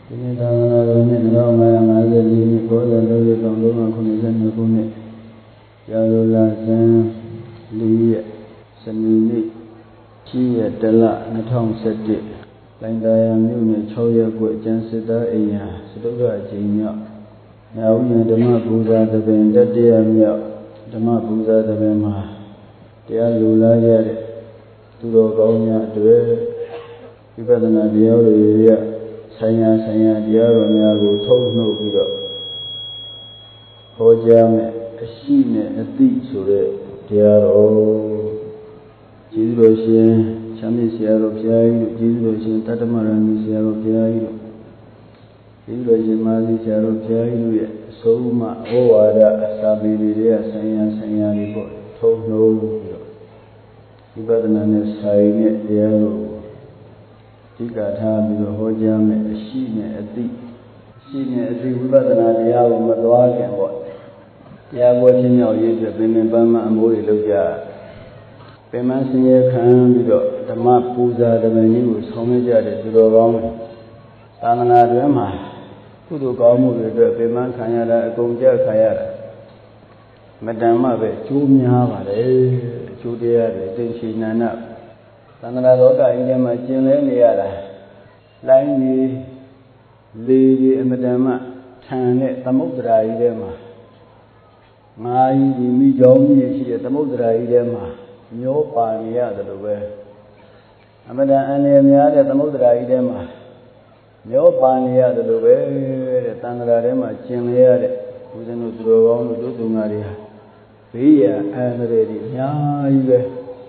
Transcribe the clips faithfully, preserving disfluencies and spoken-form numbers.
ဒီနေ့သာသနာတော်နှစ်၂၅၅၄နှစ်ဘောဇာတော်ရကောင်လုံးဝခုနှစ်နှစ်ခုနှစ်ရာဇလာဇန်လေးရက်စနေနေ့ရှိရတလ၂၀၁၁လိုင်သာယာမြို့နယ်၆ရပ်ကွက်ကျန်းစစ်သားအိမ်ယာစတုဒ္ဒအချိန်မြောက်ညာဥယျာဉ်ဓမ္မပူဇာသဘင်တတိယမြောက်ဓမ္မပူဇာသဘင်မှာတရားလူလာရတဲ့သူတော်ကောင်းများတွေဝိပဿနာတရားတွေရဆိုင်ရာဆိုင်ရာတရားတော်များကိုထုတ်နှုတ်ပြီးတော့ဟောကြားမယ်အရှိနဲ့အသိဆိုတဲ့တရားတော်ကျေးဇူးတော်ရှင်ချမ်းမြေ့ဆရာတော်ဘုရားကြီးတို့ကျေးဇူးတော်ရှင်တတ္တမရဏီဆရာတော်ဘုရားကြီးတို့ကျေးဇူးတော်ရှင်မာသီဆရာတော်ဘုရားကြီးတို့ရဲ့အဆုံးအမဩဝါဒစာပေတွေကဆိုင်ရာဆိုင်ရာတွေပေါ့ထုတ်နှုတ်ပြီးတော့ဝိပဿနာနဲ့ဆိုင်တဲ့တရားတော်ဒီကထားပြီးတော့ဟောကြားမယ်အရှိနဲ့အသိအရှိနဲ့အသိဝိပဿနာတရားကိုမသွားခင်ပေါ့တရားပွဲချင်းရောက်ရေးအတွက်ပင်ပင်ပန်းပန်းအမိုးတွေလုပ်ကြပင်မဆင်းရဲခံပြီးတော့ဓမ္မပူဇာဓမ္မကြီးကိုဆောင်ရွက်ကြတဲ့သူတော်ကောင်းတွေသာသနာ့တွင်မှာကုသိုလ်ကောင်းမှုတွေအတွက်ပင်မခံရတာအကုန်ကြခံရတာမတန်မှပဲကျိုးများပါတယ်အကျိုးတရားတွေသိရှိနန္ဒသန္တရာလောကကြီးထဲမှာကျင်လဲနေရတာလိုင်းကြီးလေကြီးအမတန်မှထန်တဲ့သမုဒ္ဒရာကြီးထဲမှာငါးကြီးဒီမိကြောင်းကြီးရှိတဲ့သမုဒ္ဒရာကြီးထဲမှာမျောပါနေရတယ်လို့ပဲအမတန်အန္တရာယ်များတဲ့သမုဒ္ဒရာကြီးထဲမှာမျောပါနေရတယ်လို့ပဲတဲ့သန္တရာထဲမှာကျင်လဲရတဲ့ဘုရားတို့သူတော်ကောင်းတို့တို့သူငါတွေဟာဘေးရန်အန္တရာယ်တွေအများကြီးပဲ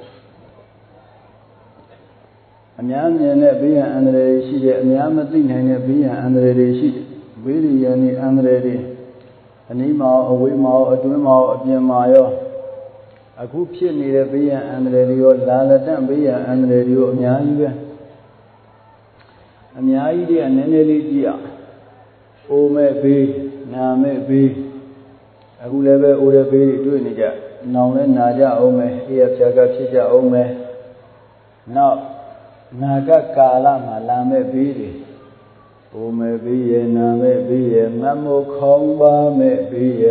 အများမြင်တဲ့ဘေးရန်အန္တရာယ်ရှိတယ်အများမသိနိုင်တဲ့ဘေးရန်အန္တရာယ်တွေရှိတယ်ဘေးရန်ဒီအန္တရာယ်တွေအနီးမှာအဝေးမှာအတွင်းမှာအပြင်မှာရောအခုဖြစ်နေတဲ့ဘေးရန်အန္တရာယ်တွေရောလာလက်တန့်ဘေးရန်အန္တရာယ်တွေရောအများကြီးပဲအများကြီးတည်းကနည်းနည်းလေးကြည့်အောင်အိုမဲ့ဘေးနာမဲ့ဘေးအခုလည်းပဲအိုတဲ့ဘေးတွေတွေ့နေကြနောင်လည်းနာကြအောင်မယ်အေးရဖြာကဖြစ်ကြအောင်မယ်နောက်နာဂကာလမှာလာမဲ့ဘေးတွေဟိုမဲ့ဘေးရနာမဲ့ဘေးရမမို့ခေါင်းပါမဲ့ဘေးရ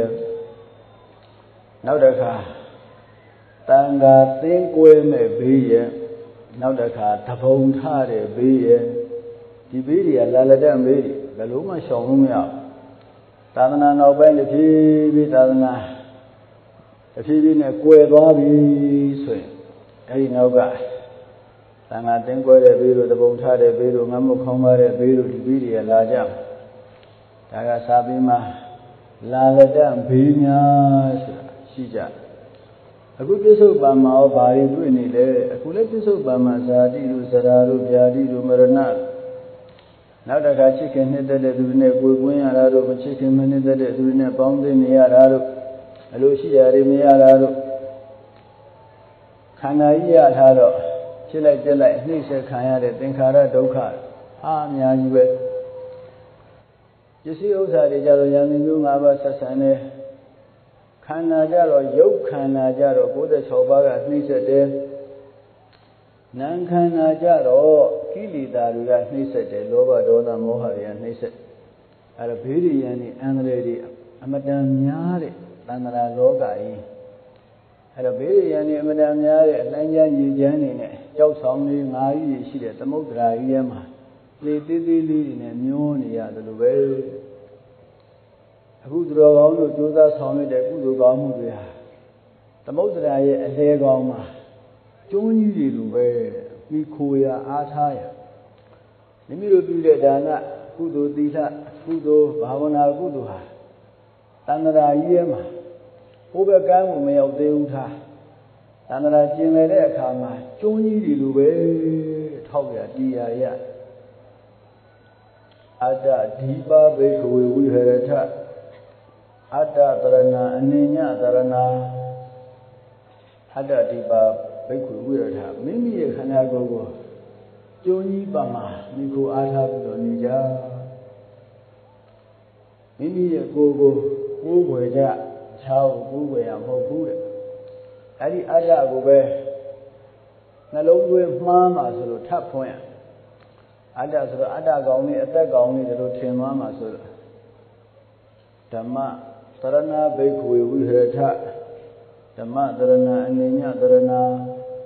နောက်တစ်ခါတန်ဃာသင်းကွဲမဲ့ဘေးရနောက်တစ်ခါသဘုံထတဲ့ဘေးရဒီဘေးတွေကလာလက်တဲ့ဘေးတွေဘယ်လိုမှရှောင်လို့မရဘူးသာသနာနောက်ပိုင်းတစ်ဖြည်းဖြည်းသာသနာတစ်ဖြည်းဖြည်းနဲ့ကွယ်သွားပြီဆိုရင်အဲဒီနောက်ကသံဃာတင်းကွဲတဲ့ဘေးတို့တပုံထားတဲ့ဘေးတို့ငမုတ်ခေါင်းပါတဲ့ဘေးတို့ဒီဘေးတွေကလာကြဒါကစာပေမှာလာလက်တဲ့ဘေးများဆိုတာရှိကြအခုပြစ္ဆုတ်ပံမှာရောဘာတွေတွေ့နေလဲအခုလည်းပြစ္ဆုတ်ပံမှာဇာတိတို့ဇရာတို့ဗျာတိတို့မရဏနောက်တစ်ခါချစ်ခင်နှစ်သက်တဲ့သူတွေနဲ့ကိုယ်ကွင်းရတာတို့မချစ်ခင်မနှစ်သက်တဲ့သူတွေနဲ့ပေါင်းသိနေရတာတို့အလိုရှိရာတွေမရတာတို့ခန္ဓာကြီးရထားတော့ဖြစ်လိုက်ပြက်လိုက်နှိမ့်ဆက်ခံရတဲ့သင်္ခါရဒုက္ခအာအများကြီးပဲပစ္စည်းဥစ္စာတွေကြတော့ယန္တိမျိုး၅ပါးဆက်ဆံနေခန္ဓာကြတော့ရုပ်ခန္ဓာကြတော့၉၆ပါးကနှိမ့်ဆက်တယ်နာမ်ခန္ဓာကြတော့ကိလေသာတွေကနှိမ့်ဆက်တယ်လောဘဒေါသမောဟတွေကနှိမ့်ဆက်အဲဒါဘေးရိယန်นี่အန္တရာယ်တွေအမတန်များတဲ့သန္တရာလောကကြီးအဲဒါဘေးရိယန်นี่အမတန်များတဲ့အလန်းကျန်းရည်ချမ်းနေနဲ့ကြောက်ဆောင်လေးငါးကြီးရှိတဲ့သမုဒ္ဒရာကြီးထဲမှာလေသေးသေးလေးတွေနဲ့မျောနေရတယ်လို့ပဲအခုသူတော်ကောင်းတို့ကြိုးစားဆောင်ရတဲ့ကုသိုလ်ကောင်းမှုတွေဟာသမုဒ္ဒရာရဲ့အလဲကောင်းမှာကျွန်းကြီးတွေလိုပဲမိခိုရာအားထားရမိမိတို့ပြုတဲ့ဒါနကုသိုလ်သီလကုသိုလ်ဘာဝနာကုသိုလ်ဟာတဏ္ဍာကြီးရဲ့မှာဘုဘကံကိုမရောက်သေးဘူးထားတဏ္ဍာကျင်လေတဲ့အခါမှာကျွန်းကြီးတွေလိုပဲထောက်ရတရားရအတ္တဒီပါဘိက္ခဝေဝိဟရထအတ္တတရဏအနိညတရဏအတ္တဒီပါဘိက္ခုဝိရထမိမိရဲ့ခန္ဓာကိုယ်ကိုကျုံကြီးပါမှာမိခိုအားထားပြီးတော့နေကြမိမိရဲ့ကိုယ်ကိုကိုယ်ွယ်ကြခြားကိုကိုယ်ွယ်ရမဟုတ်ဘူးတဲ့အဲ့ဒီအတ္တကိုပဲနှလုံးသွင်းမှားမှာဆိုလို့ထပ်ဖွင့်ရ Ada so ada gauni ada gauni dulu thema masuk. Dhamma tarana bhikkhu viharatha Dhamma tarana aninya tarana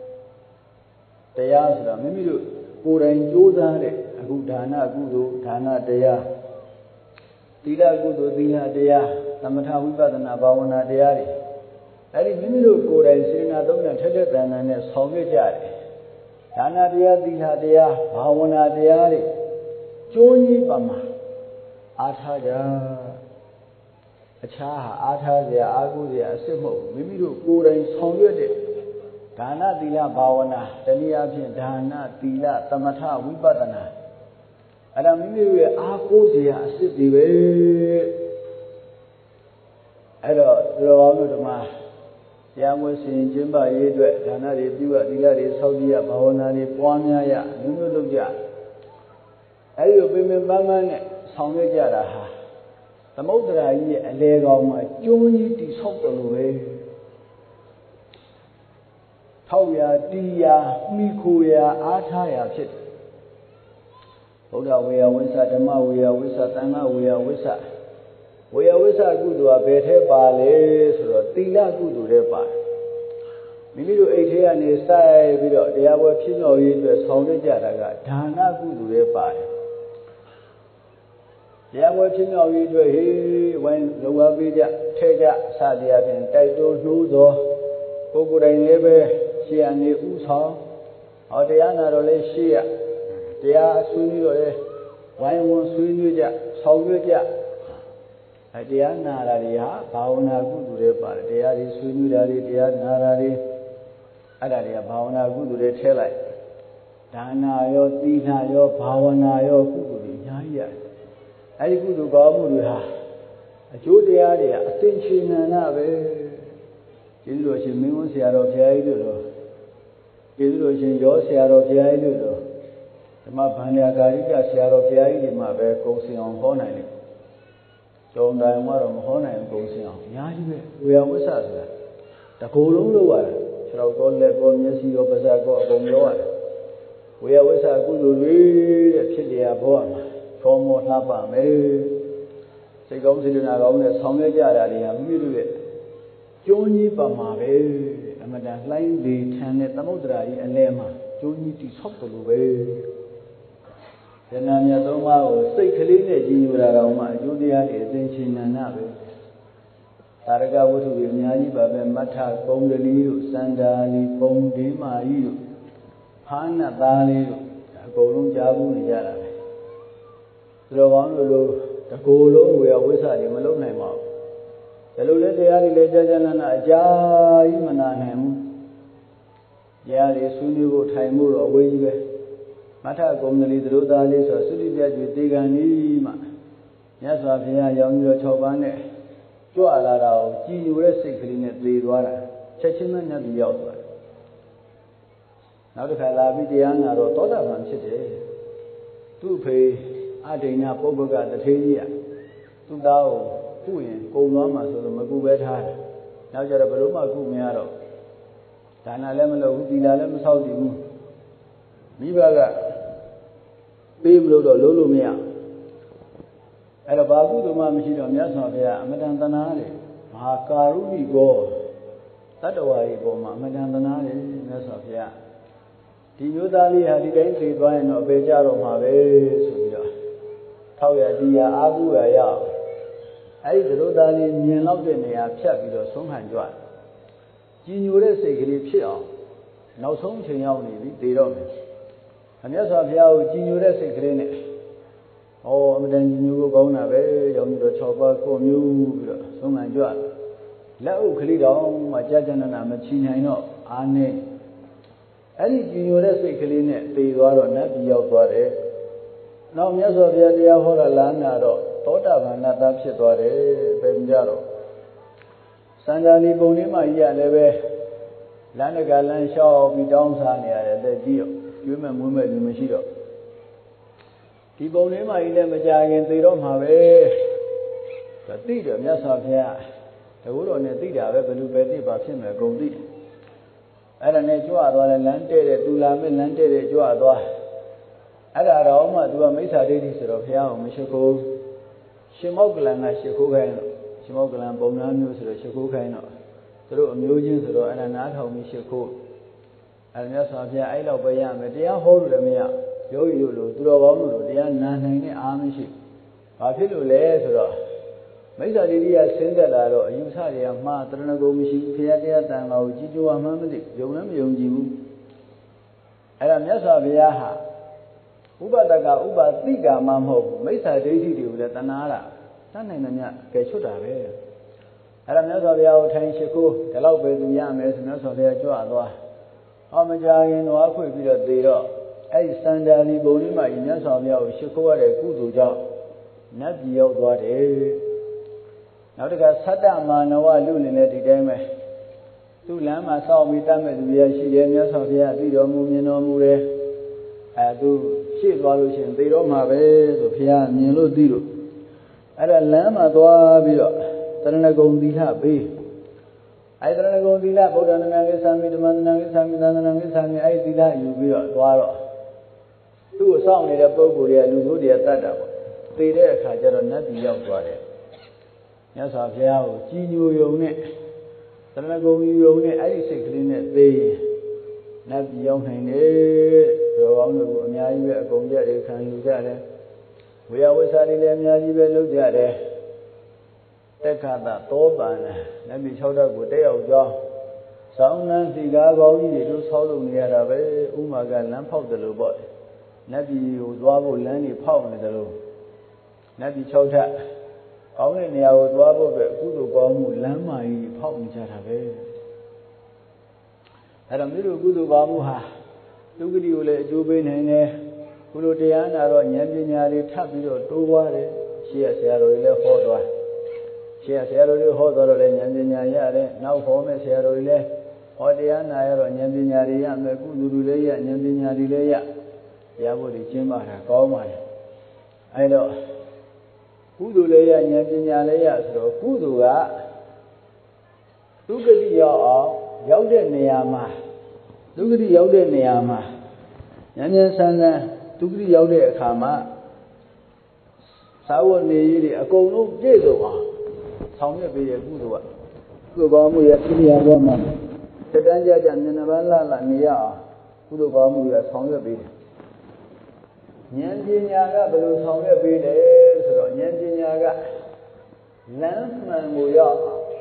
တရားဆိုတာမိမိတို့ကိုယ်တိုင်ကြိုးစားတဲ့အခုဒါနကုသိုလ်ဒါနတရားသီလကုသိုလ်သီလတရားသမထဝိပဿနာဘာဝနာတရားတွေအဲ့ဒီမိမိတို့ကိုယ်တိုင်စေနာသုံးနဲ့ထက်ထက်တန်တန်နဲ့ဆောင်ရွက်ကြတယ်ဒါနတရားသီလတရားဘာဝနာတရားတွေကျိုးကြီးပါမှာအားထားကြအခြားဟာအားထားစရာအားကိုးစရာအစ်စ်မဟုတ်မိမိတို့ကိုယ်တိုင်ဆောင်ရွက်တဲ့ဒါနသီလဘာဝနာတနည်းအားဖြင့်ဒါနသီလသမထဝိပဿနာအဲ့ဒါမိမိတို့ရဲ့အားကိုးစရာအစ်စ်တွေပဲအဲ့တော့ဒီလိုအောင်လို့ဒီမှာတရားမွေးစင်ကျင်းပရေးအတွက်ဒါနတွေပြုရသီလတွေဆောက်တည်ရဘာဝနာတွေပွားများရမျိုးမျိုးလုပ်ကြအဲ့ဒီလိုပင်ပင်ပန်းပန်းနဲ့ဆောင်ရွက်ကြတာဟာသမုဒ္ဒရာကြီးရဲ့အလေကောင်မှာကျုံးကြီးတိဆောက်တယ်လို့ပဲထောက်ရာတီးရာမိခိုရာအားထားရာဖြစ်တယ်ဗုဒ္ဓဝေယဝိသဓမ္မဝေယဝိသသံဃဝေယဝိသဝေယဝိသကုသိုလ်ကဘယ်ထဲပါလဲဆိုတော့သီလကုသိုလ်ထဲပါတယ်မိမိတို့အိတ်ထဲကနေစိုက်ပြီးတော့တရားပွဲဖြစ်တော်ရေးအတွက်ဆောင်ရွက်ကြတာကဒါနကုသိုလ်ထဲပါတယ်တရားပွဲဖြစ်တော်ရေးအတွက်ဟေးဝိုင်းလုံအားပေးကြထဲကြစသည်အပြင်တိုက်တွန်းနှိုးသောပုဂ္ဂိုလ်တိုင်းလည်းပဲရှေ့အနေဥဆောင်ဟောတရားနာတော်လည်းရှေ့ရတရားဆွေးနွေးတော့လေဝိုင်းဝန်းဆွေးနွေးကြဆောင်ရွက်ကြအဲတရားနာတာတွေဟာဘာဝနာကုသိုလ်တွေပါတယ်တရားတွေဆွေးနွေးတာတွေတရားနာတာတွေအဲ့ဒါတွေကဘာဝနာကုသိုလ်တွေထဲလိုက်ဒါနာရောသီလရောဘာဝနာရောကုသိုလ်တွေအများကြီးရတယ်အဲ့ဒီကုသိုလ်ကောင်းမှုတွေဟာအကျိုးတရားတွေကအသင်္ချေနန္ဒပဲကျေးဇူးတော်ရှင်မင်းဝန်းဆရာတော်ဘုရားကြီးတို့လိုကျေးဇူးတော်ရှင်ရောဆရာတော်ဘုရားကြီးတို့လိုဓမ္မဗန္ဓာကာရိကဆရာတော်ဘုရားကြီးတွေမှာပဲကုံစင်အောင်ဟောနိုင်တယ်ကျုံတိုင်းမှာတော့မဟောနိုင်ဘူးကုံစင်အောင်အများကြီးပဲဝေယဝိသဆိုတာတကူလုံးလို့ရတယ်ခြေတော်ကောလက်ကောမျက်စိရောပါးစပ်ကောအကုန်ပြောရတယ်ဝေယဝိသကုသိုလ်တွေတဲ့ဖြစ်တရားဘောမှာကောမောလှပမယ်စိတ်ကောင်းစေတနာကောင်းနဲ့ဆောင်ရွက်ကြတာတွေဟာမိမိတို့ရဲ့ကျိုးကြီးပါမှာပဲအမတန်လှိုင်းလေထန်တဲ့သမုဒ္ဒရာကြီးအလဲမှာကျိုးကြီးတိဆောက်တယ်လို့ပဲဇဏမြတ်သုံးပါးကိုစိတ်ကလေးနဲ့ကြီးညိုတာတော့မှအကျိုးတရားတွေအသိချင်းနန္ဒပဲသာရကဝတ္ထုတွေအများကြီးပါပဲမထကုံဒလီတို့စန္ဒာလီပုံဒီမာကြီးတို့ဖာနသားလေးတို့အကုန်လုံးကြားဘူးနေကြတာပဲဒီလိုကောင်းလို့လို့တကူလုံးဝေယဝိသတွေမလုံးနိုင်ပါဘူးဒါလိုလဲတရားတွေလည်းကြာကြာနာနာအကြာကြီးမနာနိုင်ဘူးတရားတွေဆွေးနွေးဖို့ထိုင်ဖို့တော့အဝေးကြီးပဲမထကုံဒလီသတို့သားလေးဆိုသုတိပြကျွေတေကံကြီးမှမြတ်စွာဘုရားရောင်ပြီးတော့၆ပါးနဲ့ကြွလာတာကိုကြည်ညိုတဲ့စိတ်ကလေးနဲ့သေသွားတာချက်ချင်းမှညတ်ပြီးရောက်သွားတယ်နောက်တစ်ခါလာပြီးတရားနာတော့သောတာပန်ဖြစ်တယ်သူ့ဖေအဒိဏပုပ္ပကတထေးကြီးကသူ့သားကိုကုရင်ကုံသွားမှဆိုတော့မကုပဲထားတယ်နောက်ကျတော့ဘယ်လိုမှကုမရတော့ဒါနလည်းမလုပ်ဘူးသီလလည်းမဆောက်တည်ဘူးမိဘကပေးမလို့တော့လုံးလို့မရအဲ့တော့ဘာကုသိုလ်မှမရှိတော့မြတ်စွာဘုရားအမတန်သနာတယ်မဟာကာရုဏိကောတတ္တဝါတွေပေါ်မှာအမတန်သနာတယ်မြတ်စွာဘုရားဒီမျိုးသားလေးဟာဒီတိုင်းသိသွားရင်တော့အပေကြတော့မှာပဲဆိုပြီးတော့ထောက်ရတရားအားကိုးရရအောင်အဲ့ဒီသတို့သားလေးမြင်လောက်တဲ့နေရာဖြတ်ပြီးတော့ဆုံးခံကြွကြည်ညိုတဲ့စိတ်ကလေးဖြစ်အောင်နောက်ဆုံးချိန်ရောက်နေပြီသေတော့မယ်အမြတ်စွာဘုရားကိုကြည်ညိုတဲ့စိတ်ကလေးနဲ့ဩအမတန်ကြည်ညိုကိုကောင်းတာပဲရောင်ပြီးတော့၆ပါးကိုမျိုးပြီးတော့ဆုံးခံကြွလက်အုပ်ကလေးတောင်မှကြာကြာနာနာမချီနိုင်တော့အာနေအဲ့ဒီကြည်ညိုတဲ့စိတ်ကလေးနဲ့သေသွားတော့နတ်ပြည်ရောက်သွားတယ်နောက်မြတ်စွာဘုရားတရားဟောတာလမ်းနာတော့သောတာပန်နတ်သားဖြစ်သွားတယ်ပဲမကြတော့စန္ဒာလီပုံလေးမှကြီးရလည်းပဲလမ်းတကလမ်းလျှောက်ပြီးတောင်းစားနေရတယ်တဲ့ကြီးရောကျွေးမဲ့မွေးမဲ့လူမရှိတော့ဒီပုံလေးမှကြီးလည်းမကြခင်သေတော့မှာပဲဒါသိတယ်မြတ်စွာဘုရားတကူတော်နဲ့သိတာပဲဘယ်လိုပဲသိပါဖြစ်မယ်ဂုံသိအဲ့ဒါနဲ့ကြွသွားတယ်လမ်းတဲ့တဲ့သူလာမဲ့လမ်းတဲ့တဲ့ကြွသွားအဲ့ဒါတော့မှသူကမိစ္ဆာဒိဋ္ဌိဆိုတော့ဘုရားကိုမရှိခိုးရှင်မောကလန်ကရှိခိုးခိုင်းတော့ရှင်မောကလန်ပုံနာမျိုးဆိုတော့ရှိခိုးခိုင်းတော့သူတို့အမျိုးချင်းဆိုတော့အဲ့ဒါနားထောင်ပြီးရှိခိုးအဲ့မြတ်စွာဘုရားအဲ့လောက်ပဲရမယ်တရားဟောလို့လည်းမရယောဂီတို့လိုသူတော်ကောင်းတို့လိုတရားနာနိုင်တဲ့အားမရှိဘာဖြစ်လို့လဲဆိုတော့မိစ္ဆာဒိဋ္ဌိကဆင်းသက်လာတော့အယူဆတွေကမှားတရဏဂုံမရှိဘူးဘုရားတရားတန်ခါကိုကြီးကျိုးမှန်းမသိယုံလည်းမယုံကြည်ဘူးအဲ့ဒါမြတ်စွာဘုရားဟာဥပဒကဥပတိကာမမဟုတ်ဘူးမိစ္ဆာဒိဋ္ဌိတွေကိုလည်းတဏှာတာတတ်နိုင်တယ်မြတ်ကဲချွတ်တာပဲအဲ့ဒါမြတ်စွာဘုရားကိုထိုင်ရှိခိုးဒီလောက်ပဲသူရမယ်ဆိုမြတ်စွာဘုရားကြွသွားဟောမကြခင်တော့ခွေပြီးတော့သေတော့အဲ့ဒီစန္ဒာလီဘုံလေးမှာမြတ်စွာဘုရားကိုရှိခိုးရတဲ့ကုသိုလ်ကြောင့်နတ်ပြည်ရောက်သွားတယ်နောက်တစ်ခါသတ္တမာနဝလူနေလည်းဒီတိုင်းပဲသူ့လမ်းမှာစောင့်ပြီးတတ်မဲ့သူရရှိတယ်မြတ်စွာဘုရားသိတော်မူမြင်တော်မူတယ်အဲသူရှေ့သွားလို့ရှိရင်သိတော့မှာပဲဆိုဘုရားမြင်လို့သိလို့အဲ့ဒါလမ်းမှာသွားပြီးတော့တရဏဂုံသီလပေးအဲ့တရဏဂုံသီလဗုဒ္ဓနာမကိစ္ဆာမိဓမ္မနာကိစ္ဆာမိသန္တနာကိစ္ဆာမိအဲ့ဒီသီလယူပြီးတော့သွားတော့သူ့ကိုစောင့်နေတဲ့ပုဂ္ဂိုလ်တွေကလူတို့တွေကတတ်တာပေါ့သိတဲ့အခါကျတော့နတ်ပြည်ရောက်သွားတယ်မြတ်စွာဘုရားကိုကြီးညိုယုံနဲ့တရဏဂုံယူယုံနဲ့အဲ့ဒီစိတ်ကလေးနဲ့သိရင်နတ်ပြည်ရောက်နိုင်တယ်တော်ကောင်းတို့အများကြီးပဲအကုန်ကြတယ်ခံယူကြတယ်ဝေယဝိစာတွေလည်းအများကြီးပဲလုပ်ကြတယ်တက်ခါတာသောပန်နဲ့နတ်ပြည်၆ဓာတ်ကိုတက်ရောက်ကြောင်းဆောင်းနှန်းစီကားကောင်းကြီးတွေတို့ဆောက်လုပ်နေရတာပဲဥမာကလမ်းဖောက်တယ်လို့ပေါ့နတ်ပြည်ကိုသွားဖို့လမ်းတွေဖောက်နေတယ်လို့နတ်ပြည်၆ဓာတ်ကောင်းတဲ့နေရာကိုသွားဖို့အတွက်ကုသိုလ်ကောင်းမှုလမ်းမကြီးဖောက်နေကြတာပဲအဲ့တော့မြို့ကုသိုလ်ကောင်းမှုဟာဒုက္ခတိကိုလည်းအကျိုးပေးနိုင်တယ်ကုလိုတရားနာတော့ဉာဏ်ပညာတွေထပ်ပြီးတော့တိုးသွားတယ်ရှေ့ရဆရာတော်တွေလည်းဟောသွားရှေ့ရဆရာတော်တွေဟောသွားတော့လည်းဉာဏ်ပညာရတယ်နောက်ဟောမဲ့ဆရာတော်တွေလည်းဟောတရားနာရတော့ဉာဏ်ပညာတွေရမယ်ကုသိုလ်တွေလည်းရဉာဏ်ပညာတွေလည်းရတရားဖို့တွေကျင်းပါတာကောင်းပါလေအဲ့တော့ကုသိုလ်လည်းရဉာဏ်ပညာလည်းရဆိုတော့ကုသိုလ်ကဒုက္ခတိရောက်အောင်ရောက်တဲ့နေရာမှာဒုက္ခတိရောက်တဲ့နေရာမှာဉာဏ်ဉာဏ်ဆန်းဆန်းဒုက္ခတိရောက်တဲ့အခါမှာသာဝနေကြီးတွေအကုန်လုံးပြည့်စုံအောင်ဆောင်ရွက်ပေးတဲ့ကုသိုလ်ကကုသိုလ်ကောင်းမှုရဲ့ပြည့်ရပေါ်မှာတတန်းကြကြမျက်နှာပန်းလှလှနေရအောင်ကုသိုလ်ကောင်းမှုရဲ့ဆောင်ရွက်ပေးတယ်ဉာဏ်ပညာကဘယ်လိုဆောင်ရွက်ပေးလဲဆိုတော့ဉာဏ်ပညာကလမ်းမှန်ကိုရောက်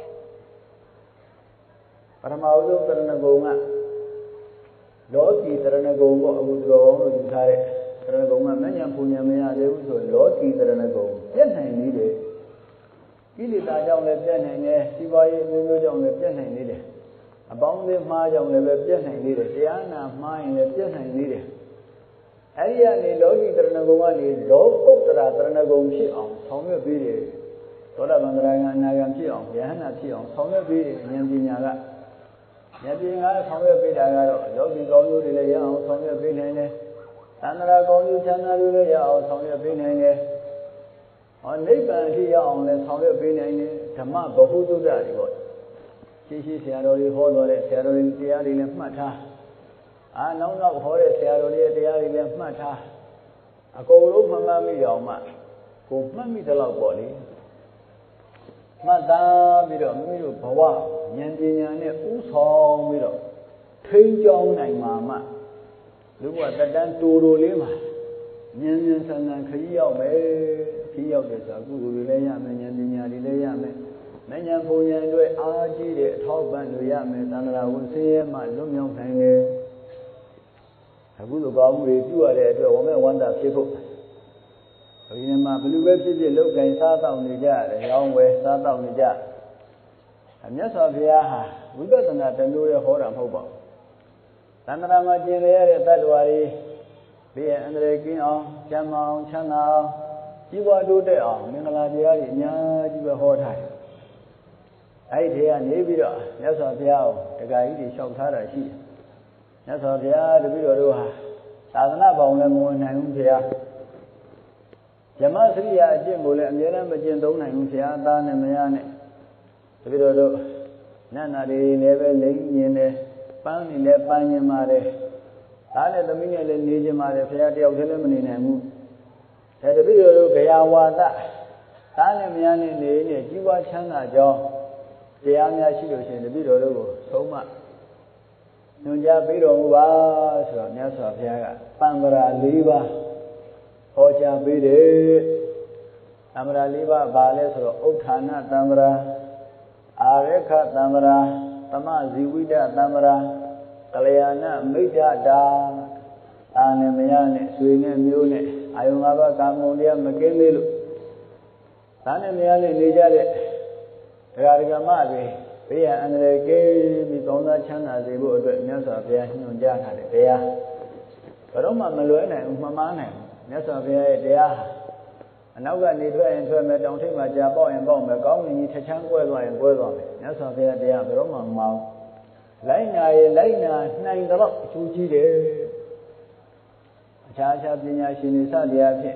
ပထမဦးဆုံးတရဏဂုံကလောကီတရဏဂုံပေါ့အခုတော်အောင်လို့ယူထားတဲ့တရဏဂုံကမဉ္ဇဉ်ပူဉ္ဇဉ်မရသေးဘူးဆိုလောကီတရဏဂုံပြည့်နိုင်နေတယ်ကိလေသာကြောင့်လည်းပြည့်နိုင်တယ်စီးပွားရေးမျိုးမျိုးကြောင့်လည်းပြည့်နိုင်နေတယ်အပေါင်းအသင်းမှားကြောင့်လည်းပဲပြည့်နိုင်နေတယ်တရားနာမှားရင်လည်းပြည့်နိုင်နေတယ်အဲ့ဒီကနေလောကီတရဏဂုံကနေလောကုတ္တရာတရဏဂုံဖြစ်အောင်ဆောင်ရွက်ပေးတယ်သောတာပန်တရာဂံအနာဂံဖြစ်အောင်ယဟန္တာဖြစ်အောင်ဆောင်ရွက်ပေးတယ်ဉာဏ်ပညာကဉာဏ်ပညာဆောင်ရွက်ပေးတာကတော့လောကီကောင်းကျိုးတွေလည်းရအောင်ဆောင်ရွက်ပေးနိုင်တယ်သန္တရာကောင်းကျိုးချမ်းသာတွေလည်းရအောင်ဆောင်ရွက်ပေးနိုင်တယ်ဟောနိဗ္ဗာန်ဖြစ်ရအောင်လည်းဆောင်ရွက်ပေးနိုင်တယ်ဓမ္မဗဟုသုတ္တတွေပေါ့ရှိရှိဆရာတော်တွေဟောတော်တဲ့ဆရာတော်တွေတရားတွေလည်းမှတ်ထားအာနောက်နောက်ဟောတဲ့ဆရာတော်တွေရဲ့တရားတွေလည်းမှတ်ထားအကုန်လုံးမှတ်မှတ်မိအောင်မှကိုမှတ်မိတဲ့လောက်ပေါ့လေမှတ်သားပြီးတော့မိမိတို့ဘဝဉာဏ်ပညာနဲ့ဥဆောင်ပြီးတော့ထိန်းကျောင်းနိုင်မှာမှလူဘဝတတန်းတူတူလေးမှာဉာဏ်ဉာဏ်ဆန်းဆန်းခရီးရောက်မယ်ခရီးရောက်တဲ့ဆိုကုသိုလ်တွေလည်းရမယ်ဉာဏ်ပညာတွေလည်းရမယ်မဉဏ်ပုံဉဏ်တွေအားကြီးတဲ့အထောက်ပံ့တွေရမယ်သန္တရာဝန်ဆင်းရဲမှလွတ်မြောက်နိုင်တယ်အခုလိုကောင်းမှုတွေပြုရတဲ့အတွက်ဝမဲ့ဝန္တာဖြစ်ဖို့ဒီနေ့မှာဘလူပဲဖြစ်ဖြစ်လောက်ကင်စားတောက်နေကြတယ်ရောင်းဝယ်စားတောက်နေကြအမြတ်စွာဘုရားဟာဝိပဿနာတမျိုးရဲ့ဟောတာမဟုတ်ပါဘူးသန္တရာမှာကျင်လျရတဲ့တ attva တွေဘေးအန္တရာယ်ကင်းအောင်ကျမ်းမာအောင်ချမ်းသာအောင်ကြီးပွားတိုးတက်အောင်မင်္ဂလာတရားတွေအများကြီးပဲဟောထားတယ်အဲ့ဒီထဲကနေပြီးတော့မြတ်စွာဘုရားကိုတခါကြီးတွေလျှောက်ထားတာရှိတယ်မြတ်စွာဘုရားတပည့်တော်တို့ဟာသာသနာပေါင်းလည်းမဝင်နိုင်ဘူးဘုရားဇမစရိယာအကျင့်ကိုလည်းအမြဲတမ်းမကျင့်သုံးနိုင်ဘူးဘုရားသားနဲ့မယားနဲ့တပည့်တော်တို့နတ်နာတွေလည်းပဲလိမ့်ညင်တယ်ပန်းနေလည်းပန်းညင်ပါတယ်ဒါနဲ့သမီးနဲ့လည်းနေကြမှာလေဖရာတယောက်တည်းလည်းမနေနိုင်ဘူးဒါတပည့်တော်တို့ဂယာဝါဒဒါနဲ့မရနဲ့နေနေကြီးပွားချမ်းသာကြောင်းတရားများရှိလို့ရှိရင်တပည့်တော်တို့ကိုဆုံးမညွှန်ကြားပေးတော်မူပါဆိုတော့မြတ်စွာဘုရားကပံပရာ၄ပါးဟောကြားပေးတယ်ပံပရာ၄ပါးဘာလဲဆိုတော့ဥဋ္ဌာဏတံပရာအာရခတံပရာသမဇီဝိတတံပရာကလျာဏမိတ်္တတာအာနမယနဲ့ဆွေနဲ့မျိုးနဲ့အာယုံ၅ပါးကာမဂုဏ်တရားမကင်းသေးလို့ဒါနဲ့မရလေးနေကြတဲ့ဒကာဒကမတွေဘေးရန်အန္တရာယ်ကင်းပြီးကောင်းစားချမ်းသာစေဖို့အတွက်မြတ်စွာဘုရားညွှန်ကြားထားတဲ့တရားဘယ်တော့မှမလွဲနိုင်ဘူးမမှားနိုင်ဘူးမြတ်စွာဘုရားရဲ့တရားအနောက်ကနေထွက်ရင်ထွက်မယ်တောင်ထိပ်မှာကြာပေါက်ရင်ပေါက်မယ်ကောင်းကင်ကြီးထချမ်းကွဲသွားရင်ကွဲသွားမယ်မြတ်စွာဘုရားတရားဘယ်တော့မှမမှားဘူးလိုက်နာရင်လိုက်နာနိုင်တော့အကျိုးကြီးတယ်အခြားအခြားပညာရှင်တွေစတရားဖြင့်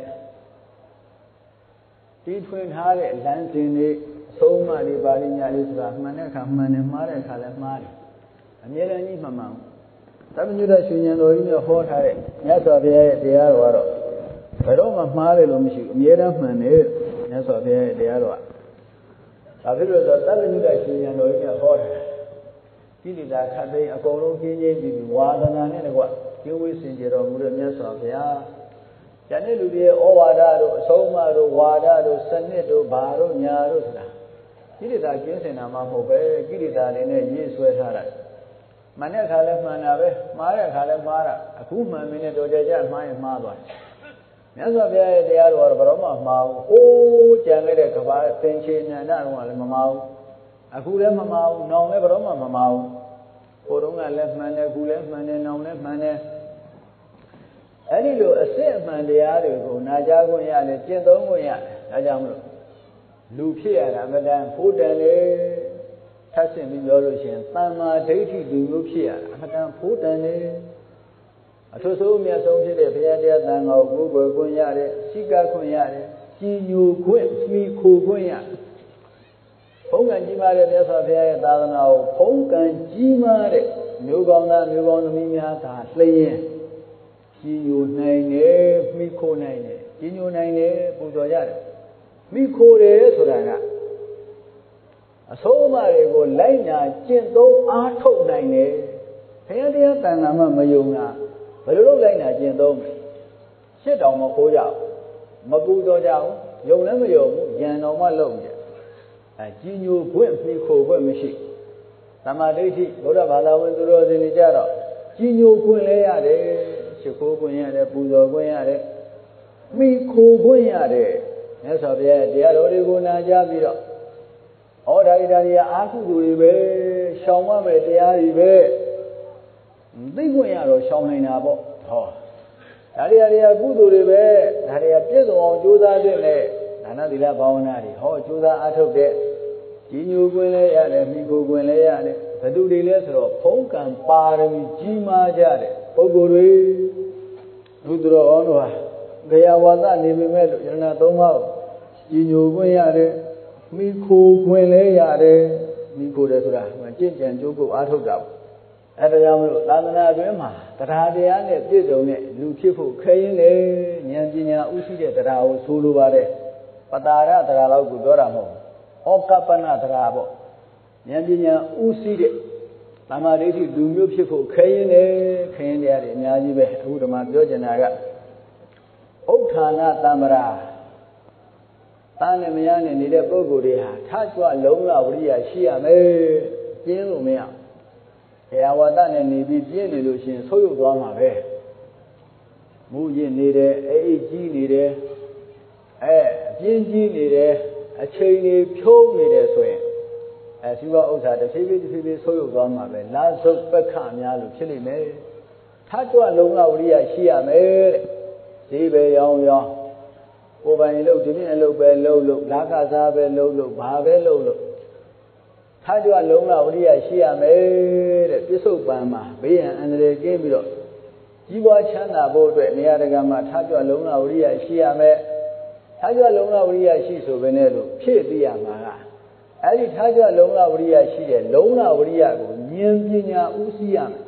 တီးထွင်ထားတဲ့လမ်းစဉ်တွေအဆုံးအမတွေပါဠိညာတွေဆိုတာမှန်တဲ့အခါမှန်တယ်မှားတဲ့အခါလည်းမှားတယ်အမြဲတမ်းကြီးမှန်မှန်သဗ္ဗညုတရှင်ဉာဏ်တော်ကြီးနဲ့ဟောထားတဲ့မြတ်စွာဘုရားရဲ့တရားတော်ကတော့ဘယ်တော့မှမှားတယ်လို့မရှိဘူးအမြဲတမ်းမှန်တယ်မြတ်စွာဘုရားရဲ့တရားတော်ကဒါဖြစ်လို့ဆိုသဗ္ဗညုတရှင်ဉာဏ်တော်ကြီးနဲ့ဟောထားကိလေသာခတ်သိမ်းအကုန်လုံးကျင်းချင်းပြီးဝါဒနာနဲ့တကွကျင်းဝေးစင်ကြတော်မူတဲ့မြတ်စွာဘုရားကျန်တဲ့လူတွေရဲ့ဩဝါဒတို့အဆုံးအမတို့ဝါဒတို့စနစ်တို့ဘာတို့ညာတို့ဆိုတာကိလေသာကျင်းစင်တာမှမဟုတ်ပဲကိလေသာတွေနဲ့ရေးဆွဲထားတာမှန်တဲ့အခါလဲမှန်တာပဲမှားတဲ့အခါလဲမှားတာအခုမှန်မင်းနဲ့တော်ကြကြမှားရင်မှားသွားတယ်မြတ်စွာဘုရားရဲ့တရားတော်ကတော့ဘယ်တော့မှမှားဘူးဟိုးကြံခဲ့တဲ့ကဘာသင်္ချေဉာဏ်တော်ကလည်းမမှားဘူးအခုလည်းမမှားဘူးနောင်လည်းဘယ်တော့မှမမှားဘူးဟိုတုန်းကလည်းမှန်တယ်အခုလည်းမှန်တယ်နောင်လည်းမှန်တယ်အဲ့ဒီလိုအစစ်အမှန်တရားတွေကိုနာကြားခွင့်ရတယ်ကျင့်သုံးခွင့်ရတယ်ဒါကြောင့်မလို့လူဖြစ်ရတာအမှန်တန်ဖို့တန်လေထပ်ဆင့်ပြီးပြောလို့ရှိရင်တမ္မာဒိဋ္ဌိလူမျိုးဖြစ်ရတာအမှန်တန်ဖို့တန်လေအထူးဆုံးအမြတ်ဆုံးဖြစ်တဲ့ဘုရားတရားသံဃာကိုကိုယ်ခွင့်ရတယ်စိကခွင့်ရတယ်ကြည်ညိုခွင့်မိခိုခွင့်ရဖုံးကံကြီးမားတဲ့မြတ်စွာဘုရားရဲ့သာသနာကိုဖုံးကံကြီးမားတဲ့မျိုးကောင်းသားမျိုးကောင်းသမီးများသာလျှင်ကြီးညိုနိုင်တယ်မိခိုနိုင်တယ်ကြီးညိုနိုင်တယ်ပူဇော်ရတယ်မိခိုတယ်ဆိုတာကအဆုံးအမတွေကိုလိုက်နာကျင့်သုံးအားထုတ်နိုင်တယ်ဘုရားတရားတန်ခါမှမယုံတာဘယ်လိုလုပ်လိုက်နာကျင့်သုံးမလဲရှစ်တောင်မခိုးကြဘူးမပူဇော်ကြဘူးယုံလည်းမယုံဘူးဉာဏ်တော်မှလုပ်ကြအဲကြီးညိုခွင့်မိခိုခွင့်မရှိသမာဓိဋ္ဌိဘုရားဘာသာဝင်သူတော်စင်တွေကြတော့ကြီးညိုခွင့်လဲရတယ်ရှိခိုးခွင့်ရတယ်ပူဇော်ခွင့်ရတယ်မိခိုခွင့်ရတယ်မြတ်စွာဘုရားတရားတော်တွေကိုနာကြားပြီးတော့ဩဒါရီဒါရီအာဟုသူတွေပဲရှောင်မမယ်တရားတွေပဲသိခွင့်ရတော့ရှောင်နေတာပေါ့ဟောဒါရီဒါရီကုသိုလ်တွေပဲဒါရီပြည့်စုံအောင်ကြိုးစားတဲ့နဲ့ဒါနသီလဘာဝနာတွေဟောကြိုးစားအားထုတ်တဲ့ကြီးညိုခွင့်လဲရတယ်မိခိုခွင့်လဲရတယ်ဘယ်သူတွေလဲဆိုတော့ဖုံးကံပါရမီကြီးမားကြတဲ့ပုဂ္ဂိုလ်တွေဘုသူတော်အောင်တို့ဟာဂယဝါဒနေပေမဲ့လို့ယရဏသုံးပါးကြီးညိုခွင့်ရတယ်မိခိုခွင့်လဲရတယ်မိခိုတယ်ဆိုတာကျင့်ကြံကြိုးကုပ်အားထုတ်တာပေါ့အဲဒါကြောင့်မလို့သာသနာအတွင်းမှာတရားတရားနဲ့ပြည့်စုံတဲ့လူဖြစ်ဖို့ခဲရင်လေဉာဏ်ပညာဥရှိတဲ့တရားကိုဆိုလိုပါတယ်ပတာရတရားလောက်ကိုပြောတာမဟုတ်ဘူးဩကပ္ပနတရားပေါ့ဉာဏ်ပညာဥရှိတဲ့သမာဓိဋ္ဌိလူမျိုးဖြစ်ဖို့ခဲရင်လေခဲရင်တရားတွေအများကြီးပဲအခုဒီမှာပြောချင်တာကဥဋ္ဌာဏတံပရာတာနဲ့မရနဲ့နေတဲ့ပုဂ္ဂိုလ်တွေဟာထကြွလုံးလဝိရိယရှိရမယ်ပြင်းလို့မရဘုရားဝါဒနဲ့နေပြီးပြင်းနေလို့ရှိရင်ဆုပ်ယုပ်သွားမှာပဲမူရင်းနေတယ်အိတ်ကြီးနေတယ်အဲပြင်းကြီးနေတယ်အချိန်ကြီးဖြုံးနေတယ်ဆိုရင်အဲရှိဘဥစ္စာတစ်ဖြည်းဖြည်းတစ်ဖြည်းဖြည်းဆုပ်ယုပ်သွားမှာပဲလာဆုပ်ပက္ခများလို့ဖြစ်နေမယ်ထကြွလုံးလဝိရိယရှိရမယ်တဲ့ဒီပဲရောင်းရောင်းကိုယ်ပိုင်လို့ဒီနေ့အလုပ်ပဲလုပ်လို့လာကစားပဲလုပ်လို့ဘာပဲလုပ်လို့ထားကြလုံးလာဝိရိယရှိရမယ်တဲ့ပြစ္ဆုတ်ပံမှာဘေးရန်အန္တရာယ်ကင်းပြီးတော့ကြီးပွားချမ်းသာဖို့အတွက်နေရာတကာမှာထားကြလုံးလာဝိရိယရှိရမယ်ထားကြလုံးလာဝိရိယရှိဆိုပဲနဲ့လို့ဖြည့်သိရမှာကအဲ့ဒီထားကြလုံးလာဝိရိယရှိတဲ့လုံးလာဝိရိယကိုဉာဏ်ပညာဥသိရမယ်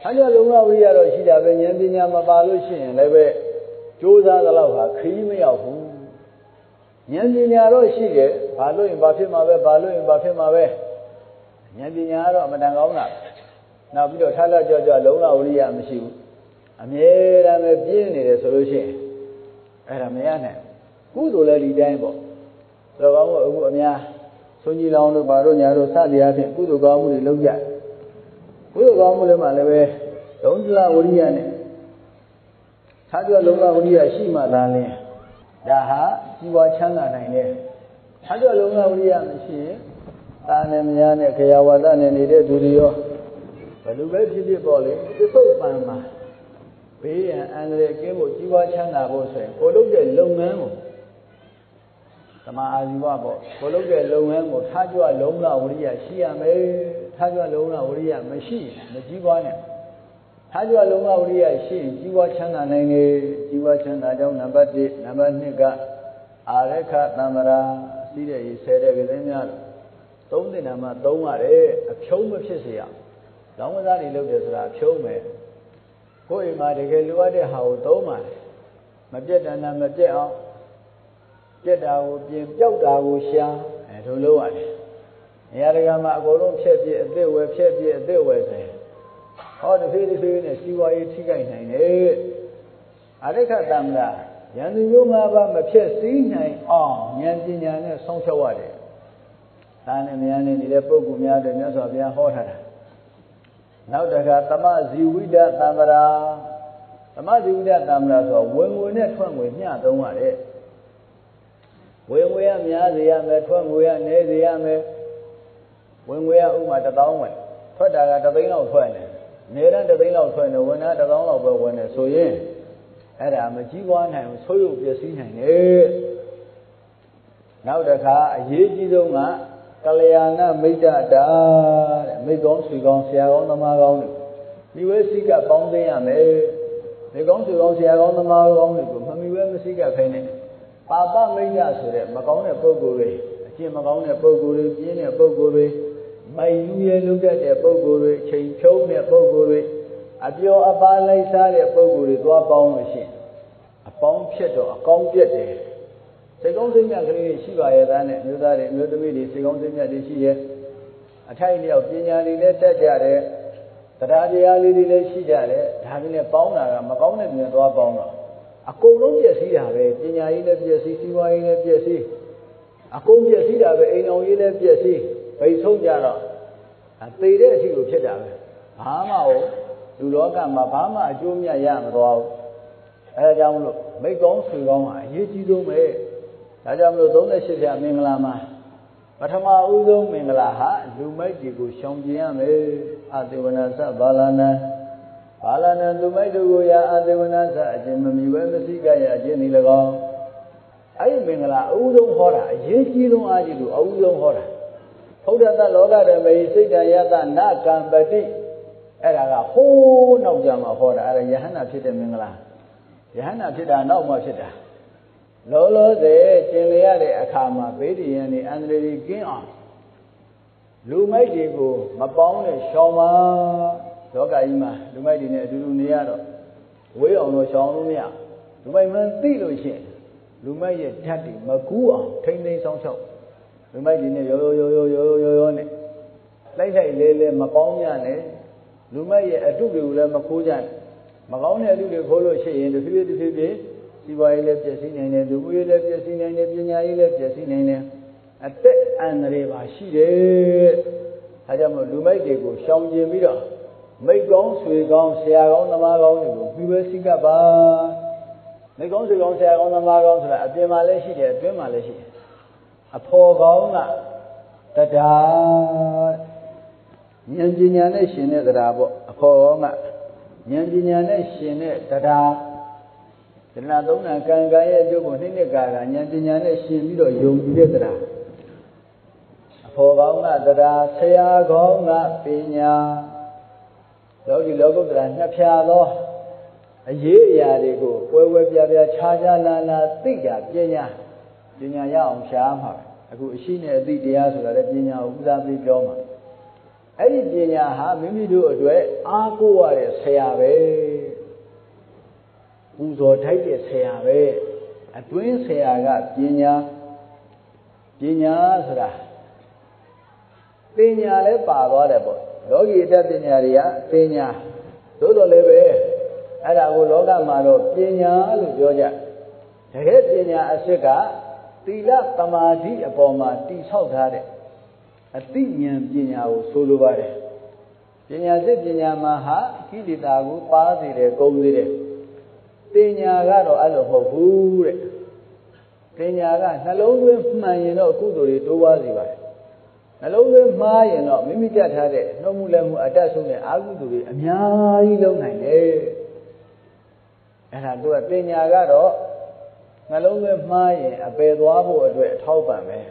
他这龙老爷了，现在被年纪年嘛八六新来呗，就啥个老话可以没有乎？年纪年了现在八六八匹马呗，八六八匹马呗，年纪年了没当高呢，那比如他那叫叫龙老爷没修，啊没咱们别人的说了些，哎他没样呢，古多来理解不？老讲我我咩？孙子郎都八六年都三点片，古多高木的老家。古多高木的嘛，那边龙子啦，我理解呢。他叫龙啦，我理解西马单嘞，然后几万千个人呢。他叫龙啦，我理解没是，单呢么样呢？可要我单呢，你得注意哦。不如白皮的包嘞，这手办嘛，别人按照给我几万千个不算，我都在龙安哦。怎么阿姨话不？我都在龙安哦，他叫龙啦，我理解西安没。他叫龙啦，我理解没戏，没机关呢。他叫龙啦，我理解戏，机关强大那个，机关强大叫 number 一 ，number 那个，阿来看那么啦，现在一现在个怎样了？东的那么东啊嘞，票没撇谁呀？咱们那里留的是啦，票没。过去嘛，这个留的好多嘛，没别的那么这样，别的我变表达我想，哎，都留啊的。人家这个嘛，各种撇撇，对外撇撇，对外噻。好的，非的非的，西瓜也提干啥呢？阿这看咱们啦，人家有嘛吧，没撇谁呢？啊，年纪年的上小娃的，咱那面呢，你来报顾面的，面说bien好他的。然后这个他妈自为的咱们啦，他妈自为的咱们啦说，文文的传为面懂嘛的，文文呀面子呀没传为呀内子呀没。文为啊，乌嘛得当文，出大个得等老出呢，内人得等老出呢，文啊得当老不文呢，所以，哎呀，没机关呢，所有别事情呢，然后这个业绩中啊，格里亚那没得的，没讲水讲下讲他妈讲的，你为谁个帮这样没？你讲水讲下讲他妈讲的，我们没为没谁个陪呢，爸爸没得说的，没讲的报告的，今没讲的报告的，今的报告的。没有也留在这报告里，请票面报告里，啊，表阿爸来啥的报告里多帮了些，啊，帮撇着，讲别的，谁讲谁面可能西瓜也单的，有啥的，有的没的，谁讲谁面的西些，啊，他一了边家里的在家的，在他家里的西家的，他们的帮那个，没帮那边多帮了，啊，各种别事呀呗，边家里的别事，西瓜里的别事，啊，公别事呀呗，银行里的别事。被冲家了，啊，对的是有撇的，爸妈哦，有老干嘛，爸妈就面一样多，哎，咱们说没讲水讲嘛，业绩都没，大家们都在写下明个啦嘛，把他妈欧洲明个啦哈，就没这个相机样没，阿对文那啥巴拉呢，巴拉呢都没这个呀，阿对文那啥，今没没问没谁个呀，今你那个，哎，明个啦，欧洲好了，业绩都阿就欧洲好了。后头在老家的没谁个也在那干不的，哎那个好闹讲嘛好的，哎也很难批的明啦，也很难批的闹嘛批的，老老在经历下来看嘛，别的人的按照的跟啊，路没这个没帮的小嘛，老家人嘛，路没的呢就路那样的，为了我小路面，路没们对了些，路没也天的没顾啊，天天上桥。路没的呢，有有有有有有有呢，来来来来没帮人呢，路没也一肚子来没苦人，没搞呢路里苦了些人，就非得非得，西瓜一来别些年呢，路一来别些年呢，别家一来别些年呢，啊对，按那里把西的，他叫么路没这个相见没了，没讲水讲下讲他妈讲这个，比如西个吧，没讲水讲下讲他妈讲出来，别嘛来西的，别嘛来西。啊，破高啊，大家年纪年的新的大家不破高啊，年纪年的新的大家，这那东南干干也就不是那干干，年纪年的新比较有意的大家，破高啊，大家吃呀高啊，变呀，老几老个大家那偏了，爷爷这个乖乖别别恰恰烂烂对呀变呀。ပညာရအောင်ရှားမှာပဲအခုရှိနေတဲ့သိတရားဆိုတာလည်းပညာဥပ္ပဒါသိပြောမှာ ấy gì nhà hả mấy mi đứa rồi à cô à để xe về u rồi thấy để xe về à tuyến xe à gì nhà gì nhà sao ra tiền nhà lấy bà vào đấy bộ đó gì đó tiền nhà đi à tiền nhà đối đó lấy về ấy là cô lo cái mà rồi tiền nhà lúc cho ra thế tiền nhà sẽ cả tỷ lệ tâm đi ở bao mà tỷ sáu thà đấy à tỷ nhân tiền nhà của số lượng đấy tiền nhà sẽ tiền nhà mà hả khi đi ta cũng ba gì đấy công gì đấy tiền nhà cái đó ăn được hộp phù đấy tiền nhà cái nó lâu rồi mà như nó cũng rồi đâu bao gì vậy nó lâu rồi mà như nó mình biết ra đấy nó mua lên mua ở đây xuống này áo cũng rồi em nhá đi lâu này đấy là tôi tiền nhà cái đó nó lâu rồi mà như ở bên đó bộ rồi thâu bản về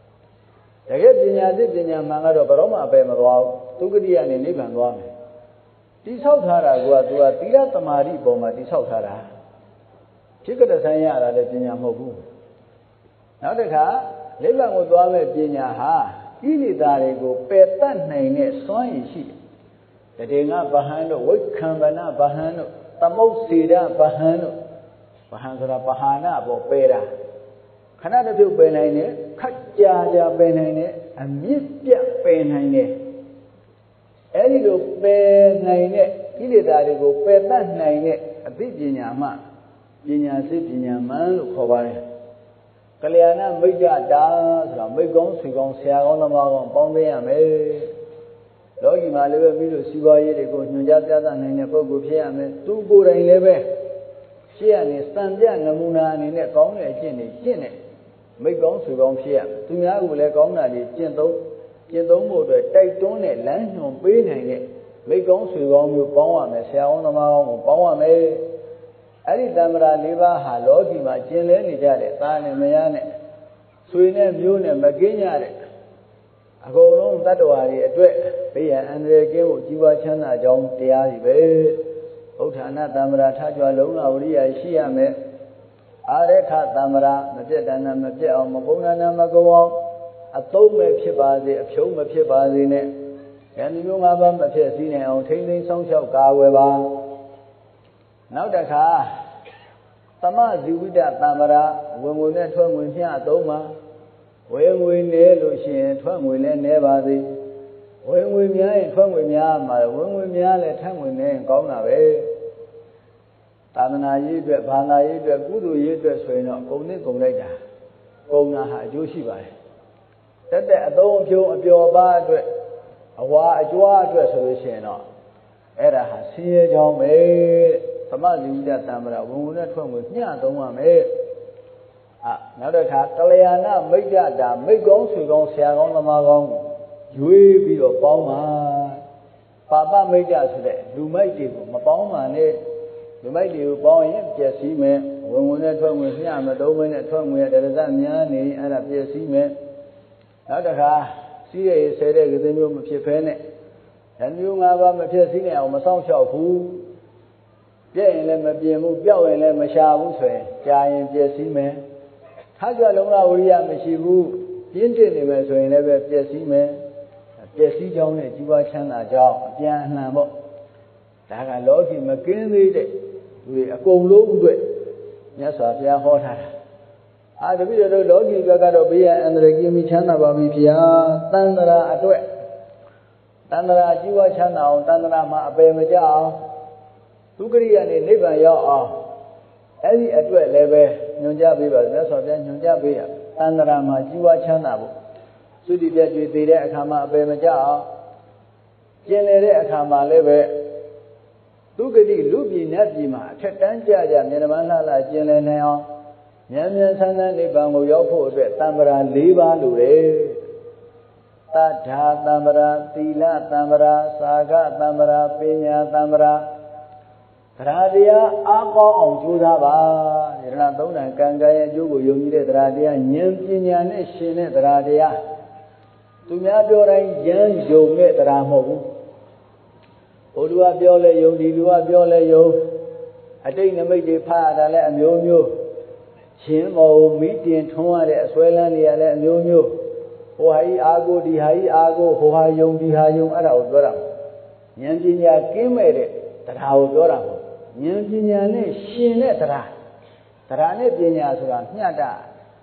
để cái tiền nhà thì tiền nhà mà cái đó bảo mà bên mà đó tôi cái đi anh này bản đó này đi sau thà ra của tôi tí ra tầm đi bộ mà đi sau thà ra chỉ có thể xây nhà là để tiền nhà một khu nó được hả lấy bằng một toa về tiền nhà hả cái gì ta để của bê tát này nè xoay gì để để ngã bà han đó với khăn bà na bà han đó tâm ốc xì ra bà han đó bà han ra bà han na bộ bê ra khả năng được bê này nè khách cha cha bê này nè anh biết biết bê này nè ấy đi được bê này nè cái gì ta để của bê tát này nè ở tí tiền nhà mà tiền nhà xí tiền nhà mà lúc khó bài cái này nó mấy gia đã là mấy con suy con xe con nó mà con bông bê à mấy đó gì mà lấy về ví dụ suy bài để con nhung gia gia này này có cụ phía à mấy tu cụ này lấy về xe này san gia nằm muna này này con này trên này trên này mấy con suy con phía tu nhá cụ lấy con này thì trên tấu trên tấu một rồi tay trốn này láng nhom bế này này mấy con suy con nhiều bông à mấy xe con nó mà con bông à mấy ấy thì tâm ra lý ba hà lỗ gì mà chiến lấy này ra để ta này mày này suy này miu này mà kiến nhà đấy à cô nó ta đồ à thì tuệ bây giờ anh về cái bộ chi ba chân là trong tia thì về Âu thà na tâm ra tha cho lỗ nào đi ai xí à mẹ à đấy khá tâm ra mà biết đàn nam mà biết ông mà bố na nam mà cô ông à tốt mẹ biết bà gì phiếu mẹ biết bà gì nè cái này chúng ta vẫn mà biết gì nè ông thấy nên sống sao cả về bàနောက်တစ်ခါသမဇီဝိတသံ္ဗရာဝင်ငွေနဲ့ထွက်ငွေမျှသုံးပါဝင်ငွေနည်းလို့ရှိရင်ထွက်ငွေလည်းနည်းပါသေးဝင်ငွေများရင်ထွက်ငွေများမှာဝင်ငွေများလည်းထွက်ငွေနည်းရင်ကောင်းတာပဲသာသနာရေးအတွက်ဘာသာရေးအတွက်ကုသိုလ်ရေးအတွက်ဆိုရင်တော့ကုန်နဲ့ကုန်လိုက်တာကုန်တာဟာအကျိုးရှိပါတယ်တက်တဲ့အသုံးအဖြုံအပျော်ပါအတွက်အဝါအကြွားအတွက်ဆိုလို့ရှိရင်တော့အဲ့ဒါဟာဆင်းရဲကြောင်းပဲသမဇီဝိတသံ္ဗရာဝင်ဝင်နဲ့ထွက်ဝင်မျှသုံးရမယ်အာနောက်တစ်ခါကလျာဏမိတ်္တတာမိတ်ကောင်းဆွေကောင်းဆရာကောင်းသမားကောင်းရွေးပြီးတော့ပေါင်းပါပါပမိတ်္တဆိုတဲ့လူမိုက်တွေကိုမပေါင်းပါနဲ့လူမိုက်တွေကိုပေါင်းရင်ပျက်စီးမယ်ဝင်ဝင်နဲ့ထွက်ဝင်မျှမသုံးမနဲ့ထွက်ဝင်ရတရဇများနေအဲ့ဒါပျက်စီးမယ်နောက်တစ်ခါစီးရည်ဆဲတဲ့ကလေးမျိုးမဖြစ်ဖဲနဲ့ဓာမျိုး၅ပါးမဖြစ်စီးနေအောင်မဆောင်လျှောက်ဘူးပြည့်ရင်လည်းမပြင်းဘူးပြောက်ရင်လည်းမရှာဘူးဆိုရင်ကြာရင်ပြည့်စည်မယ်ထားကြလုံးလာဝိရိယမရှိဘူးပြင်းတင်နေမယ်ဆိုရင်လည်းပဲပြည့်စည်မယ်ပြည့်စည်ကြောင်းနဲ့ជីវချမ်းသာကြောင်းအပြန်အလှန်ပေါ့ဒါကလောကီမကင်းသေးတဲ့သူတွေအကုန်လုံးအတွက်မြတ်စွာဘုရားဟောထားတာအာတပည့်တော်လောကီဘက်ကတော့ဘေးရန်အန္တရာယ်ကင်းပြီးချမ်းသာပါပြီဗျာတန်ត្រာအတွက်တန်ត្រာជីវချမ်းသာအောင်တန်ត្រာမှာအပယ်မကြအောင်သူကရိယာနဲ့နိဗ္ဗာန်ရောက်အောင်အဲ့ဒီအတွက်လည်းပဲညွှန်ကြားပေးပါမြတ်စွာဘုရားညွှန်ကြားပေးရတန်ត្រာမှာជីវချမ်းသာဖို့သုတိပြည့်ကြွေသေးတဲ့အခါမှာအပယ်မကြအောင်ကျင်လည်တဲ့အခါမှာလည်းပဲသူကတိလူပြည်နတ်ပြည်မှာအထက်တန်းကြကြမြတ်မန္တလာကျင်လည်နိုင်အောင်မြန်မြန်ဆန်းဆန်းနိဗ္ဗာန်ကိုရောက်ဖို့အတွက်တံ္ဍရာ၄ပါးလိုတယ်တထာတံ္ဍရာသီလတံ္ဍရာစာကတံ္ဍရာပညာတံ္ဍရာတရားတရားအားကောင်းအောင်ကြိုးစားပါယရဏသုံးတန်ကံကံရဲ့အကျိုးကိုယုံကြည်တဲ့တရားတရားဉာဏ်ပညာနဲ့ရှင်တဲ့တရားတရားသူများပြောတိုင်းဉာဏ်ယုံတဲ့တရားမဟုတ်ဘူးဘုရားပြောလဲယုံဒီလူကပြောလဲယုံအတိတ်နမိတ်တွေဖတ်ရတာလဲအမျိုးမျိုးရှင်မောမိတင်ထွန်းရတဲ့အစွဲလန်းတွေကလည်းအမျိုးမျိုး hô hay ago đi hay ago hô hay dùng đi hay dùng ở đâu đó đâu nhân chi nhà kiếm mày đấy ta đâu đó đâu nhân chi nhà này xin đấy ta ta này bây nhà số là nhà ta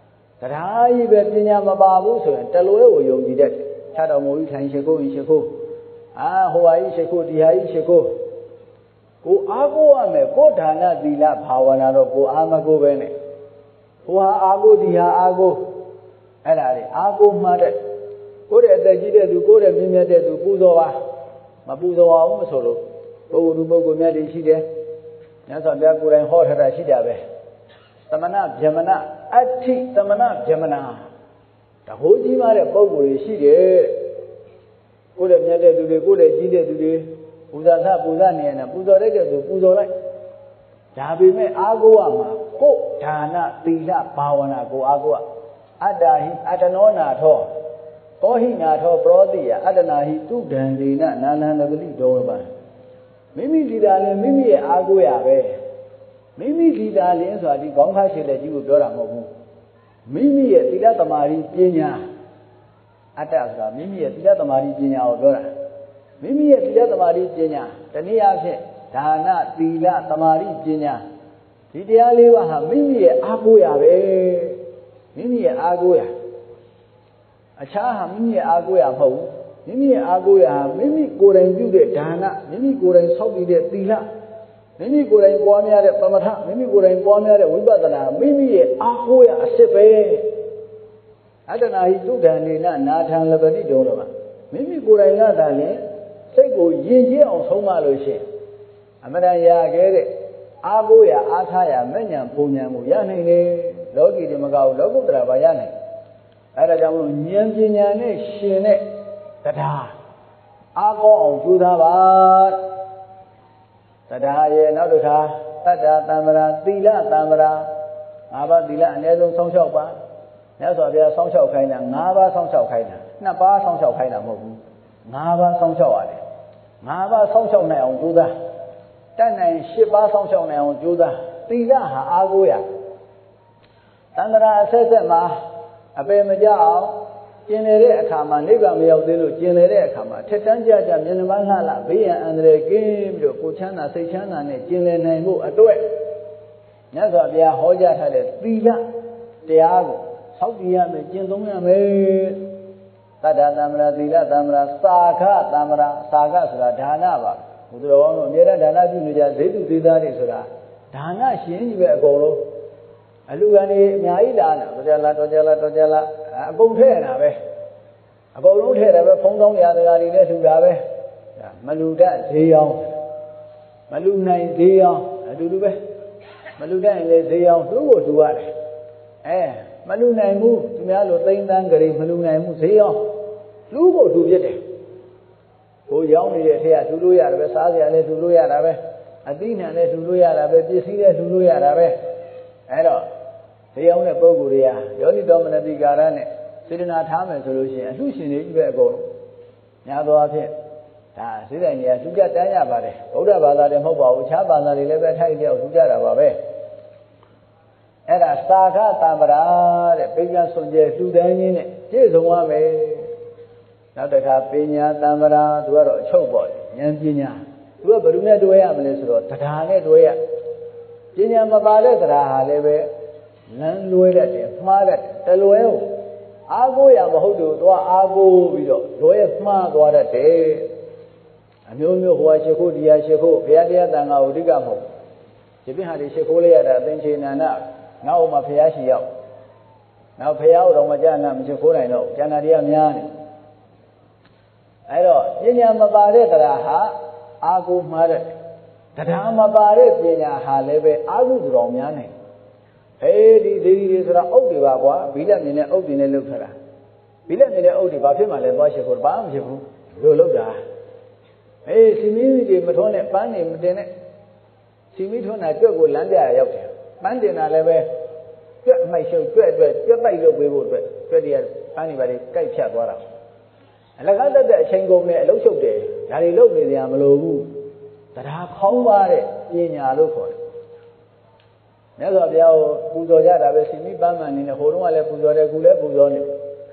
ta gì bây nhà mà ba bố số ta lối ở dùng gì đấy cha đâu mỗi thành sẽ cô sẽ cô à hô hay sẽ cô đi hay sẽ cô cô ago à mẹ cô thà na đi là bhavana đó cô ama cô bên này hô ha ago đi ha agoအဲ့ဒါလေအာကိုမှတ်တဲ့ကိုယ့်ရဲ့အသက်ကြီးတဲ့သူကိုယ့်ရဲ့မြင့်မြတ်တဲ့သူပူဇော်ပါမပူဇော်အောင်မဆိုလို့ပုဂ္ဂိုလ်သူပုဂ္ဂိုလ်များတွေရှိတယ်မြတ်စွာဘုရားကိုယ်တိုင်ဟောထားတာရှိတာပဲသမဏဗျမနအဋ္ဌိသမဏဗျမနာတဟိုးကြီးမားတဲ့ပုဂ္ဂိုလ်တွေရှိတယ်ကိုယ့်ရဲ့မြတ်တဲ့သူတွေကိုယ့်ရဲ့ကြီးတဲ့သူတွေပူဇာသပူဇာနေရပူဇော်တဲ့သူပူဇော်လိုက်ဒါပေမဲ့အာကိုရမှာကိုယ်ဒါနသီလဘာဝနာကိုအာကိုရအတ္တဟိအတ္တနောနာထောကောဟိနာထောပရောတိယအတ္တနာဟိတုဒံဒေနနာနန္တဂတိဒောပါမိမိဒီတာလည်းမိမိရဲ့အားကိုးရပဲမိမိဒီတာလည်းဆိုတာဒီခေါင်းခါရှည်လက်ကြီးကိုပြောတာမဟုတ်ဘူးမိမိရဲ့သီလသမာဓိပညာအတ္တဆိုတာမိမိရဲ့သီလသမာဓိပညာကိုပြောတာမိမိရဲ့သီလသမာဓိပညာတနည်းအားဖြင့်ဒါနသီလသမာဓိပညာဒီတရားလေးပါးဟာမိမိရဲ့အားကိုးရပဲမိမိရဲ့အားကိုးရအခြားဟာမိမိရဲ့အားကိုးရမဟုတ်ဘူးမိမိရဲ့အားကိုးရဟာမိမိကိုယ်တိုင်ပြုတဲ့ဒါနမိမိကိုယ်တိုင်ဆောက်တည်တဲ့သီလမိမိကိုယ်တိုင်ပွားများတဲ့သမထမိမိကိုယ်တိုင်ပွားများတဲ့ဝိပဿနာမိမိရဲ့အားကိုးရအစစ်ပဲအတ္တနာဟိသုဒ္ဓံနေနနာထံလပတိတုံးတော့မိမိကိုယ်တိုင်ကသာလျှင်စိတ်ကိုယဉ်ကျေးအောင်ဆုံးမလို့ရှိရင်အမတန်ရခဲ့တဲ့အားကိုးရအားထားရမဲ့ညာပုံညာမှုရနိုင်တယ်လောကီတွေမကောက်လောကုတ္တရာဘာရနိုင်အဲ့ဒါကြောင့်မလို့ဉာဏ်ပညာနဲ့ရှင်တဲ့တရားအားကောင်းအောင်ကြိုးစားပါတရားရဲ့နောက်တစ်ခါတတ္တသံဗရာသီလသံဗရာငါးပါးသီလအနည်းဆုံးဆောင်းလျှောက်ပါမြတ်စွာဘုရားဆောင်းလျှောက်ခိုင်းတာငါးပါးဆောင်းလျှောက်ခိုင်းတာနှစ်ပါးဆောင်းလျှောက်ခိုင်းတာမဟုတ်ဘူးငါးပါးဆောင်းလျှောက်ရတယ်ငါးပါးဆောင်းလျှောက်နိုင်အောင်ကြိုးစားတတ်နိုင်ရှစ်ပါးဆောင်းလျှောက်နိုင်အောင်ကြိုးစားသီလဟာအားကိုးရသန္တရာအဆက်ဆက်မှာအပေမကြအောင်ကျင်လေတဲ့အခါမှာနိဗ္ဗာန်မရောက်သေးလို့ကျင်လေတဲ့အခါမှာထက်တန်းကြကြမျက်နှာမလှလှဘေးရန်အန္တရာယ်ကင်းပြီးတော့ကိုချမ်းသာစိတ်ချမ်းသာနဲ့ကျင်လေနိုင်ဖို့အတွက်မြတ်စွာဘုရားဟောကြားထားတဲ့သီလတရားကိုဆောက်တည်ရမယ်ကျင့်သုံးရမယ်သတ္တသံဃာသီလသံဃာစာခသံဃာစာခဆိုတာဒါနပါဘုရားတော်ကအမြဲတမ်းဒါနပြုနေကြဇေတုသေသားတွေဆိုတာဒါနရှင်ကြီးပဲအကုန်လုံးအလူကနေအများကြီးလာတာတော်ကြလားတော်ကြလားတော်ကြလားအကုန်ထဲတာပဲအကုန်လုံးထဲတာပဲဖုံးဆောင်ရာတရားတွေလည်းလှူတာပဲမလူတတ်ဈေးအောင်မလူနိုင်ဈေးအောင်အတူတူပဲမလူတတ်ရင်လည်းဈေးအောင်သူ့ကိုတူရတယ်အဲမလူနိုင်ဘူးသူများလိုသိမ့်တန်းကြိမလူနိုင်ဘူးဈေးအောင်လူ့ကိုတူဖြစ်တယ်ကိုရောင်းနေတဲ့အထက်ကတူလို့ရတယ်ပဲစားစရာလည်းတူလို့ရတာပဲအသီးနှံလည်းတူလို့ရတာပဲပစ္စည်းလည်းတူလို့ရတာပဲအဲ့တော့ဈေးအောင်တဲ့ပုဂ္ဂိုလ်တွေကယောနိတော်မနတိကာရနဲ့စေတနာထားမယ်ဆိုလို့ရှိရင်အလှရှင်တွေကြီးပဲအကုန်လုံးညာသောအဖြစ်ဒါဈေးတိုင်းတွေကလူကြတန်းရပါတယ်ဗုဒ္ဓဘာသာတွေမဟုတ်ပါဘူးအခြားဘာသာတွေလည်းပဲထိုက်တဲ့လူကြတာပါပဲအဲ့ဒါသာခသံဗရာတဲ့ပိဋကဆွန်ကျဲလှူဒန်းခြင်းနဲ့ပြည့်စုံရမယ်နောက်တစ်ခါပညာသံဗရာသူကတော့အချုပ်ပေါ့ဉာဏ်ပညာသူကဘယ်လိုနဲ့တွဲရမလဲဆိုတော့တရားနဲ့တွဲရပညာမပါတဲ့တရားဟာလည်းပဲလမ်းလွဲတတ်တယ်မှားတတ်တယ်တလွဲကိုအားကိုးရမဟုတ်တော့သွားအားကိုးပြီးတော့လွဲမှားသွားတတ်တယ်အမျိုးမျိုးဟိုဟာရှိခိုးဒီဟာရှိခိုးဘုရားတရားတန်ခါဥဒိကမဟုတ်ဒီပြဟာတွေရှိခိုးလိုက်ရတာအသင်္ချေနန္ဒနောက်မှဘုရားရှိရောက်နောက်ဘုရားတော်မကြနာမရှိခိုးနိုင်တော့ကျန်တာတရားများနေအဲ့တော့ပညာမပါတဲ့တရားဟာအားကိုးမှားတတ်တယ်တရားမပါတဲ့ပညာဟာလည်းပဲအာဟုတော်များနေအေးဒီဒေဒီတွေဆိုတာအုပ်တွေပါကွာဘိလက်မြင်တဲ့အုပ်တွေနဲ့လှုပ်ထတာဘိလက်မြင်တဲ့အုပ်တွေဘာဖြစ်မှလဲသွားရှိခိုးဘာမှမဖြစ်ဘူးလို့လှုပ်တာအေးစီမီတွေမထွန်းနဲ့ပန်းတွေမတင်နဲ့စီမီထွန်းတာကြွက်ကိုလမ်းပြရရောက်တယ်ပန်းတင်တာလည်းပဲကြွက်မိုက်ရှုပ်ကြွက်အတွက်ကြွက်ပိုက်လုပ်ပေးဖို့အတွက်ကြွက်တွေကပန်းတွေပါတွေကြိုက်ဖြတ်သွားတာအလကားတက်တဲ့အချိန်ကုန်နဲ့အလုပ်ချုပ်တယ်ဒါတွေလုပ်နေကြမလို့ဘူးတရားခေါင်းပါတဲ့ပညာလို့ခေါ်တယ်မြတ်စွာဘုရားကိုပူဇော်ကြတာပဲစီမီပန်းမှန်နေနဲ့ဟိုတုန်းကလည်းပူဇော်တယ်ခုလည်းပူဇော်နေ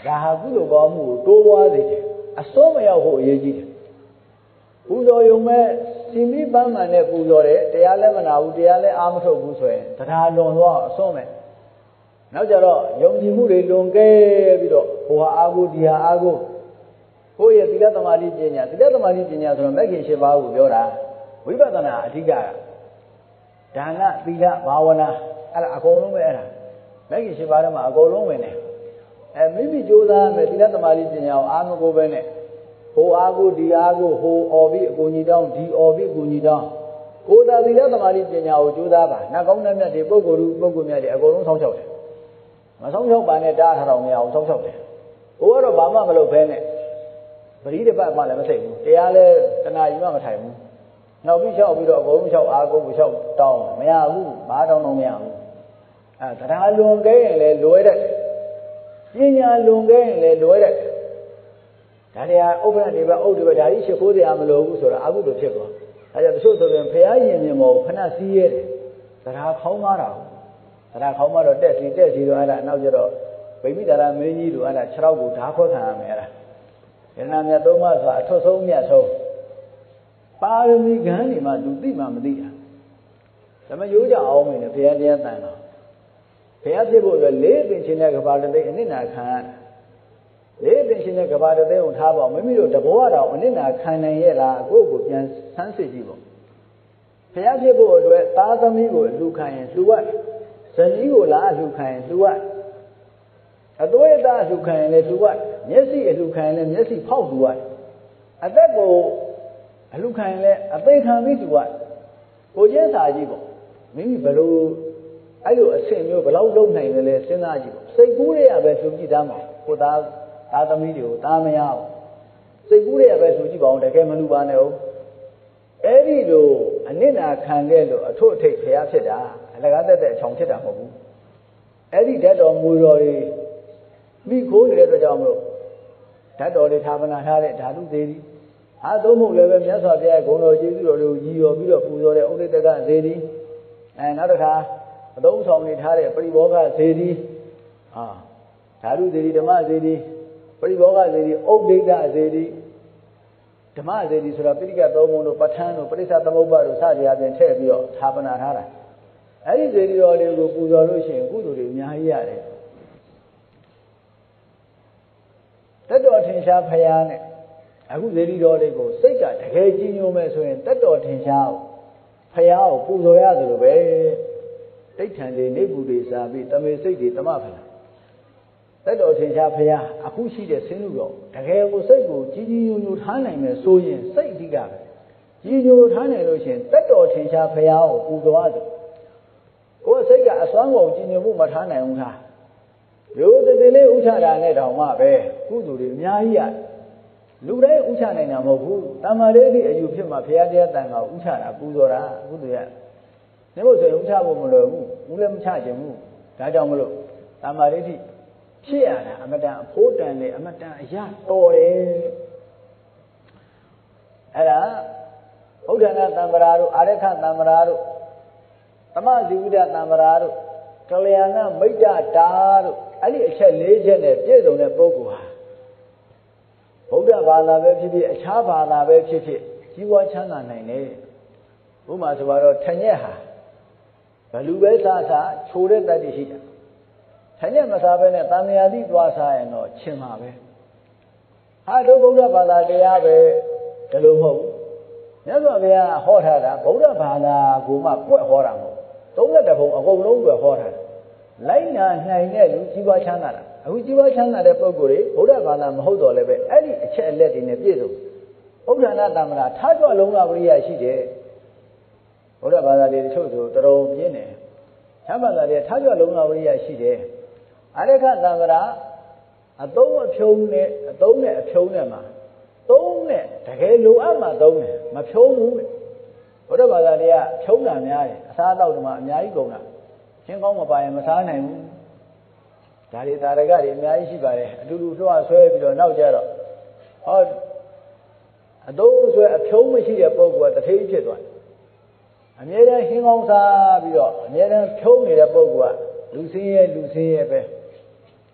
ဒါကုသိုလ်ကောင်းမှုကိုတိုးပွားစေတယ်အစွန်းမရောက်ဖို့အရေးကြီးတယ်ပူဇော်ရုံမဲ့စီမီပန်းမှန်နဲ့ပူဇော်တယ်တရားလည်းမနာဘူးတရားလည်းအားမထုတ်ဘူးဆိုရင်တရားလွန်သွားအစွန်းမဲ့နောက်ကြတော့ယုံကြည်မှုတွေလွန်ကဲပြီးတော့ဟိုဟာအာဟုဒီဟာအာဟုကိုယ့်ရဲ့သီလသမာဓိပညာသီလသမာဓိပညာဆိုတော့မဂ္ဂင်၈ပါးကိုပြောတာဝိပဿနာအဓိကကဒါနသီလဘာဝနာအဲ့ဒါအကုန်လုံးပဲအဲ့ဒါမဂ္ဂင်၈ပါးထဲမှာအကုန်လုံးဝင်တယ်အဲမိမိကြိုးစားမယ်သီလသမာဓိပညာကိုအားမကိုပဲနဲ့ဟိုအာဟုဒီအာဟုဟိုအော်ပြီးအကူကြီးတောင်းဒီအော်ပြီးအကူကြီးတောင်းကိုယ်သာသီလသမာဓိပညာကိုကြိုးစားပါနတ်ကောင်းတဲ့မြတ်တွေပုဂ္ဂိုလ်လူပုဂ္ဂိုလ်မြတ်တွေအကုန်လုံးဆောင်းချောက်တယ်မဆောင်းချောက်ပါနဲ့တားထားတော့မရအောင်ဆောင်းချောက်တယ်ကိုကတော့ဘာမှမလုပ်ဘဲနဲ့ပရိဒီပတ်မှလည်းမသိဘူးတရားလည်းတဏှာကြီးမှမထိုင်ဘူးနောက်ပြီးလျှောက်ပြီးတော့အကုန်လုံးလျှောက်အာဟုကိုလျှောက်တောင်းမရဘူးဘာတောင်းတော့မရဘူးအဲတရားလွန်ခဲ့ရင်လည်းလွယ်တဲ့ပညာလွန်ခဲ့ရင်လည်းလွယ်တဲ့ဒါတရားဥပ္ပဒနေပဲဥဒ္ဓပဲဒါကြီးရှိခိုးတရားမလိုဘူးဆိုတာအကုသိုလ်ဖြစ်သွားဒါကြောင့်တချို့ဆိုရင်ဖရာရင်မြင်မို့ခဏစီးရဲတယ်တရားခေါင်းမာတာတရားခေါင်းမာတော့တက်စီတက်စီတော့အဲ့ဒါနောက်ကျတော့ဗိမိတာရမင်းကြီးတို့အဲ့ဒါခြေထောက်ကိုဓာခွက်ခံရမယ်အဲ့ဒါယန္နာမြတ်သုံးပါးဆိုတာအထွတ်ဆုံးမြတ်ဆုံးပါရမီကံနေမှသူသိမှမသိတာဒါမှရိုးကြအောင်မင်းနဲ့ဘုရားတရားတန်တော့ဘုရားဖြစ်ဖို့အတွက်လေးပင်ချင်းတဲ့ကဘာတသိအနစ်နာခံရလေးပင်ချင်းတဲ့ကဘာတသိကိုထားပေါ့မိမိတို့တဘောတော်အနစ်နာခံနိုင်ရဲ့လားကိုယ့်ကိုပြန်ဆန်းစစ်ကြည့်ပေါ့ဘုရားဖြစ်ဖို့အတွက်သားသမီးကိုလှူခံရင်လှူရဇနီးကိုလားလှူခံရင်လှူရအသွေးသားလှူခံရင်လည်းလှူရမျက်စိအလှူခံရင်လည်းမျက်စိဖောက်လှူရအသက်ကိုအလှူခံရင်လည်းအသေးခံပြီးလှူရကိုကျင်းစာကြည့်ပေါ့မိမိဘယ်လိုအဲ့လိုအဆင့်မျိုးဘယ်လောက်လုံးနိုင်လဲလဲစဉ်းစားကြည့်ပေါ့စိတ်ကူးရရပဲလှူကြည့်သားမှာကိုသားသားသမီးတွေကိုသားမရအောင်စိတ်ကူးရရပဲလှူကြည့်ပါအောင်တကယ်မလှူပါနဲ့ဟုတ်အဲ့ဒီလိုအနစ်နာခံခဲ့လို့အထွတ်အထိပ်ဖျားဖြစ်တာအလကားတက်တဲ့အချောင်ဖြစ်တာမဟုတ်ဘူးအဲ့ဒီဓာတ်တော်မူတော်တွေမိခိုးနေတဲ့အတွက်ကြောင့်မလို့ဓာတ်တော်တွေဌာပနာထားတဲ့ဓာတုသေးသည်အားသုံးမှုလည်းပဲမြတ်စွာဘုရားဂုဏ်တော်ကျေးဇူးတော်တွေကိုရည်ရော်ပြီးတော့ပူဇော်တဲ့ဥဒိတကဇေဒီအဲနောက်တစ်ခါအသုံးဆောင်နေထားတဲ့ပရိဘောဂဇေဒီဟာဓာတုဇေဒီဓမ္မဇေဒီပရိဘောဂဇေဒီဥဒိတဇေဒီဓမ္မဇေဒီဆိုတာပိဋကသုံးပုံတို့ပဋ္ဌာန်းတို့ပရိစ္ဆသမုပ္ပါတို့စသည်အပြင်ထည့်ပြီးတော့ဌာပနာထားတာအဲ့ဒီဇေဒီတော်တွေကိုပူဇော်လို့ရှိရင်ကုသိုလ်တွေအများကြီးရတယ်တတ်တော်ထင်ရှားဖရာနဲ့အခုဇေဒီတော်တွေကိုစိတ်ကတကယ်ကြီးညိုမဲ့ဆိုရင်တတ်တော်ထင်ရှားဖရာကိုပူဇော်ရသလိုပဲတိဋ္ဌံတွေနေဘူးတွေစားပြီးတမေစိတ်တွေတမဖလားတတ်တော်ထင်ရှားဖရာအခုရှိတဲ့ဆင်းလူတော်တကယ်ကိုစိတ်ကိုကြီးကြီးညိုညိုထားနိုင်မယ်ဆိုရင်စိတ်အဓိကပဲကြီးညိုထားနိုင်လို့ရှိရင်တတ်တော်ထင်ရှားဖရာကိုပူဇော်ရတယ်ကိုယ်စိတ်ကအစွမ်းကုန်ကြီးညိုမှုမထားနိုင်ဘူးလားရိုးတည်လေးဥချတာနဲ့တောင်မှပဲကုသိုလ်တွေအများကြီးရလူတိုင်းဥချနိုင်တာမဟုတ်ဘူးတမ္မာလေးတိအယူဖြစ်မှာဘုရားတရားတန်ခါဥချတာပူဇော်တာကုသိုလ်ရနေဖို့ဆိုရင်ဥချဖို့မလွယ်ဘူးဘူးလည်းမချခြင်းဘူးဒါကြောင့်မလို့တမ္မာလေးတိဖြစ်ရတာအမတန်အဖို့တန်လေအမတန်အရတော်တယ်အဲ့ဒါဥဒ္ဒနာတံ္ပရာတို့အာရခတံ္ပရာတို့သမဇီဝိဒတံ္ပရာတို့ကလျာဏမိတ်တာတို့အဲ့ဒီအချက်၄ချက်နဲ့ပြည့်စုံတဲ့ပုဂ္ဂိုလ်ဟာဗုဒ္ဓဘာသာပဲဖြစ်ဖြစ်အခြားဘာသာပဲဖြစ်ဖြစ်ကြီးပွားချမ်းသာနိုင်တယ်ဥပမာဆိုတော့ထညက်ဟာဘလူပဲစားစားချိုတဲ့တတ်တည်ရှိတာထညက်မစားဘဲနဲ့တန်မြာတိသွားစားရင်တော့ချင်ပါပဲဟာတို့ဗုဒ္ဓဘာသာတရားပဲဒါလို့မဟုတ်ဘူးမြတ်စွာဘုရားဟောထားတာဗုဒ္ဓဘာသာကိုမှပွက်ဟောတာမဟုတ်သုံးတဲ့တဘုံအကုန်လုံးကိုဟောထားတယ်လိုက်နာနိုင်တဲ့လူကြီးပွားချမ်းသာတာအခုကြီးပွားချမ်းသာတဲ့ပုဂ္ဂိုလ်တွေဗုဒ္ဓဘာသာမဟုတ်တော့လည်းပဲအဲ့ဒီအချက်အလက်တွေနဲ့ပြည့်စုံဥဒ္ဒနာတမ္မရာထားကြလုံးလာပရိယရှိတယ်ဗုဒ္ဓဘာသာတွေတချို့ဆိုတော်တော်ပြင်းတယ်သံဘာသာတွေထားကြလုံးလာပရိယရှိတယ်အရခတမ္မရာအသုံးအဖြုံးနဲ့အသုံးနဲ့အဖြုံးနဲ့မှာသုံးနဲ့တကယ်လိုအပ်မှသုံးတယ်မဖြုံးဘူးဘုရားဘာသာတွေကဖြုံးတာများတယ်အစားအသောက်တွေမှာအများကြီးကုန်တာချင်းကောင်းမပါရင်မစားနိုင်ဘူးဒါတွေတာရကတွေအများကြီးရှိပါတယ်အတူတူလွှတ်ဆွဲပြီးတော့နောက်ကြတော့ဟောအသုံးဆွဲအဖြုံးမရှိတဲ့ပုဂ္ဂိုလ်ကတထေးဖြစ်သွားတယ်အမြဲတမ်းဟင်းကောင်းစားပြီးတော့အမြဲတမ်းဖြုံးနေတဲ့ပုဂ္ဂိုလ်ကလူစင်းရဲလူစင်းရဲပဲ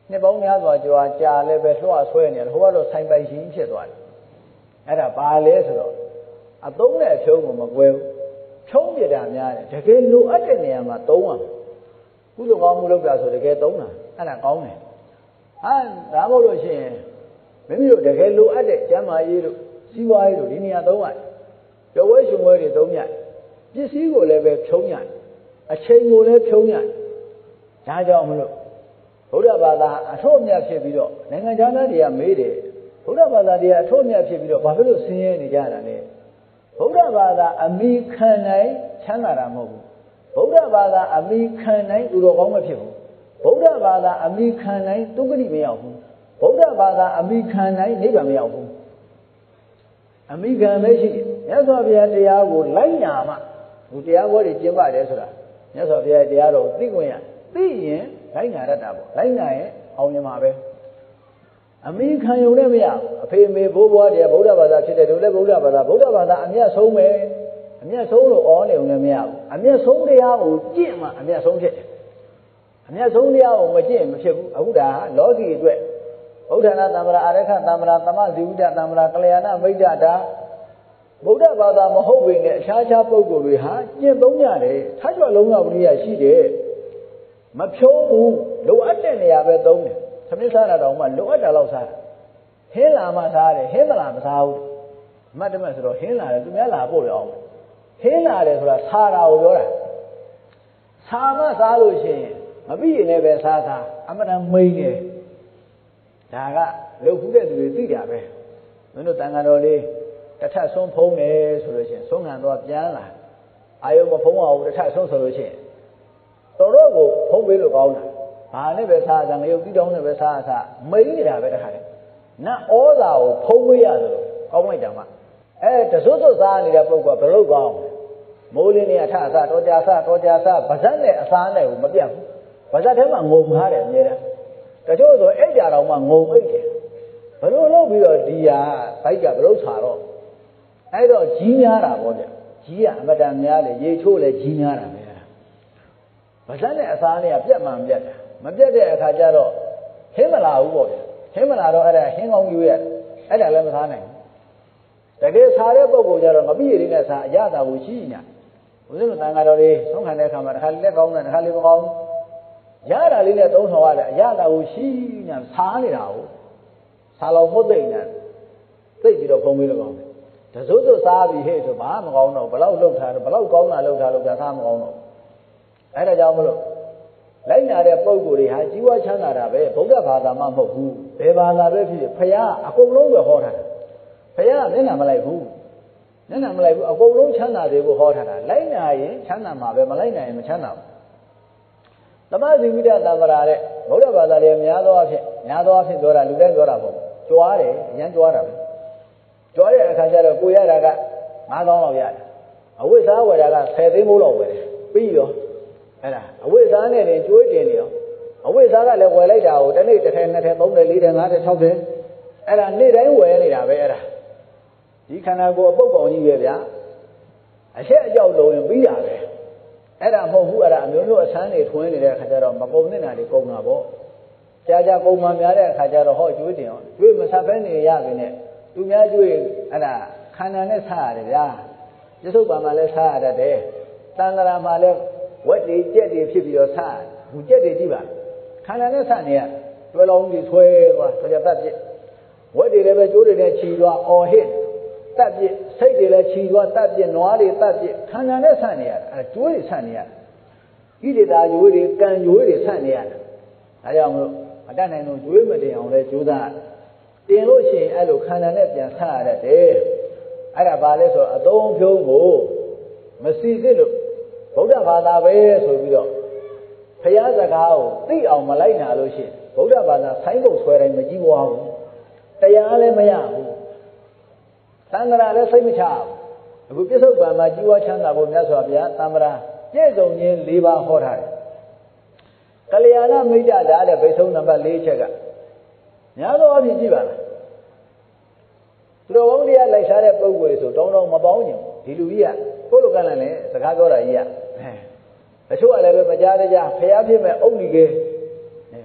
နှစ်ပေါင်းများစွာကြာကြာလည်းပဲလွှတ်ဆွဲနေတယ်ဟိုကတော့ဆိုင်ပိုင်ရှင်ဖြစ်သွားတယ်အဲ့ဒါဘာလဲဆိုတော့အသုံးနဲ့အဖြုံးကိုမကွဲဘူးဖြုံးပြတာများတယ်တကယ်လိုအပ်တဲ့နေရာမှာသုံးရမယ်ကုသိုလ်ကောင်းမှုလုပ်တာဆိုတကယ်သုံးတာအဲ့ဒါကောင်းတယ်ဟာဒါမဟုတ်လို့ရှိရင်မိမိတို့တကယ်လိုအပ်တဲ့ကျမ်းမာရေးတို့စီးပွားရေးတို့ဒီနေရာသုံးရတယ်ပျော်ဝဲရှင်ဝဲတွေသုံးရတယ်ပစ္စည်းကိုလည်းပဲဖြုံးရတယ်အချိန်ကိုလည်းဖြုံးရတယ်ဒါကြောင့်မလို့ဗုဒ္ဓဘာသာအထောက်အမြတ်ဖြစ်ပြီးတော့နိုင်ငံခြားသားတွေကမေးတယ်ဗုဒ္ဓဘာသာတွေကအထောက်အမြတ်ဖြစ်ပြီးတော့ဘာဖြစ်လို့ဆင်းရဲနေကြတာလဲဗုဒ္ဓဘာသာအမိခံနိုင်ချမ်းသာတာမဟုတ်ဘူးဗုဒ္ဓဘာသာအမိခံနိုင်ဥတော်ကောင်းမဖြစ်ဘူးဗုဒ္ဓဘာသာအမိခံနိုင်ဒုက္ခတိမရောက်ဘူးဗုဒ္ဓဘာသာအမိခံနိုင်နိဗ္ဗာန်မရောက်ဘူးအမိခံပဲရှိတယ်မြတ်စွာဘုရားတရားကိုလိုက်နာမှဒီတရားဘောတွေကျင့်ပါတယ်ဆိုတာမြတ်စွာဘုရားတရားတော်သိခွင့်ရသိရင်လိုက်နာရတာပေါ့လိုက်နာရင်အောင်မြင်မှာပဲအမိခံယုံနဲ့မရအဖေမေဘိုးဘွားတရားဗုဒ္ဓဘာသာဖြစ်တဲ့တို့လည်းဗုဒ္ဓဘာသာဗုဒ္ဓဘာသာအမျက်ဆုံးပဲအမျက်ဆုံးလို့ဩနေုံနဲ့မရဘူးအမျက်ဆုံးတရားကိုကျင့်မှအမျက်ဆုံးဖြစ်တယ်အမျက်ဆုံးတရားကိုမကျင့်မဖြစ်ဘူးအခုဒါလောကီအတွက်ဗုဒ္ဓနာတမ္ပရာအရခတမ္ပရာသမဇိဝိတတမ္ပရာကလျာဏမိတ်တတာဗုဒ္ဓဘာသာမဟုတ်ပေနဲ့အခြားခြားပုဂ္ဂိုလ်တွေဟာကျင့်သုံးရတယ်ထားကြွလုံးဝပရိယရှိတယ်မဖြုံးဘူးလိုအပ်တဲ့နေရာပဲသုံးတယ်သမင်းစားတာတော့မှလိုအပ်တာလောက်စားတယ်ဟင်းလာမှစားတယ်ဟင်းမလာမစားဘူးအမှတ်တမဲ့ဆိုတော့ဟင်းလာတယ်သူများလာပို့ရအောင်ဟင်းလာတယ်ဆိုတာစားတာကိုပြောတာစားမှစားလို့ရှိရင်မပြီးရင်လည်းပဲစားစားအမှန်တမ်းမိန်တယ်ဒါကလှုပ်ဖူးတဲ့သူတွေသိတာပဲမင်းတို့တန်ဃာတော်လေးတစ်ထပ်ဆုံးဖုံးတယ်ဆိုလို့ရှိရင်ဆုံးခံတော့ပြန်လာအာယုံမဖုံးအောင်တစ်ထပ်ဆုံးဆိုလို့ရှိရင်တော်တော့ကိုဖုံးပေးလို့ကောင်းတာဘာနဲ့ပဲစားစားငရုတ်တီးတောင်းနဲ့ပဲစားစားမိန်နေတာပဲတခါတည်းနတ်ဩဇာကိုဖုံးပေးရသလိုကောင်းလိုက်တာမှအဲတစွတ်စွတ်စားနေတဲ့ပုဂ္ဂိုလ်ကဘယ်လိုကောင်းမိုးလင်းနေအထအစားတော်ကြစားတော်ကြစားဗဇက်နဲ့အစားနဲ့ကိုမပြတ်ဘူးဗဇက်ထဲမှာငုံထားတယ်အမြဲတမ်းတချို့ဆိုအိတ်ကြတော်မှငုံအိတ်တယ်ဘယ်လိုလုပ်ပြီးတော့ဒီဟာဘိုက်ကဘယ်လိုစားတော့အဲ့တော့ကြီးများတာပေါ့ဗျကြီးကအမတန်များလေရေချိုးလေကြီးများတာပဲဗဇက်နဲ့အစားနဲ့ကပြတ်မှန်ပြတ်တာမပြတ်တဲ့အခါကျတော့ဟင်းမလာဘူးပေါ့ဗျဟင်းမလာတော့အဲ့ဒါဟင်းကောင်းယူရအဲ့ဒါလည်းမစားနိုင်ဘူးတကယ်စားတဲ့ပုံကိုကျတော့မပြည့်ရည်နဲ့စားအရသာကိုရှိညာဦးဇင်းတို့တန်ဃာတော်တွေဆုံးခံတဲ့အခါမှာတစ်ခါလေးလက်ကောင်းတယ်တစ်ခါလေးမကောင်းရတာလေးနဲ့သုံးဆောင်ရတယ်အရသာကိုရှိညာစားနေတာကိုစားလောက်မဟုတ်သိနေသိပြီးတော့ဖုံးပြီးတော့ကောင်းတယ်တစိုးစိုးစားပြီးဟဲ့ဆိုဘာမကောင်းတော့ဘလောက်လှုပ်ထားတော့ဘလောက်ကောင်းတာလှုပ်ထားလို့ကစားမကောင်းတော့အဲ့ဒါကြောင့်မလို့လိုက်နာတဲ့ပုံကိုယ်တွေဟာជីវချမ်းသာတာပဲဗုဒ္ဓဘာသာမှမဟုတ်ဘူးဘယ်ဘာသာပဲဖြစ်ဖြစ်ဖရာအကုန်လုံးပဲဟောထားတာဖရာမျက်နှာမလိုက်ဘူးမျက်နှာမလိုက်ဘူးအကုန်လုံးချမ်းသာတွေကိုဟောထားတာလိုက်နာရင်ချမ်းသာမှာပဲမလိုက်နာရင်မချမ်းသာဘူးသမဇိဝိတတမ္ပရာတဲ့ဗုဒ္ဓဘာသာတွေများသောအားဖြင့်များသောအားဖြင့်ပြောတာလူတိုင်းပြောတာပေါ့ကြွားတယ်အရန်ကြွားတာပဲကြွားတဲ့အခါကျတော့ကိုရတာကငါးသောင်းလောက်ရတယ်အဝိဇ္ဇာဝယ်တာကဆယ်သိန်းမိုးလောက်ဝယ်တယ်ပြီးရောအဲ့ဒါအဝိဇ္ဇာနဲ့တင်ကျွေးတင်နေရောအဝိဇ္ဇာကလည်းဝယ်လိုက်တာကိုတစ်နေ့တစ်ထဲနှစ်ထဲသုံးထဲလေးထဲငါးထဲခြောက်ထဲအဲ့ဒါနေ့တိုင်းဝယ်နေတာပဲအဲ့ဒါဒီခန္ဓာကိုယ်အပုပ်ပေါင်ကြီးပဲဗျာအချက်အကြောက်လုံးရင်ပြီးတာပဲအဲ့ဒါမဟုတ်ဘူးအဲ့ဒါအမျိုးမျိုးအဆန်းတွေထွင်းနေတဲ့အခါကျတော့မကုန်တဲ့နာတွေကုန်တာပေါ့ကြာကြာကုန်မှများတဲ့အခါကျတော့ဟောကျွေးတင်အောင်ကျွေးမဆက်ဖဲနေရပြီနဲ့သူများကျွေးအဲ့ဒါခန္ဓာနဲ့ဆက်ရတယ်ဗျာပြစ္ဆုတ်ပံမှာလည်းဆက်ရတတ်တယ်တန်ត្រာမှာလည်းဝက်တွေကြက်တွေဖြစ်ပြီးတော့ဆက်ဘူးကြက်တွေကြည့်ပါခန္ဓာနဲ့ဆက်နေရတွဲလုံးကြီးဆွဲသွားဆိုကြတတ်ပြစ်ဝက်တွေလည်းပဲကျိုးတွေနဲ့ခြီသွားအော်ဟစ်တတ်ပြစ်စိတ်တွေလည်းခြီသွားတတ်ပြစ်နွားတွေတတ်ပြစ်ခန္ဓာနဲ့ဆက်နေရအဲကျိုးတွေဆက်နေရဣတိတာယိုးတွေကံယိုးတွေဆက်နေရဒါကြောင့်မလို့အတတ်နိုင်လို့ကျွေးမတင်အောင်လဲကြိုးစားတင်လို့ရှိရင်အဲ့လိုခန္ဓာနဲ့ပြန်ဆက်ရတတ်တယ်အဲ့ဒါဘာလဲဆိုတော့အသုံးဖြုံးကိုမစီစစ်လို့ဗုဒ္ဓဘာသာပဲဆိုပြီးတော့ဘုရားစကားကိုသိအောင်မလိုက်နာလို့ရှိရင်ဗုဒ္ဓဘာသာဆိုင်းပုတ်ဆွဲတိုင်းမကြည့်ပွားဘူးတရားလည်းမရဘူးသံဃာလည်းစိတ်မချဘူးအခုပြစ္ဆုတ်ပံမှာជីវချမ်းသာဖို့မြတ်စွာဘုရားသံဃာပြည့်စုံခြင်း၄ပါးဟောထားတယ်ကလျာဏမိတ်တာတဲ့ဘိဆုံးနံပါတ်၄ချက်ကများသောအားဖြင့်ကြည့်ပါလားသူတော်ကောင်းတရားလိုက်စားတဲ့ပုဂ္ဂိုလ်တွေဆိုတောင်းတောင်းမပေါင်းကြဘူးဒီလူကြီးကကိုယ့်လိုကလည်းလည်းစကားပြောတာကြီးကအဲတချို့ကလည်းပဲမကြားတကြားဖျားဖြစ်မဲ့အုတ်လီကဲ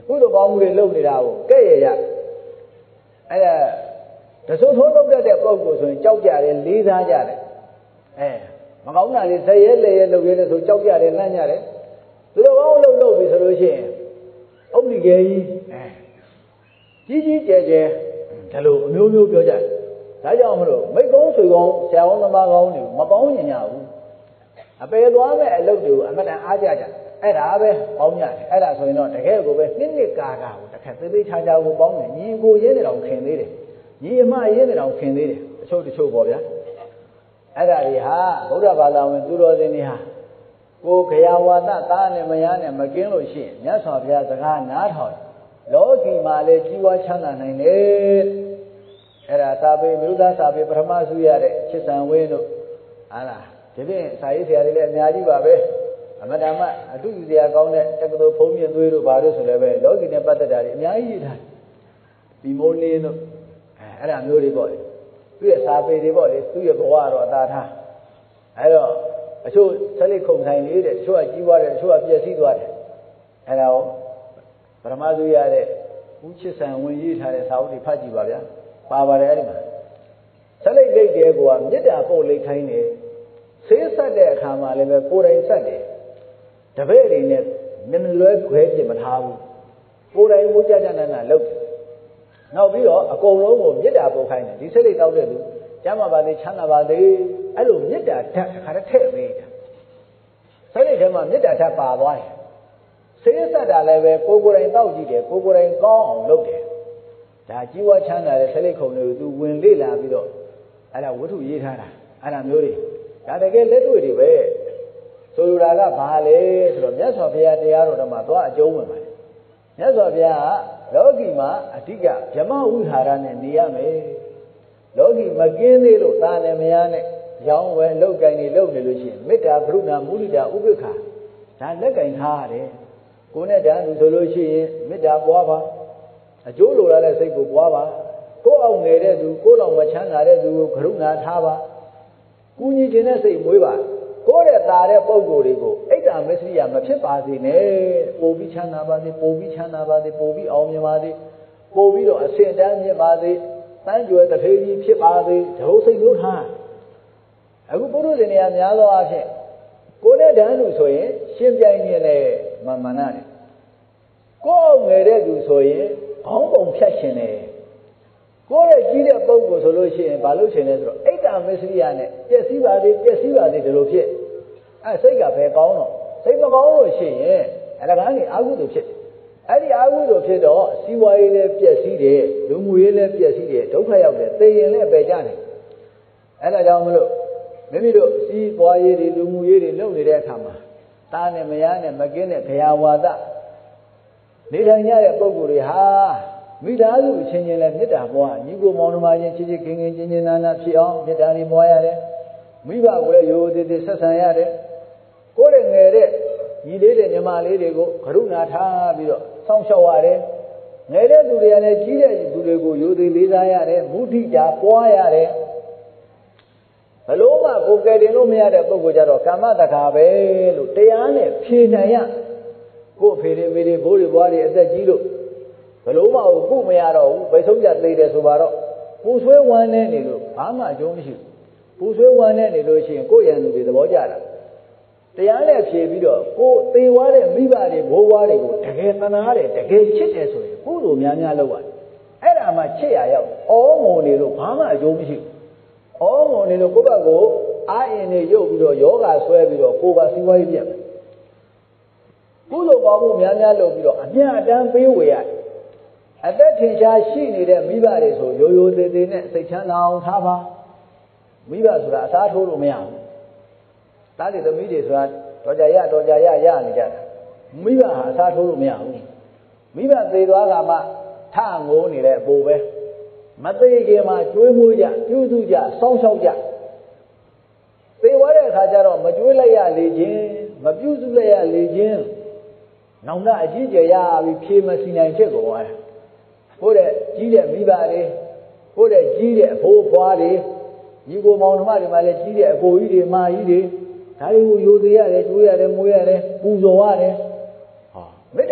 ကုသိုလ်ကောင်းမှုတွေလုပ်နေတာကိုကဲ့ရဲ့ရအဲ့ဒါတဆိုးထိုးလုပ်တတ်တဲ့ပုဂ္ဂိုလ်ဆိုရင်ကြောက်ကြတယ်လေးစားကြတယ်အဲမကောင်းတာလေးဇက်ရဲလေရဲလုပ်ရဲလို့ဆိုကြောက်ကြတယ်လန့်ကြတယ်သူတို့ကောင်းလုပ်လုပ်ပြီဆိုလို့ရှိရင်အုတ်ဒီကဲကြီးအဲကြီးကြီးကျယ်ကျယ်ဒါလိုအမျိုးမျိုးပြောကြတယ်ဒါကြောင့်မလို့မိကုံးဆွေကောင်းဆရာကောင်းသမားကောင်းတွေမကောင်းညင်ကြဘူးအပေသွားမဲ့အလုပ်တွေကိုအမှန်တန်အားကြကြအဲ့ဒါပဲပေါင်းကြတယ်အဲ့ဒါဆိုရင်တော့တကယ်ကိုပဲနှစ်နှစ်ကာကာကိုတစ်ခါသေးသေးချာချာကိုပေါင်းတယ်ညီကိုရင်းနေတော့ခင်သေးတယ်ညီအမရင်းနေတော့ခင်သေးတယ်အချို့တချို့ပေါ့ဗျာအဲ့ဒါတွေဟာဗုဒ္ဓဘာသာဝင်သူတော်စင်တွေဟာကိုခရဝါဒသားနဲ့မယားနဲ့မကင်းလို့ရှိရင်မြတ်စွာဘုရားစကားနားထောင်လောကီမှာလည်းကြီးပွားချမ်းသာနိုင်တယ်အဲ့ဒါစာပေမြို့သားစာပေပထမဆုရတဲ့ချစ်စံဝင်းတို့ဟာလားဒီပြင်စာရေးဆရာတွေလည်းအများကြီးပါပဲအမတမအတုယူဆရာကောင်းတဲ့တက္ကသိုလ်ဘုံမြင့်သွေးတို့ဘာလို့ဆိုလဲပဲလောကီနဲ့ပတ်သက်တာတွေအများကြီးရေးထားဒီမိုးလင်းတို့အဲအဲ့ဒါမျိုးတွေပေါ့လေသူ့ရဲ့စာပေတွေပေါ့လေသူ့ရဲ့ဘဝတော့အသာထားအဲ့တော့အချို့ဆက်လက်ခုံဆိုင်လေးတဲ့တချို့ကကြီးပွားတယ်တချို့ကပျက်စီးသွားတယ်အဲ့ဒါကိုပထမဆုရတဲ့ဦးချစ်ဆံဝင်ရေးထားတဲ့စာအုပ်တွေဖတ်ကြည့်ပါဗျာပါပါတယ်အဲ့ဒီမှာဆက်လက်လိတ်တဲ့ကောမေတ္တာပို့လိတ်ခိုင်းတယ်ဆေးဆက်တဲ့အခါမှာလည်းပဲကိုယ်တိုင်ဆက်တယ်တပည့်တွေနဲ့မင်းလွဲခွဲပြစ်မထားဘူးကိုယ်တိုင်မူကြကြနာနာလုပ်နောက်ပြီးတော့အကုန်လုံးကိုမေတ္တာပို့ခိုင်းတယ်ဒီစိတ်လေးတောက်တဲ့လူကျမ်းမာပါသေးချမ်းသာပါသေးအဲ့လိုမေတ္တာဓာတ်အခါတည်းထည့်ပေးတာစိတ်လေးထဲမှာမေတ္တာဓာတ်ပါသွားတယ်ဆေးဆက်တာလည်းပဲကိုယ်ကိုယ်တိုင်တောက်ကြည့်တယ်ကိုယ်ကိုယ်တိုင်ကောင်းအောင်လုပ်တယ်ဒါကြီးဝါချမ်းသာတဲ့စိတ်လေးခုံတွေကိုသူဝင်လေ့လာပြီးတော့အဲ့ဒါဝတ္ထုရေးထားတာအဲ့ဒါမျိုးတွေဒါတကယ်လက်တွေ့တွေပဲဆိုလိုတာကဘာလဲဆိုတော့မြတ်စွာဘုရားတရားတော်မှာသွားအကျုံးဝင်ပါတယ်မြတ်စွာဘုရားကလောကီမှာအဓိကဗြဟ္မဝိဟာရနဲ့နေရမယ်လောကီမကင်းသေးလို့သာနဲ့မယားနဲ့ရောင်းဝယ်လောက်ကင်နေလုပ်နေလို့ရှိရင်မေတ္တာကရုဏာမုဒိတာဥပေက္ခဒါလက်ကင်ထားရတယ်ကိုယ်နဲ့တန်းသူဆိုလို့ရှိရင်မေတ္တာပွားပါအကျိုးလိုရတဲ့စိတ်ကိုပွားပါကိုယ်အောင်ငယ်တဲ့သူကိုယ်တော်မချမ်းသာတဲ့သူကိုကရုဏာထားပါကူညီခြင်းနဲ့စိတ်မွေးပါကိုယ့်ရဲ့ตาတဲ့ပုံကိုယ်တွေကိုအိတ်တာမစ္စရိယမဖြစ်ပါစေနဲ့ပို့ပြီးချမ်းသာပါစေပို့ပြီးချမ်းသာပါစေပို့ပြီးအောင်မြင်ပါစေပို့ပြီးတော့အစင်တန်းမြင့်ပါစေတန်းကြွယ်တစ်ထေးကြီးဖြစ်ပါစေဒုစိတ်လို့ထားအခုပုရုဇဉ်တွေကများသောအားဖြင့်ကိုယ်နဲ့တန်းသူဆိုရင်ရှင်းပြိုင်နေတဲ့မာမနာတယ်ကိုယ်အောင်ငယ်တဲ့သူဆိုရင်ခေါင်းပုံဖြတ်ရှင်တယ်ကိုယ့်ရဲ့ကြီးတဲ့ပုံကိုဆိုလို့ရှိရင်ဘာလို့ရှင်လဲဆိုတော့အိတ်တာမစ္စရိယနဲ့ပျက်စီးပါသေးပျက်စီးပါသေးဒီလိုဖြစ်အဲစိတ်ကပဲကောင်းတော့စိတ်မကောင်းလို့ရှိရင်အလကားကြီးအာဟုတုဖြစ်တယ်အဲ့ဒီအာဟုတုဖြစ်တော့စီးပွားရေးလည်းပျက်စီးတယ်လူမှုရေးလည်းပျက်စီးတယ်ဒုက္ခရောက်တယ်သေရင်လည်းပယ်ကြတယ်အဲ့ဒါကြောင့်မလို့မိမိတို့စီးပွားရေးတွေလူမှုရေးတွေလုပ်နေတဲ့အခါမှာသားနဲ့မယားနဲ့မကင်းတဲ့ခရာဝါဒနေထိုင်ကြတဲ့ပုံကိုယ်တွေဟာမိသားစုအချင်းချင်းလည်းမေတ္တာပွားညီကိုမောင်နှမချင်းချစ်ချစ်ခင်ခင်ချင်းချင်းနာနာဖြစ်အောင်မေတ္တာတွေပွားရတယ်မိဘကိုလည်းရိုးသေးသေးဆက်ဆံရတယ်ကိုယ်ရဲ့ငယ်တဲ့ညီလေးတဲ့ညီမလေးတွေကိုကရုဏာထားပြီးတော့စောင့်ရှောက်ရတယ်ငယ်တဲ့သူတွေကလည်းကြီးတဲ့သူတွေကိုရိုးသေးလေးစားရတယ်မုဒိတာပွားရတယ်ဘလို့မှကိုယ်ကယ်တင်လို့မရတဲ့ပုဂ္ဂိုလ်ကြတော့ကာမတက္ခာပဲလို့တရားနဲ့ဖြေနိုင်ရကိုယ်ဖေတွေမေတွေဘိုးတွေဘွားတွေအသက်ကြီးလို့ဘလို့မှကုမရတော့ဘူးဘယ်ဆုံးကြသေးတယ်ဆိုပါတော့ပူဆွေးဝမ်းနေနေလို့ဘာမှအကျိုးမရှိဘူးပူဆွေးဝမ်းနေနေလို့ရှိရင်ကိုယ့်ရန်သူတွေသဘောကျတာတရားနဲ့ဖြေပြီးတော့ကိုယ်သေသွားတဲ့မိဘတွေဘိုးဘွားတွေကိုတကယ်သနာတယ်တကယ်ချစ်တယ်ဆိုရင်ကုသိုလ်များများလုပ်ရတယ်အဲ့ဒါမှချစ်ရရောက်အောငုံနေလို့ဘာမှအကျိုးမရှိဘူးအောငုံနေလို့ကိုယ့်ဘက်ကိုအာအင်တွေရုပ်ပြီးတော့ယောဂဆွဲပြီးတော့ကိုယ်ပါစီးပွားရေးပြတ်ကုသိုလ်ကောင်းမှုများများလုပ်ပြီးတော့အမြတ်အတမ်းပေးဝေရတယ်အသက်ထင်ရှားရှိနေတဲ့မိဘတွေဆိုရိုးရိုးသေးသေးနဲ့စိတ်ချမ်းသာအောင်ထားပါမိဘဆိုတာအစားထိုးလို့မရဘူးသားတွေသမီးတွေဆိုတာတော်ကြရတော်ကြရရနေကြတာမိဘဟာအစားထိုးလို့မရဘူးမိဘသေသွားကမှထငိုးနေတဲ့အပိုပဲမသေးခင်မှာကျွေးမွေးကြပြုစုကြစောင့်ရှောက်ကြသေသွားတဲ့အခါကျတော့မကျွေးလိုက်ရလေခြင်းမပြုစုလိုက်ရလေခြင်းနောင်တအကြီးကျယ်ရပြီးဖြေမစီနိုင်ဖြစ်ကုန်သွားတယ်ကိုယ့်တဲ့ကြီးတဲ့မိဘတွေကိုယ့်တဲ့ကြီးတဲ့အဖိုးအဖွားတွေညီကိုမောင်နှမတွေမှာလည်းကြီးတဲ့အကိုကြီးတွေမာကြီးတွေဒါတွေကိုယိုသေးရတယ်ကျွေးရတယ်မွေးရတယ်ပူဇော်ရတယ်ဟာမေတ္တာ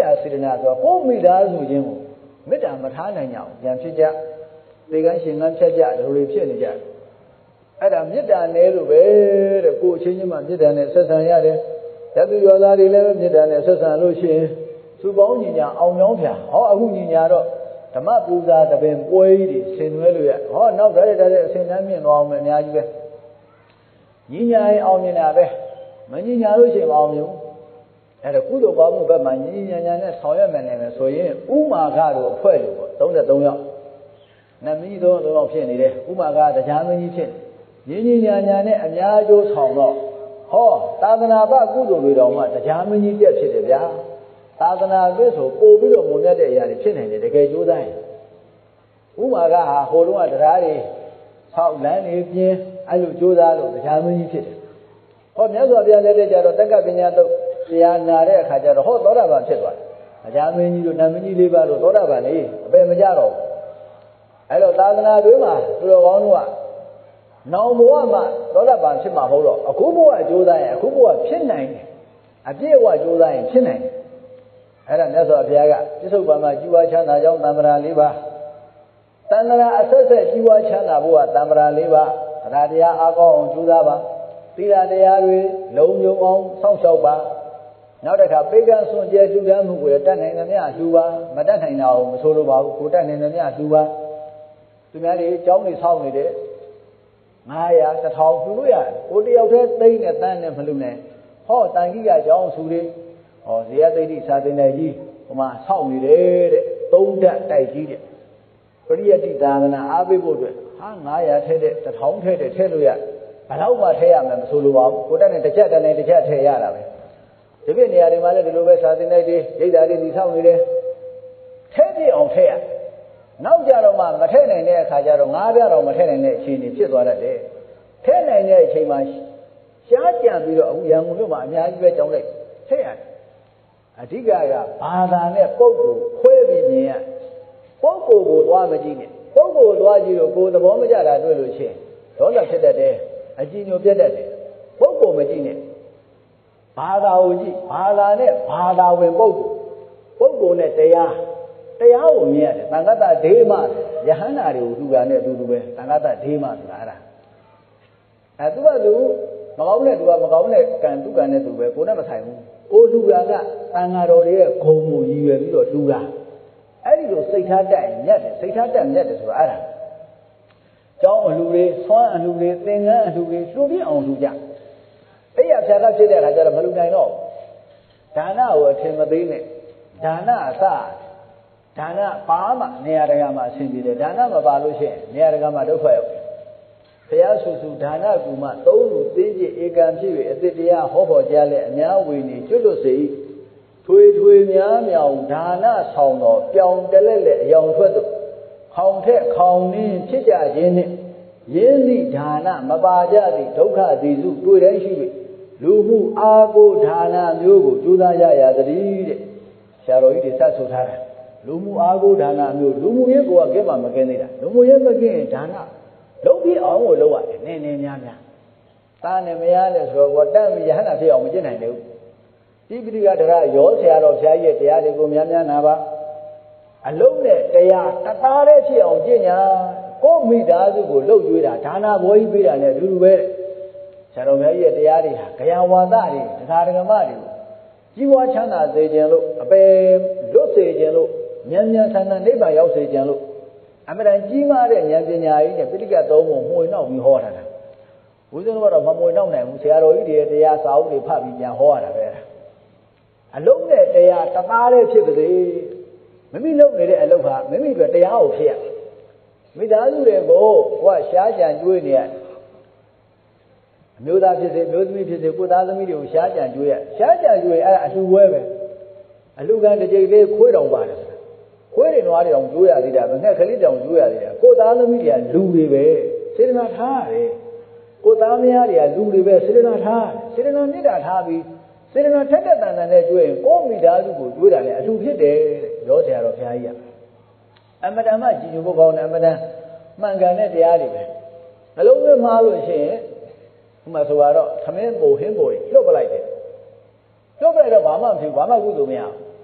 တာစေတနာဆိုတော့ကိုမိသားစုချင်းကိုမေတ္တာမထားနိုင်ကြအောင်ဉာဏ်ဖြစ်ကြသေကန်းရှင်ကန်းဖြတ်ကြလူတွေဖြစ်နေကြအဲ့ဒါမေတ္တာနည်းလို့ပဲတဲ့ကိုအချင်းချင်းမှမေတ္တာနဲ့ဆက်ဆံရတယ်ဓာတုရောသားတွေလည်းမေတ္တာနဲ့ဆက်ဆံလို့ရှိရင်သူပေါင်းညီညာအောင်ကြောင်းဖြာဟောအခုညီညာတော့ဓမ္မပူဇာတပင်ပွဲကြီးတွေဆင်နွှဲလို့ရဟောနောက်ဒါတွေဒါတွေအစဉ်တန်းမြင့်သွားအောင်လည်းအများကြီးပဲညီညာရင်အောင်မြင်တာပဲမညီညာလို့ရှိရင်မအောင်မြင်ဘူးအဲ့ဒါကုသိုလ်ကောင်းမှုဘက်မှာညီညီညာညာနဲ့ဆောင်ရွက်မယ်နေဆိုရင်ဥမာခတို့အဖွဲ့လို့ပေါ့သုံးဆယ်သုံးယောက်နမီးသုံးသုံးယောက်ဖြစ်နေတယ်ဥမာခတရားမင်းကြီးဖြစ်ညီညီညာညာနဲ့အများကျိုးဆောင်တော့ဟောသာသနာ့ဘကုသိုလ်တွေတော်မှတရားမင်းကြီးတက်ဖြစ်တယ်ဗျာသာသနာ့အတွက်ဆိုပို့ပြီးတော့မုံမြတ်တဲ့အရာတွေဖြစ်နိုင်တယ်တကယ်ကြိုးစားရင်ဥမာခဟာဟိုတုန်းကတရားတွေဆောက်လန်းနေပြင်းအဲ့လိုကြိုးစားလို့တရားမင်းကြီးဖြစ်တယ်ဟောမြတ်စွာဘုရားလက်ထက်ကျတော့တက္ကပညာတုတ်တရားနာတဲ့အခါကျတော့ဟောသောတာပန်ဖြစ်သွားတယ်။အကြာမင်းကြီးတို့နတ်မင်းကြီးလေးပါလို့သောတာပန်လေအပယ်မကြတော့ဘူး။အဲ့တော့သာသနာ့တွင်မှာသူတော်ကောင်းတို့ကနောင်ဘဝမှာသောတာပန်ဖြစ်မှာဟုတ်တော့အခုဘဝကြိုးစားရင်အခုဘဝဖြစ်နိုင်တယ်။အပြည့်အဝကြိုးစားရင်ဖြစ်နိုင်တယ်။အဲ့ဒါမြတ်စွာဘုရားကပြစ္ဆုတ်ပံမှာជីဝါချမ်းသာကြောင်းတံ္ဍရာလေးပါးတန်ត្រာအဆက်ဆက်ជីဝါချမ်းသာဖို့ကတံ္ဍရာလေးပါးသရတရားအားကောင်းအောင်ကြိုးစားပါသီလတရားတွေလုံးညုံအောင်စောင့်ရှောက်ပါနောက်တစ်ခါပေကံစွန့်ကြဲလှူဒါန်းမှုကိုတတ်နိုင်သမျှလှူပါမတတ်နိုင်တာကိုမဆိုလိုပါဘူးကိုတတ်နိုင်သမျှလှူပါသူများတွေအကြောင်းတွေဆောက်နေတယ်ငါးရာတစ်ထောင်လှူလို့ရတယ်ကိုတယောက်တည်းသိမ့်နဲ့တန်းနဲ့မလှူနိုင်ဟောတန်ကြီးကအကြောင်းဆူတွေဟောဇေယသိတိစာသင်တယ်ကြီးဟိုမှာဆောက်နေတယ်တဲ့သုံးဓာတ်တိုက်ကြီးတဲ့ပရိယတ္တိသာသနာအားပေးဖို့အတွက်ဟာငါးရာထဲတဲ့တစ်ထောင်ထဲတဲ့ထဲလို့ရဘယ်တော့မှထဲရမယ်မဆိုလိုပါဘူးကိုတတ်နဲ့တစ်ချက်တန်းနဲ့တစ်ချက်ထဲရတာပဲဒီပြနေရာတွေမှာလည်းဒီလိုပဲစာသင်တိုက်တွေဒိဋ္ဌာတွေတည်ဆောက်နေတယ်ထဲပြအောင်ထဲရနောက်ကြတော့မှမထဲနိုင်တဲ့အခါကျတော့ငါးပြတော့မထဲနိုင်တဲ့အခြေအနေဖြစ်သွားတတ်တယ်ထဲနိုင်တဲ့အချိန်မှာရှားကြံပြီးတော့အခုရန်ကုန်မြို့မှာအများကြီးပဲကြောင်းလိုက်ထဲရတယ်အဓိကကဘာသာနဲ့ပုဂ္ဂိုလ်ခွဲပြီးမြင်ရပုဂ္ဂိုလ်ကိုသွားမကြည့်နဲ့ပုဂ္ဂိုလ်သွားကြည့်လို့ကိုယ်သဘောမကျတာတွေ့လို့ရှိရင်ဒေါသဖြစ်တတ်တယ်အကြည်ညိုပြတ်တတ်တယ်ပုဂ္ဂိုလ်မကြည့်နဲ့ဘာသာကိုကြည့်ဘာသာနဲ့ဘာသာဝင်ပုဂ္ဂိုလ်ပုဂ္ဂိုလ်နဲ့တရားတရားကိုမြင်ရတယ်သံဃတဒေမယဟန္တာတွေကိုသူကနဲ့အတူတူပဲသံဃတဒေမဆိုတာအဲ့ဒါအဲသူကသူမကောင်းတဲ့သူကမကောင်းတဲ့ကံသူကံနဲ့သူပဲကိုယ်နဲ့မဆိုင်ဘူးကိုလူကကသံဃာတော်တွေရဲ့ဂုံကိုရည်ရွယ်ပြီးတော့လူတာအဲ့ဒီလိုစိတ်ထားတက်မြတ်တယ်စိတ်ထားတက်မြတ်တယ်ဆိုတာအဲ့ဒါကျောင်းအလှူတွေဆွမ်းအလှူတွေသင်္ကန်းအလှူတွေလှူပြအောင်လှူကြအဲ့ရဖြာကဖြစ်တဲ့အခါကျတော့မလှူနိုင်တော့ဒါနကိုအထင်မသေးနဲ့ဒါနအစဒါနပါမှနေရာတကာမှာအဆင်ပြေတယ်ဒါနမပါလို့ရှိရင်နေရာတကာမှာဒုက္ခရောက်တယ်ဘုရားဆူဆူဒါနကူမှသုံးလူသိကျဧကံဖြစ်၍အတ္တတရားဟောဖို့ကြားလဲအများဝေနေကျွတ်လွတ်စေ၏ထွေထွေများမြောင်ဒါနဆောင်တော်ပြောင်တလက်လက်အယောင်ထွက်သို့ခေါင်ထက်ခေါင်နှင်းဖြစ်ကြခြင်းနှင့်ရင်းသည့်ဒါနမပါကြသည့်ဒုက္ခသီစုတွေ့တိုင်းရှိ၍လူမှုအာကိုဒါနမျိုးကိုကြိုးစားကြရသည်တဲ့ဆရာတော်ကြီးတွေစဆိုထားတာလူမှုအာကိုဒါနမျိုးလူမှုရေးကိုကကဲမှမကင်းသေးတာလူမှုရေးမကင်းရင်ဒါနလုံးပြီးအောင်ကိုလုပ်ရတယ်နည်းနည်းများများသားနဲ့မရလဲဆိုတော့ကိုတက်ပြီးရဟန္တာဖြစ်အောင်မကျင့်နိုင်ဘူးတိပိဋကတရရောဆရာတော်ဘုရားရဲ့တရားတွေကိုများများနာပါအလုံးနဲ့တရားတသားတည်းဖြစ်အောင်ကျင့်ညာကိုမိသားစုကိုလှုပ်ကြွေးတာဒါနာဘောကြီးပေးတာနဲ့အတူတူပဲဆရာတော်ဘုရားရဲ့တရားတွေဟာကြယဝါဒတွေတရားဓမ္မတွေကိုကြီးပွားချမ်းသာစေခြင်းလို့အပေလွတ်စေခြင်းလို့ဉာဏ်ဉာဏ်ဆန္ဒနိဗ္ဗာန်ရောက်စေခြင်းလို့အမှန်တန်ကြီးမားတဲ့ဉာဏ်ပညာကြီးနဲ့ပိဋကသုံးပုံမှွေနှောက်ပြီးဟောတာလားဘုရားကတော့မမှွေနှောက်နိုင်ဘူးဆရာတော်ကြီးတွေတရားစာအုပ်တွေဖတ်ပြီးပြန်ဟောရတာပဲအလုံးနဲ့တရားတသားတည်းဖြစ်ပါစေမိမိလုပ်နေတဲ့အလုပ်ဟာမိမိအတွက်တရားကိုဖြစ်ရမိသားစုတွေကိုကိုကရှားကြံကျွေးနေရအမျိုးသားဖြစ်စေမျိုးသမီးဖြစ်စေကိုသားသမီးတွေကိုရှားကြံကျွေးရရှားကြံကျွေးအဲ့ဒါအလှဝဲပဲအလှကံတစ်ကြိမ်လေးခွေးတောင်ပါတယ်ဆိုတာခွေးတွေနွားတွေတောင်ကျွေးရသေးတာမငှက်ကလေးတောင်ကျွေးရသေးတာကိုသားသမီးတွေကလူတွေပဲစေတနာထားရတယ်ကိုသားမယားတွေကလူတွေပဲစေတနာထားစေတနာမေတ္တာထားပြီးစေတနာထက်တဲ့တန်တန်နဲ့ကျွေးရင်ကိုမိသားစုကိုကျွေးတာလည်းအလှဖြစ်တယ်တဲ့ရောဆရာတော်ဘုရားကြီးကအမတန်မှကြည်ညိုဖို့ကောင်းတယ်အမတန်မှန်ကန်တဲ့တရားတွေပဲနှလုံးသွင်းမှားလို့ရှိရင်ဥပမာဆိုတော့ခမင်းပိုဟင်းပိုတွေလွတ်ပလိုက်တယ်လွတ်ပလိုက်တော့ဘာမှမဖြစ်ဘာမှကုသိုလ်မရဘူး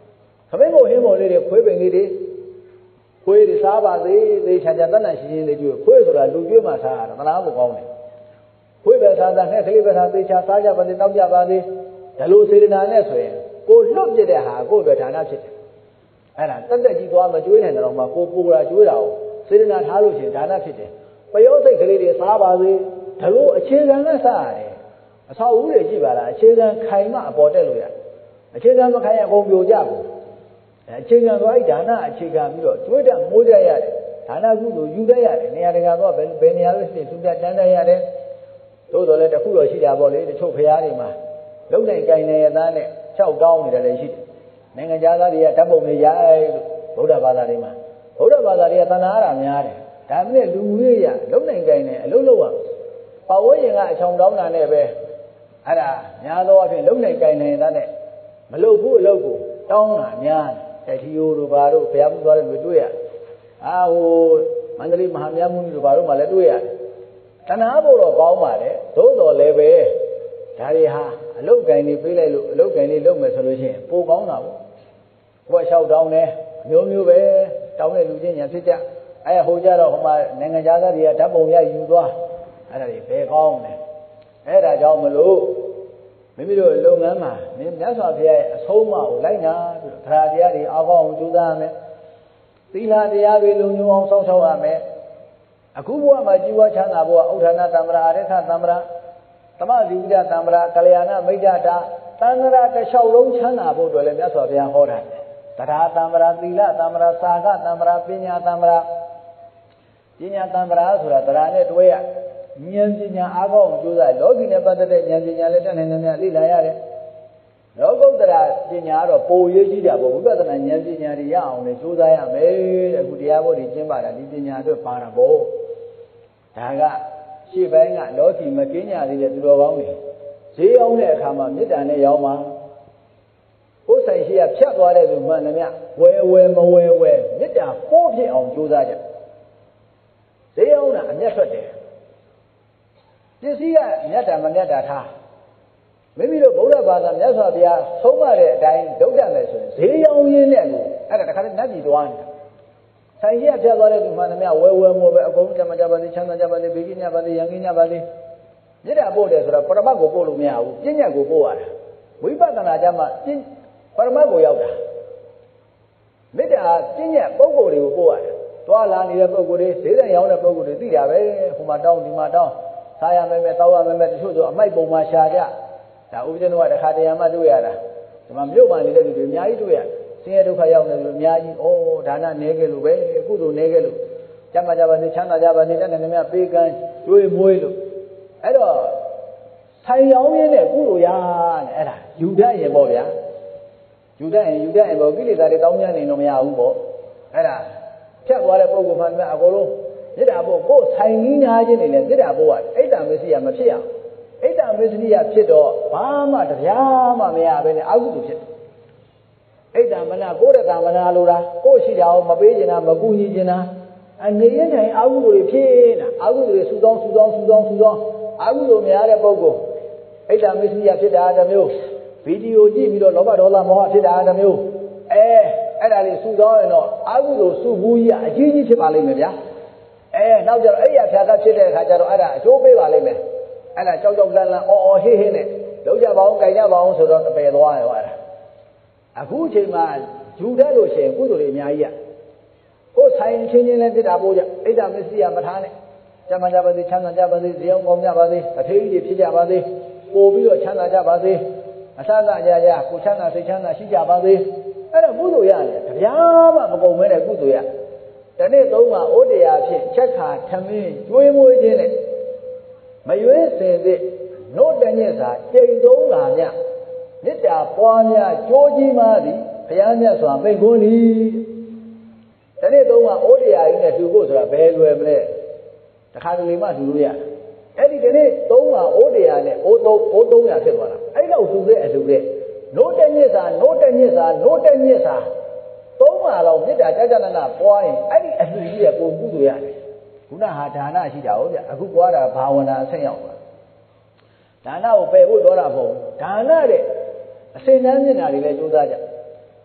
Không biết ngồi hiếm ngồi đi khuấy bệnh đi đi, khuấy thì sao bà gì thì chả chả tất là gì để chịu khuấy rồi là đủ chuyện mà sao, nó làm một con này, khuấy về sao ra nghe thấy về sao thì chả sao chả bà thì tao chả bà thì, để lúc xí đến này rồi, cô lúc gì để hà cô về thằng nào chết, hay là tất cả chỉ toàn mà chuối này là mà cô cô là chuối đâu, xí đến này tháo lúc gì thằng nào chết, bây giờ thấy cái gì sao bà thì, để lúc chơi cái này sao này, sao uống để gì bà là chơi cái khai mà bỏ đây rồi à. Chơi cái mà khai công biểu giá của, chơi cái gọi đàn na chơi cái biểu chuối đàn mua ra ya đấy, đàn na cũng đủ dùng ra ya đấy, này là cái bên bên nhà bên chúng ta đàn ra ya đấy, tôi rồi là đã khu rồi chỉ là bỏ lấy để chụp phê đi mà, lúc này cái này ta này cháu cao này là lấy gì, này cái giá đó thì đám bông này giá bố đã bao giờ đi mà, bố đã bao giờ đi ta nói làm nhà đấy, đám này lưu ý ya, lúc này cái này lúc lâu à, bảo với những ai trong đó là này về, à là nhà đó thì lúc này cái này ta này mà lâu phút lâu phút trong là nhà cái thiêu rồi bà rồi phải ăn rồi mới đuổi à à hồ Mandali Mahamyamun rồi bà rồi mà lại đuổi à ta nói bộ rồi có mà đấy tối rồi lại về cái gì ha lúc cái này phải lại lúc cái này lúc mà sao rồi chứ bố có nào vợ sau trong này nhớ như về trong này lúc chứ nhà thích chắc ai hồi giờ rồi mà nên người cha ra thì đã bông ra yêu đó ai là thì bé con này ai là cho mà lúc mấy đứa lâu ngắn mà nếu nhớ sao thì số màu lấy nhá thà thì thì ao con chúng ta này tí là thì ai bị lâu nhiều ông song song à mẹ à cú bua mà chỉ bua chán à bua ông thằng nào tamra ở đây thằng tamra tama gì cũng tamra kalyana mấy gia ta tamra cái sau lông chán à bua rồi lấy nhớ sao thì họ ra thà tamra tí là tamra saga tamra pinya tamra pinya tamra sura thà này đuôi à nhân sinh nhà áo con chú giải lối kia này bắt đầu nhân sinh nhà lên trên này này đi lại à đấy, lối câu từ là sinh nhà rồi bồi dưỡng chỉ là bồi dưỡng từ là nhân sinh nhà đi ăn này chú giải à mấy cái cụ địa bộ đi trên bàn là đi sinh nhà rồi phá ra bộ, thằng cái si bé ngã lối thì mà cái nhà thì là từ đầu ông này, chỉ ông này khám mà nhất là này ông mà, cố xây si à phép qua đây dùng mà này nhá, quê quê mà quê quê nhất là phổ biến ông chú giải chứ, chỉ ông là nhất xuất đấy. Chứ gì à, nhất là mình nhất là tha. Mấy vị đó bố đã bảo là nhất là bây giờ sống ở đây đại đấu tranh này rồi, dễ ông yên này luôn, cái này cái này gì đó anh. Sai gì à, bây giờ thì mà mình quay quay mua về, cũng chăm chăm vào đi, chăm chăm vào đi, bigi nhà vào đi, yang nhà vào đi. Nhất là bố đấy rồi, para bác của bố luôn nhau, chính nhà của bố à, quý bà ta nói cho mà chính para bác của nhau đó. Mấy là chính nhà bố của đi của bố à, toa là đi bố của đi, dễ dàng nhau là bố của đi, tí là về, không mà đau thì mà đau. Sai à mấy mấy tao à mấy mấy chút rồi mấy bông mà xa ra, đã uống cho nó là khai tiền mà đuổi ra, mà nếu mà đi đây thì nhái đuổi, xin đâu khai nhau này nhái, ô đàn anh nề cái luôn bé, cú đồ nề cái luôn, chăm mà chăm thì chăm là chăm thì cái này mình bị cái đuổi môi luôn, ấy đó, sai nhau như này cú đồ ya, ấy là, dù thế gì bảo vậy, dù thế dù thế bảo cái gì ta đi tao nhớ này nó mới ao bảo, ấy là, chắc qua đây bao gồm phần mẹ cô luôn. Thế là bộ cô sai nghĩ nhà chứ này thế là bộ ấy là mới gì màဖြစ်à ấy là mới gì àဖြစ်đó ba mà ra mà mẹ bên này áo cũngဖြစ်ấy là mình là cô đã làm mình là luôn ra cô chỉ đạo mà bây giờ nào mà cô như thế nào anh nghĩ này áo cũng đượcဖြစ်nè áo cũng được sưu đông sưu đông sưu đông sưu đông áo cũng được mẹ đấy bao gồm ấy là mới gì àဖြစ်đã đam yêu video chỉ video nó bắt đầu làm họဖြစ်đã đam yêu ê ấy là sưu đông nó áo cũng được sưu vui à chỉ chỉဖြစ်bà lên mẹ ê, nào giờ ấy à, phải cái chuyện này, giờ rồi à, chỗ bê vào lên này, anh là trong trong lần là o o hi hi này, lúc giờ bảo ông cái nhà bảo ông sửa đó về đó rồi à, à cú chỉ mà chú đã rồi xem cú rồi nhà gì à, có sai chuyện gì lên thì đã bao giờ, ấy là mới gì à mà thà này, chăm nhà bao nhiêu chăm nhà bao nhiêu riêng con nhà bao nhiêu, à thế gì thì nhà bao nhiêu, cô biết rồi chăm nhà bao nhiêu, à sao nhà nhà nhà, cô chăm nhà thì chăm nhà nhà bao nhiêu, ấy là cú rồi à, thật ra mà mà cô mới này cú rồi à. Cái này tôi mà ở đây à thì chắc là thằng ấy chơi môi thế này, mấy người xem thì nói đến như sao chơi đấu là nhá, nhất là quan nhà chơi gì mà đi, phải anh nhà soạn bên cô đi, cái này tôi mà ở đây à cái này tôi có sao bé rồi mà này, ta khai cái mà tôi vậy, cái này cái này tôi mà ở đây à này, ô tô ô tô nhà thế nào, ấy đâu tôi đấy tôi đấy, nói đến như sao, nói đến như sao, nói đến như sao. Tối mà lòng nhất là chắc chắn là qua ấy anh gì à cô cũng tuổi à cũng là hà đà na chỉ đạo vậy cũng qua là bao na xây nhau đà na về buổi đó là vùng đà na đấy xây nên như nào thì lấy chúng ta chứ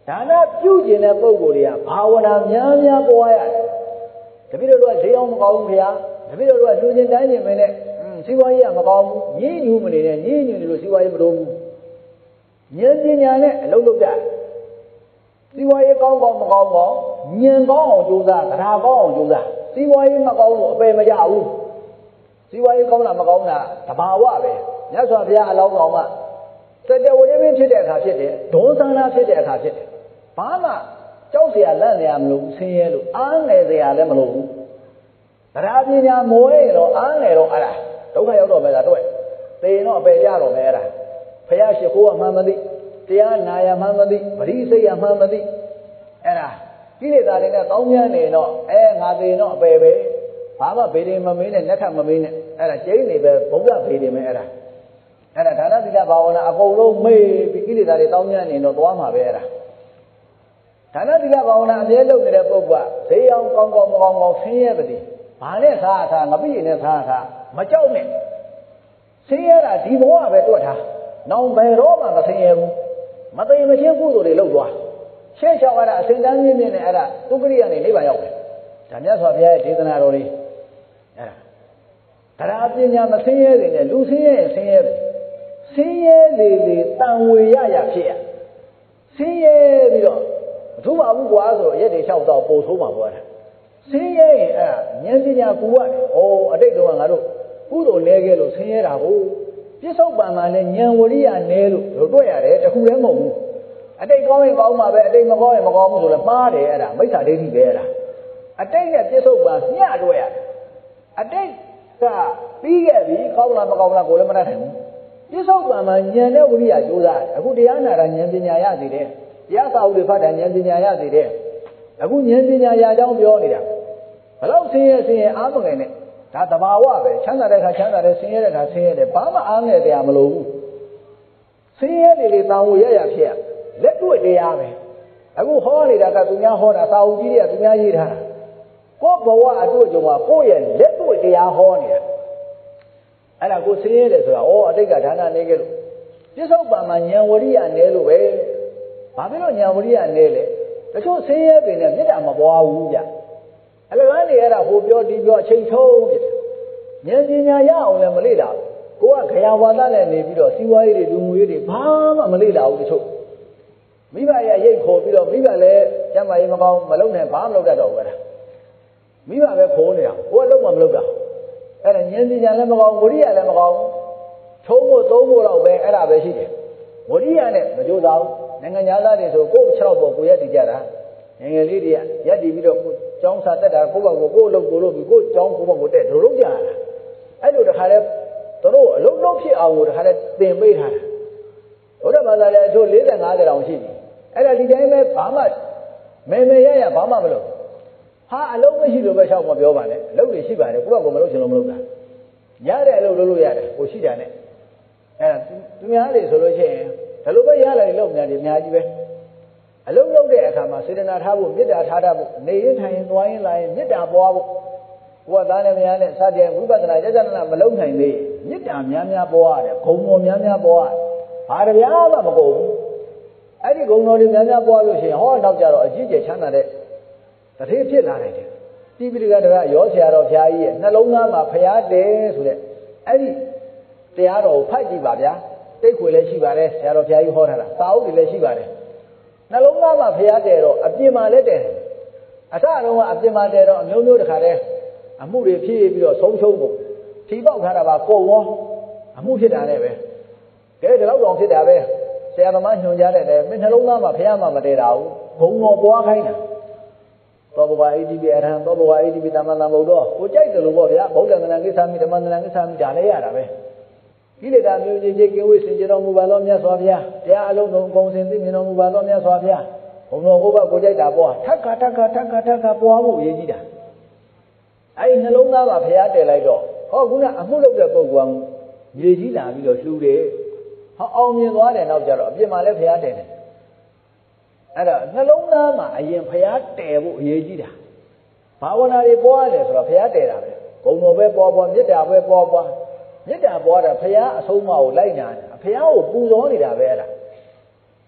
ဒါနပြုကျင်တဲ့ပုဂ္ဂိုလ်တွေကဘာဝနာများများပွားရတယ်တပည့်တော်တို့ကဈေးအောင်မကောင်းဘူးခင်ဗျာတပည့်တော်တို့ကလူချင်းတိုင်းနေမယ်နဲ့စီးပွားရေးကမကောင်းဘူးညည်းညူးမနေနဲ့ညည်းညူးနေလို့စီးပွားရေးမတော်ဘူးဉာဏ်ပညာနဲ့အလုပ်လုပ်ကြစီးပွားရေးကောင်းကောင်းမကောင်းကောင်းဉာဏ်ကောင်းအောင်ကြိုးစားတရားကောင်းအောင်ကြိုးစားစီးပွားရေးမကောင်းလို့အပယ်မကြဘူးစီးပွားရေးကောင်းတာမကောင်းတာတဘာဝပဲမြတ်စွာဘုရားအလောင်းတော်မှာစကြဝဠာမင်းဖြစ်တဲ့အခါဖြစ်တယ်ဒုံသန္တာဖြစ်တဲ့အခါဖြစ်တယ်ဘာမှကြောက်เสียလန့်เสียမလို့ဆင်းရဲလို့အားငယ်เสียလည်းမလို့ဘူးတရားပညာမိုးရင်တော့အားငယ်တော့အဲ့ဒါဒုက္ခရောက်တော့မယ်လားတွေ့သေရင်တော့အပယ်ကြတော့မယ်အဲ့ဒါဘုရားရှိခိုးအမှန်မသိတရားနာရမှန်မသိပရိစိတ်ရမှန်မသိအဲ့ဒါကိလေသာတွေနဲ့တောင်းမြန်းနေတော့အဲငါသေရင်တော့အပယ်ပဲဘာမှဗေဒင်မမင်းနဲ့လက်ထမမင်းနဲ့အဲ့ဒါကျိန်းနေပဲဘုရားဗေဒင်ပဲအဲ့ဒါအဲ့ဒါဒါနသီလဘာဝနာအကုန်လုံးမေ့ပြီးကိလေသာတွေတောင်းမြန်းနေတော့သွားမှာပဲအဲ့ဒါဒါနသီလဘာဝနာအမြဲလုပ်နေတဲ့ပုဂ္ဂိုလ်ကဈေးအောင်ကောင်းကောင်းမကောင်းကောင်းဆင်းရဲပါသည်ဘာနဲ့စားအစားငပိရင်နဲ့စားအစားမကြောက်နဲ့ဆင်းရဲတာဒီဘဝပဲတွက်ထားနောင်ဘယ်တော့မှမဆင်းရဲဘူးမသိမချင်းကုသိုလ်တွေလုပ်သွားရှေ့လျှောက်ရတာအစဉ်တန်းမြင့်မြင့်နဲ့အဲ့ဒါသူကရိယာနေနိဗ္ဗာန်ရောက်တယ်ဒါမြတ်စွာဘုရားရဲ့ဒေသနာတော်လေးအဲ့ဒါတရားပညာမဆင်းရဲတွေနဲ့လူဆင်းရဲရင်ဆင်းရဲတယ်ဆင်းရဲလေလေတန်ဝေရရဖြစ်ရဆင်းရဲပြီးတော့မထူးပါဘူးကွာဆိုရက်တွေလျှောက်တော့ပို့ဆိုးမှာပေါ့အဲ့ဆင်းရဲရင်အဲ့ဒါဉာဏ်ပညာကူရတယ်။ဩအတိတ်တော့ငါတို့ကုသိုလ်နည်းခဲ့လို့ဆင်းရဲတာကိုပြစ္ဆုတ်ပံမှာလည်းဉာဏ်ဝရိယနည်းလို့တို့တွေ့ရတယ်တခုလည်းမဟုတ်ဘူး။အတိတ်ကောင်းရင်ကောင်းမှာပဲအတိတ်မကောင်းရင်မကောင်းဘူးဆိုလည်းမှားတယ်အဲ့ဒါမိစ္ဆာဒိဋ္ဌိပဲအဲ့ဒါ။အတိတ်နဲ့ပြစ္ဆုတ်ပံမျှတွေ့ရတယ်။အတိတ်ကပြီးခဲ့ပြီကောင်းလားမကောင်းလားကိုလည်းမတတ်နိုင်ဘူး။ပြစ္ဆုတ်ပံမှာဉာဏ်နဲ့ဝရိယကြိုးစားတယ်။အခုတရားနာတာဉာဏ်ပညာရစေတယ်။တရားစာအုပ်တွေဖတ်တာဉာဏ်ပညာရစေတယ်။အခုဉာဏ်ပညာရကြောင်းပြောနေတာဘလို့ဆင်းရဲဆင်းရဲအားမငယ်နဲ့ဒါတဘာဝပဲချမ်းသာတဲ့ခါချမ်းသာတယ်ဆင်းရဲတဲ့ခါဆင်းရဲတယ်ဘာမှအားငယ်တရားမလိုဘူးဆင်းရဲလေလေတောင်းဝရရဖြစ်ရလက်တွေ့တရားပဲအခုဟောနေတာကသူများဟောတာသာဝကြီးတွေကသူများရေးထားတာကိုယ့်ဘဝအတွေ့အကြုံကကိုယ့်ရဲ့လက်တွေ့တရားဟောနေတာအဲ့ဒါကိုဆင်းရဲတယ်ဆိုတာဩအတိတ်ကဒါနနေခဲ့လို့ပြစ္ဆုတ်ပံမှာဉာဏ်ဝရိယနဲလို့ပဲဘာဖြစ်လို့ဉာဏ်ဝရိယနဲလဲတချို့ဆင်းရဲပင်နဲ့မေတ္တာမပွားဘူးဗျအလကားနေရတာဟိုပြောဒီပြောအချိန်ထုံးပြဉာဏ်ပညာရအောင်လည်းမလေ့လာဘူးကိုကခရာဝါဒနဲ့နေပြီးတော့စီးပွားရေးတွေလူမှုရေးတွေဘာမှမလေ့လာဘူးတချို့မိဘရဲ့ရိတ်ခေါ်ပြီးတော့မိဘလည်းကျမ်းမာရေးမကောင်းမလုပ်နဲ့ဘာမှမလုပ်တတ်တော့ဘူးအဲ့ဒါမိဘပဲခိုးနေတာကိုကလုံးဝမလုပ်တာအဲ့ဒါဉာဏ်ပညာလည်းမကောင်းဝရိယလည်းမကောင်းထုံးဖို့သုံးဖို့တော့ပဲအဲ့ဒါပဲရှိတယ်ဝရိယနဲ့မကြိုးစားဘူးနိုင်ငံသားတွေဆိုကိုယ့်၆ပေါ်ကိုရက်တည်ကြတာငယ်ငယ်လေးတွေကရက်တည်ပြီးတော့ကျောင်းစာတက်တာကိုယ့်ဘက်ကိုကိုယ့်အလုပ်ကိုလုပ်ပြီးကိုယ့်ကျောင်းကိုယ့်ဘက်ကိုတက်တို့လုပ်ကြတာအဲ့လိုတခါလဲတို့အလုံးလုံးဖြစ်အောင်ကိုတခါလဲသင်ပေးထားတာဘုရားဘာသာလဲအချို့၄၀ ၅၀တောင်ရှိပြီအဲ့ဒါဒီတိုင်းပဲဘာမှမေမေရရဘာမှမလုပ်ဟာအလုံးမရှိလို့ပဲရှောက်မပြောပါနဲ့အလုပ်တွေရှိပါတယ်ကိုယ့်ဘက်ကမလုပ်ချင်လို့မလုပ်တာရတဲ့အလုပ်လုပ်လို့ရတယ်ကိုရှိတာနဲ့အဲ့ဒါသူများတွေဆိုလို့ရှိရင်ဒါလိုပဲရလာတယ်လုပ်များတယ်အများကြီးပဲအလုံးလုံးတဲ့အခါမှာစေတနာထားဖို့မေတ္တာထားတတ်ဖို့နေရင်ထိုင်ရင်သွားရင်လာရင်မေတ္တာပွားဖို့ကိုယ်ကသားနဲ့မယားနဲ့စတဲ့ဝိပဿနာယတနာမလုံးနိုင်သေးမေတ္တာများများပွားရတယ်ဂုဏ်တော်များများပွားရတယ်ဘာတရားမှမကုန်ဘူးအဲ့ဒီဂုဏ်တော်တွေများများပွားလို့ရှိရင်ဟောနောက်ကြတော့အကြီးကျယ်ချမ်းသာတဲ့တထေးဖြစ်လာတယ်တိပိဋကတရရောဆရာတော်ဘုရားကြီးရဲ့နှလုံးသားမှာဖျားတယ်ဆိုတဲ့အဲ့ဒီတရားတော်ကိုဖတ်ကြည့်ပါဗျာတိတ်ခွေလည်းရှိပါတယ်ဆရာတော်ဘုရားကြီးဟောထားတာစာအုပ်တွေလည်းရှိပါတယ်နှလုံးသားမှာဖျားတယ်တော့အပြင်မှာလည်းတယ်အစတုန်းကအပြင်မှာတယ်တော့အမျိုးမျိုးတစ်ခါတည်းအမှုတွေဖြည့်ပြီးတော့ဆုံးရှုံးဖို့ထီပေါက်ထားတာပါကိုယ်ဝေါအမှုဖြစ်တာနဲ့ပဲကဲဒီလောက်တောင်ဖြစ်တာပဲဆရာသမားညွှန်ကြားတဲ့မင်းနှလုံးသားမှာဖျားမှမတည်တာဘူးဘုံတော်ပွားခိုင်းတာသောဘဝအေဒီပိအရဟံသောဘဝအေဒီပိသမ္မာသမ္ဗုဒ္ဓကိုကြိုက်တယ်လို့ပေါ့ဗျာဗုဒ္ဓံတဏံကိစ္ဆာမိဓမ္မံတဏံကိစ္ဆာမိဒါလည်းရတာပဲကိလေသာမျိုးချင်းချင်းကင်းဝေးစင်ကြတော်မူပါသောမြတ်စွာဘုရားတရားအလုံးစုံကုန်စင်သိမြင်တော်မူပါသောမြတ်စွာဘုရားဘုံတော်ကိုဘကိုကြိုက်တာပွားထက်ခါထက်ခါထက်ခါထက်ခါပွားဖို့အရေးကြီးတာအဲ့ဒီနှလုံးသားမှာဘုရားတည်လိုက်တော့ဟောခုနအမှုလုပ်တဲ့ပုဂ္ဂိုလ်ကမြေကြီးလာပြီးတော့လှူတယ်ဟောအောင်မြင်သွားတယ်နောက်ကြတော့အပြင်မှာလည်းဘုရားတည်တယ်အဲ့ဒါနှလုံးသားမှာအရင်ဘုရားတည်ဖို့အရေးကြီးတာဘာဝနာတွေပွားတယ်ဆိုတော့ဘုရားတည်တာပဲဂုဏ်တော်ပဲပွားပွားမေတ္တာပဲပွားပွားမေတ္တာပွားတာဘုရားအဆုံးအမကိုလိုက်နာတယ်ဘုရားကိုပူဇော်နေတာပဲအဲ့ဒါ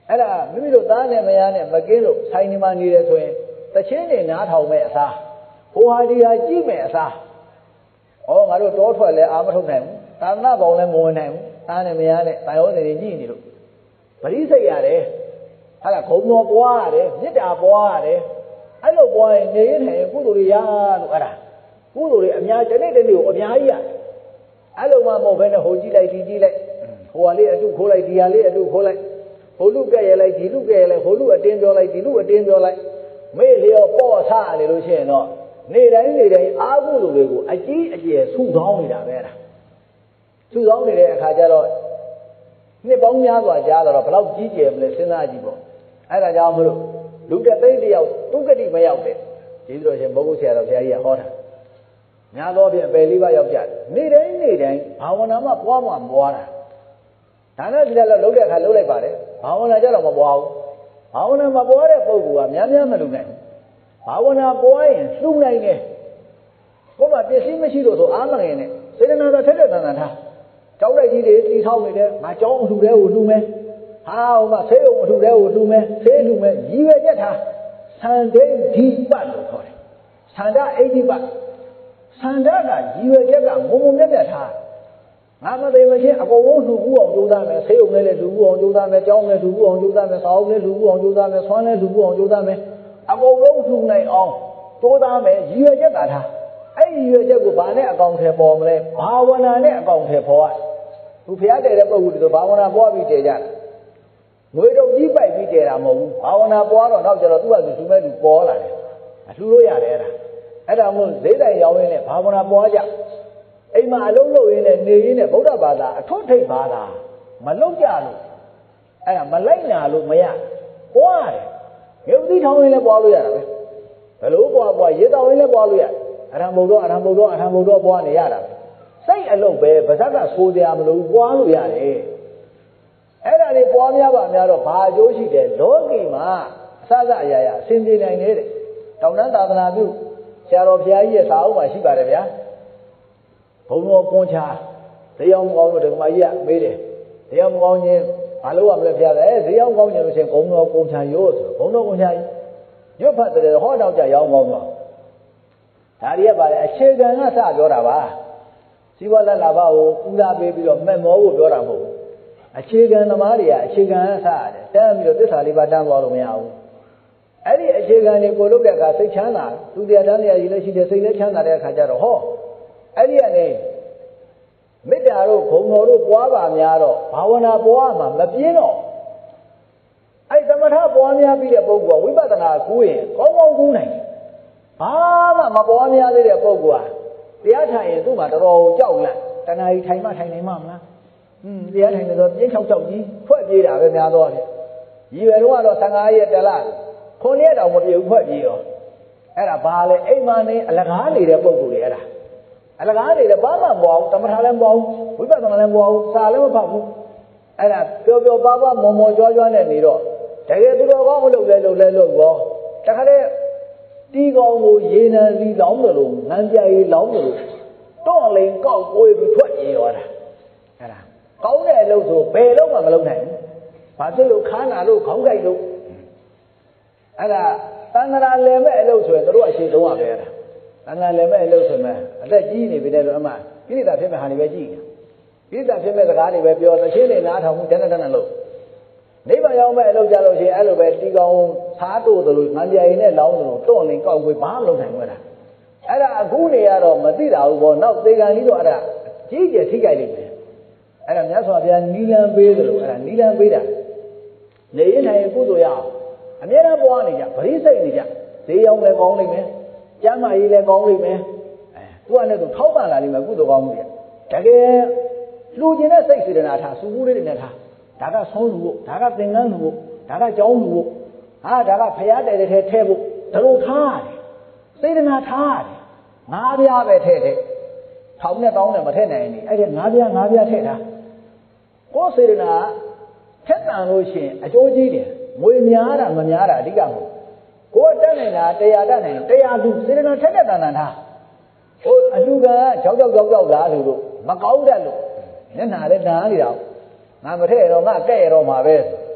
အဲ့ဒါမိမိတို့သားနဲ့မယားနဲ့မကင်းလို့ဆိုင်နေမှနေတယ်ဆိုရင်တချင်းတွေနားထောင်မဲ့အစားဟိုဟာဒီဟာကြည့်မဲ့အစားဩငါတို့တောထွက်လဲအာမထုတ်နိုင်ဘူးသာသနာပေါင်းလဲမဝင်နိုင်ဘူးသားနဲ့မယားနဲ့တာယောတွေကြည့်နေလို့ပရိစိတ်ရတယ်အဲ့ဒါဂုံတော်ပွားရတယ်မေတ္တာပွားရတယ်အဲ့လိုပွားရင်နေရင်ထိုင်ကုသိုလ်တွေရလို့အဲ့ဒါကုသိုလ်တွေအများတစ်နေ့တစ်နေ့ကိုအများကြီးရတယ်အဲ့လိုမှမဟုတ်ဘဲနဲ့ဟိုကြည့်လိုက်ဒီကြည့်လိုက်ဟိုဟာလေးအတုခိုးလိုက်ဒီဟာလေးအတုခိုးလိုက်ဟိုလူကဲ့ရလိုက်ဒီလူကဲ့ရလိုက်ဟိုလူအတင်းပြောလိုက်ဒီလူအတင်းပြောလိုက်မေ့လျောပေါ့ဆနေလို့ရှိရင်တော့နေတိုင်းနေတိုင်းအာဟုလူတွေကိုအကြီးအကျယ်ဆုတောင်းနေတာပဲအဲ့ဒါဆုတောင်းနေတဲ့အခါကျတော့နှစ်ပေါင်းများစွာကြားတော့ဘယ်လောက်ကြီးကျယ်မလဲစဉ်းစားကြည့်ပေါ့အဲ့ဒါကြောင့်မလို့လူတသိန်းတယောက်သူကတိမရောက်တဲ့ကျေးဇူးတော်ရှင်ဘုရားဆရာတော်ဘုရားကြီးကဟောတာများသောဖြင့်ပယ်လေးပါးရောက်ကြတယ်နေတိုင်းနေတိုင်းဘာဝနာမှပွားမှမပွားတာဒါနဲ့ဒီလည်းလုံးတဲ့အခါလုံးလိုက်ပါတယ်ဘာဝနာကြတော့မပွားဘူးဘာဝနာမပွားတဲ့ပုဂ္ဂိုလ်ကများများမလုပ်နိုင်ဘူးဘာဝနာပွားရင်လှူနိုင်တယ်ကိုယ်မှပစ္စည်းမရှိလို့ဆိုအားမငယ်နဲ့စေတနာတော်ထက်တဲ့တန်တန်ထားကြောက်လိုက်ကြီးတွေတီထောက်နေတယ်ငါကြောင်းအလှူတဲ့ကိုလှူမယ်ဟာဟိုမှာဆေးရုံအလှူတဲ့ကိုလှူမယ်ဆေးလှူမယ်ရည်ရွယ်ချက်ထားသံဒိဋ္ဌိပတ်လို့ခေါ်တယ်သန္တာအိဋ္ဌိပတ်သန္တာကရည်ရွယ်ချက်ကမုံမုံမြတ်မြတ်ထားငါမသိမချင်းအကုန်လုံးလှူဘူးအောင်ကြိုးစားမယ်ဆေးရုံနဲ့လည်းလှူဘူးအောင်ကြိုးစားမယ်ကြောင်းနဲ့လှူဘူးအောင်ကြိုးစားမယ်စာအုပ်နဲ့လှူဘူးအောင်ကြိုးစားမယ်ဆွမ်းနဲ့လှူဘူးအောင်ကြိုးစားမယ်အကုန်လုံးလှူနိုင်အောင်ကြိုးစားမယ်ရည်ရွယ်ချက်ကထားအဲ့ဒီရည်ရွယ်ချက်ကိုဘာနဲ့အကောင်ထဲပေါ်မလဲဘာဝနာနဲ့အကောင်ထဲပေါ်ရသူဖျားတယ်တဲ့ပုဂ္ဂိုလ်တွေဆိုဘာဝနာပွားပြီးတည်ကြတာငွေတော့ကြီးပိုက်ပြီးတည်တာမဟုတ်ဘူးဘာဝနာပွားတော့နောက်ကျတော့သူ့ဟာသူသူမဲ့သူပေါ်လာတယ်အလှူလို့ရတယ်အဲ့ဒါအဲ့ဒါမို့ဈေးတိုင်ရောင်းရင်းနဲ့ဘာဝနာပွားကြအိမ်မှာအလုံးလုံးရင်းနဲ့နေရင်းနဲ့ဗုဒ္ဓဘာသာအထွတ်ထိပ်ဘာသာမလုံးကြလို့အဲ့ဒါမလိုက်နာလို့မရပွားတယ်ရုပ်သီးထောင်းရင်းလည်းပွားလို့ရတာပဲဘယ်လိုပွားပွားရေတောင်းရင်းလည်းပွားလို့ရတယ်အရဟံဘုဒ္ဓအရဟံဘုဒ္ဓအရဟံဘုဒ္ဓပွားနေရတာပဲစိတ်အလုပ်ပဲဗဇက်ကဆိုတရားမလို့ပွားလို့ရတယ်အဲ့ဒါတွေပွားများပါများတော့ဘာအကျိုးရှိတယ်လောကီမှာအစစအရာရာအစဉ်ပြေနိုင်နေတဲ့တောင်တန်းသာသနာပြုဆရာတော်ဘုရားကြီးရဲ့စာအုပ်မှာရှိပါတယ်ဗျာဘုံတော်ကွန်ချာတရားမကောင်းလို့ဓမ္မကြီးကမေးတယ်တရားမကောင်းခြင်းဘာလို့ရမလဲဘုရားအဲတရားမကောင်းခြင်းလို့ရှိရင်ဘုံတော်ကွန်ချာရိုးဆိုဘုံတော်ကွန်ချာရွတ်ဖတ်တယ်ဟောတော့ကြရောင်းကောင်းတော့ဒါတွေကပါလေအခြေခံကစပြောတာပါစီးပွားလက်လာပါကိုဦးစားပေးပြီးတော့မဲ့မောဖို့ပြောတာမဟုတ်ဘူးအခြေခံသမားတွေကအခြေခံကစရတယ်တန်းပြီးတော့သစ္စာလေးပါးတန်းသွားလို့မရဘူးအဲ့ဒီအခြေခံတွေကိုလုပ်တဲ့အခါစိတ်ချမ်းသာသူတရားတန်းတရားကြီးလည်းရှိတယ်စိတ်လည်းချမ်းသာတဲ့အခါကျတော့ဟောအဲ့ဒီကနေမေတ္တာတို့ဂုဏ်တော်တို့ပွားပါများတော့ဘာဝနာပွားမှာမပြင်းတော့အဲ့သမထပွားများပြီးတဲ့ပုဂ္ဂိုလ်ကဝိပဿနာကူးရင်ကောင်းကောင်းကူးနိုင်တယ်ဘာမှမပွားများသေးတဲ့ပုဂ္ဂိုလ်ကတရားထိုင်ရင်သူ့မှာတော်တော်ကြောက်လန့်တဏှာကြီးထိုင်မှထိုင်နိုင်မှမလားอืมတရားထိုင်နေတော့ပြင်းချောက်ချောက်ကြီးဖွဲ့ပြေးတာပဲများတော့တယ်ရည်ရွယ်တော့ကတော့၁၅ရက်တလခုနှစ်ရက်တောင်မပြေဘူးဖွဲ့ပြေးရောအဲ့ဒါဘာလဲအိမ်မနေအလကားနေတဲ့ပုံကိုယ်တွေအဲ့ဒါအလကားနေတဲ့ဘာမှမပွားဘူးတမထလည်းမပွားဘူးဝိပဿနာလည်းမပွားဘူးစာလည်းမဖတ်ဘူးအဲ့ဒါပျော်ပျော်ပါးပါးမော်မော်ကြွားကြွားနဲ့နေတော့တကယ်သူတော်ကောင်းအလုပ်လဲလုပ်လဲလုပ်ရောတခါတည်းတီကောင်ကိုရေနံစီလောင်းတယ်လို့ငန်းပြရီလောင်းတယ်လို့တော့လိန်ကောက်ကိုယ်ပြီးထွက်ပြေးရောတာအဲ့ဒါကောင်းတဲ့အလုပ်ဆိုဘယ်တော့မှမလုပ်နိုင်ဘူးဘာဖြစ်လို့ခါနာလို့ခေါင်းကိုက်လို့အဲ့ဒါတန်ត្រာလည်မဲ့အလုပ်ဆိုရင်တို့အရှိဆုံးရပဲအဲ့ဒါတန်ត្រာလည်မဲ့အလုပ်ဆိုမှအသက်ကြီးနေပြီတဲ့လို့အမှကိလေသာဖြစ်မဲ့ဟာတွေပဲကြည့်ကိလေသာဖြစ်မဲ့စကားတွေပဲပြောသချင်းတွေနားထောင်မှုတန်းတန်းလို့နိဗ္ဗာန်ရောက်မဲ့အလုပ်ကြလို့ရှိရင်အဲ့လိုပဲတီကောင်သားတို့တို့လို့ငန်းပြရီနဲ့လောင်းတို့တော့လင်ကောက်ကိုဘာမှမလုပ်နိုင်ဘူးအဲ့ဒါအဲ့ဒါအခုနေရတော့မသိတာဘူးပေါ့နောက်သေကံကြီးတော့အဲ့ဒါကြီးကျယ်ထိကြိုက်လိမ့်မယ်အဲ့ဒါမြတ်စွာဘုရားနီလန်ပေးသလိုအဲ့ဒါနီလန်ပေးတာနေရင်နိုင်ကုသိုလ်ရအောင်အမြဲတမ်းပွားနေကြပရိစိတ်နေကြဈေးရောက်လည်းကောင်းလိမ့်မယ်ကျမ်းမာရေးလည်းကောင်းလိမ့်မယ်အဲသူကလည်းသူထောက်ပံ့လာလိမ့်မယ်ကုသိုလ်ကောင်းမှုတွေတကယ်လူကျင်တဲ့စိတ်စေတနာထားစူဘူးလေးတွေနဲ့ထားဒါကဆုံးလူဖို့ဒါကသင်္ကန်းလူဖို့ဒါကကြောင်းလူဖို့ဟာဒါကဖျားတယ်တဲ့ထဲထဲဖို့ဒါလိုထားတယ်စေတနာထားတယ်ငါးပြားပဲထဲထဲထောင်နဲ့တောင်းနဲ့မထည့်နိုင်နေအဲ့ဒီငါးပြားငါးပြားထည့်ထားကိုယ်စေတနာထက်တန်လို့ရှိရင်အကျိုးကြီးတယ်ငွေများတာမများတာအဓိကမဟုတ်ကိုယ်တက်နေတာတရားတက်နိုင်တရားလူစေတနာထက်တဲ့တန်တန်ထားဟိုအလူကကြောက်ကြောက်ကြောက်ကြောက်လားလို့မကောင်းတတ်လို့မျက်နှာလည်းနားနေတာငါမထည့်တော့ငါကဲ့ရတော့မှာပဲ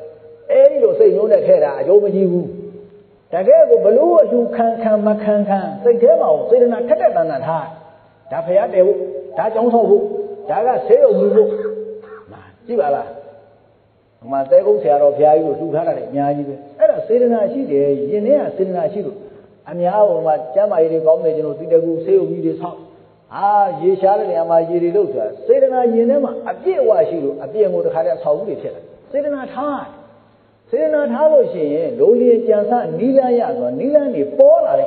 ấy rồi xây nhốn để khe ra chỗ mà chiu đại cái của bờ lúa chú khang khang mà khang khang xây thế màu xây đến là thất đại là tha đã phải đều đã chống thâu vụ đã là xế ở mưu vụ mà chỉ bảo là mà tới cũng xẻ rồi phải rồi chú khá là nhà gì vậy ấy là xây đến là chỉ để gì nè xây đến là chỉ được anh nhau mà cha mày đi có mấy chỗ thì đều cũng xế ở mưu đi sao à gì sao là mà gì đi đâu rồi xây đến là gì nè mà áp chế quá xí rồi áp chế một cái khai sáu đi thế xây đến là tha xây đến là tha rồi xí lối liền chẳng sao ní la ya rồi ní la này bỏ lại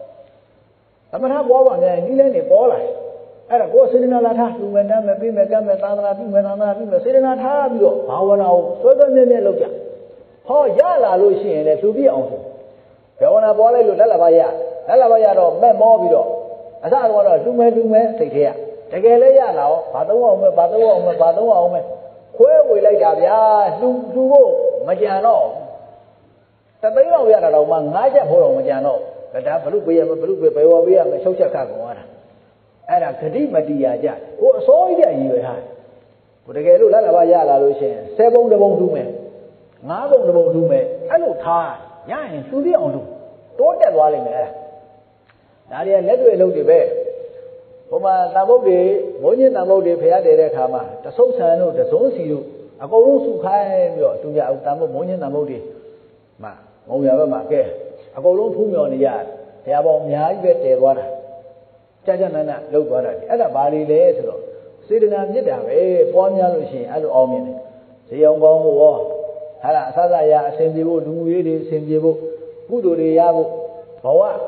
mà tha bỏ vào này ní la này bỏ lại ấy là có xây đến là tha chúng mình đang mình bị mình cái mình tan ra bị mình tan ra bị mình xây đến là tha bị rồi bảo nào số cái này này lâu chả họ giá là lối xí này số bị ông bảo nào bỏ lại rồi là bao ya là bao ya rồi mấy mỏ bị rồi à sao rồi rồi chúng mình chúng mình thấy thế cái cái lấy ya nào bà tống ông bà tống ông bà tống ông khuê quỳ lại chả bia chú chú vô mà chả nó ta thấy nó bia là đâu mà ngái chắc hồ mà chả nó cái đó phải lúc bây giờ phải lúc bây giờ bây giờ mới sâu sắc cả của nó ấy là cái gì mà đi à chả của số cái gì vậy hả của cái lúc đó là bao giờ là lúc xem xe bông được bông chú mẹ ngã bông được bông chú mẹ ấy lúc thà nhá hình chú đi ông chú tốt đẹp quá lên mẹ đã đi lấy đuôi lâu thì về hôm mà tam bốc đi mỗi nhiên tam bốc đi phải để để khám mà ta sống sao nó ta sống gì đâu à có lúc su khai rồi chúng ta ông tam bốc mỗi nhiên tam bốc đi mà ngồi nhà mà kệ à có lúc phun nhỏ này à thì à bọn nhà biết để qua rồi cha cha nè nè lâu qua rồi ấy là bà đi lấy rồi xí đến năm nhất đã về bao nhiêu lúc xí ấy là ôm như này xí ông con mua hay là sao ra ya xem gì bộ đúng gì đi xem gì bộ cú đồ đi ya bộ bảo à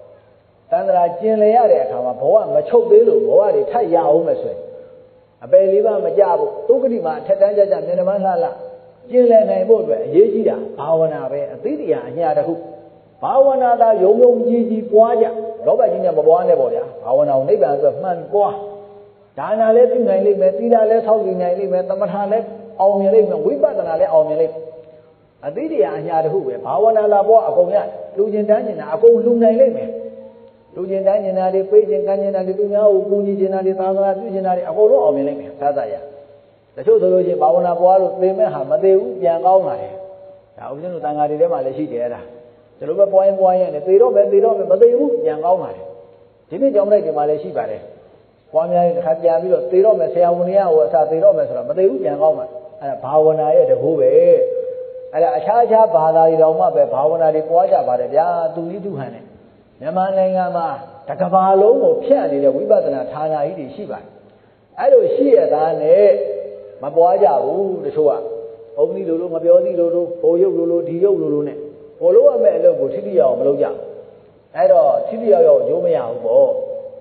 tan ra chiến lấy ra để khám mà bảo à mà chốt đấy luôn bảo à để thay ya ông mà xuôi à bây lý ba mà cha bộ tôi cái gì mà thay đánh cha cha nên mà sao là chiến lấy này bộ vậy dễ gì à bảo nào vậy tí thì à nhà đó bảo nào ta dùng dùng gì gì quá chứ đó bây giờ mà bảo này bảo ya bảo nào nấy bạn rồi man quá trái nào lấy tiếng này lấy mẹ tí nào lấy sau tiếng này lấy mẹ tâm thanh lấy ông như lấy mẹ quý bác nào lấy ông như lấy à tí thì à nhà đó vậy bảo nào là bảo ông nhá lưu nhiên đáng như nào ông lưu này lấy mẹ lưu nhiên đáng như nào đi bây giờ cái như nào đi tôi nhau cũng như thế nào đi tao ra như nào đi ông lúc ông như lấy mẹ sao vậy để số thôi chứ bảo nào bảo rồi lấy mẹ hàm mà tiêu vàng ông này ông chứ người ta ngay đi để mà lấy gì vậy đó cho lúc đó bôi em bôi này tùy đó bên tùy đó bên mà tiêu vàng ông này chỉ biết trong đây thì mà lấy gì vậy qua ngày khách gia ví dụ tùy đó mình xeo này à sao tùy đó mình sao mà tiêu vàng ông mà là bảo nào ấy để hú về là cha cha bà ta đi đâu mà về bảo nào đi qua cha bà đấy ya tu ní tu hành này nhưng mà này nghe mà tất cả bà lỗ một phía này là quý bà ta thà này thì xí vậy ấy rồi xí ở đây này mà qua cha u để số à ông đi đâu đâu mà béo đi đâu đâu hồ yêu đâu đâu đi yêu đâu đâu này hồ lỗ mẹ đâu có thích đi vào mà đâu chả ấy rồi thích đi vào chỗ mấy hào bộ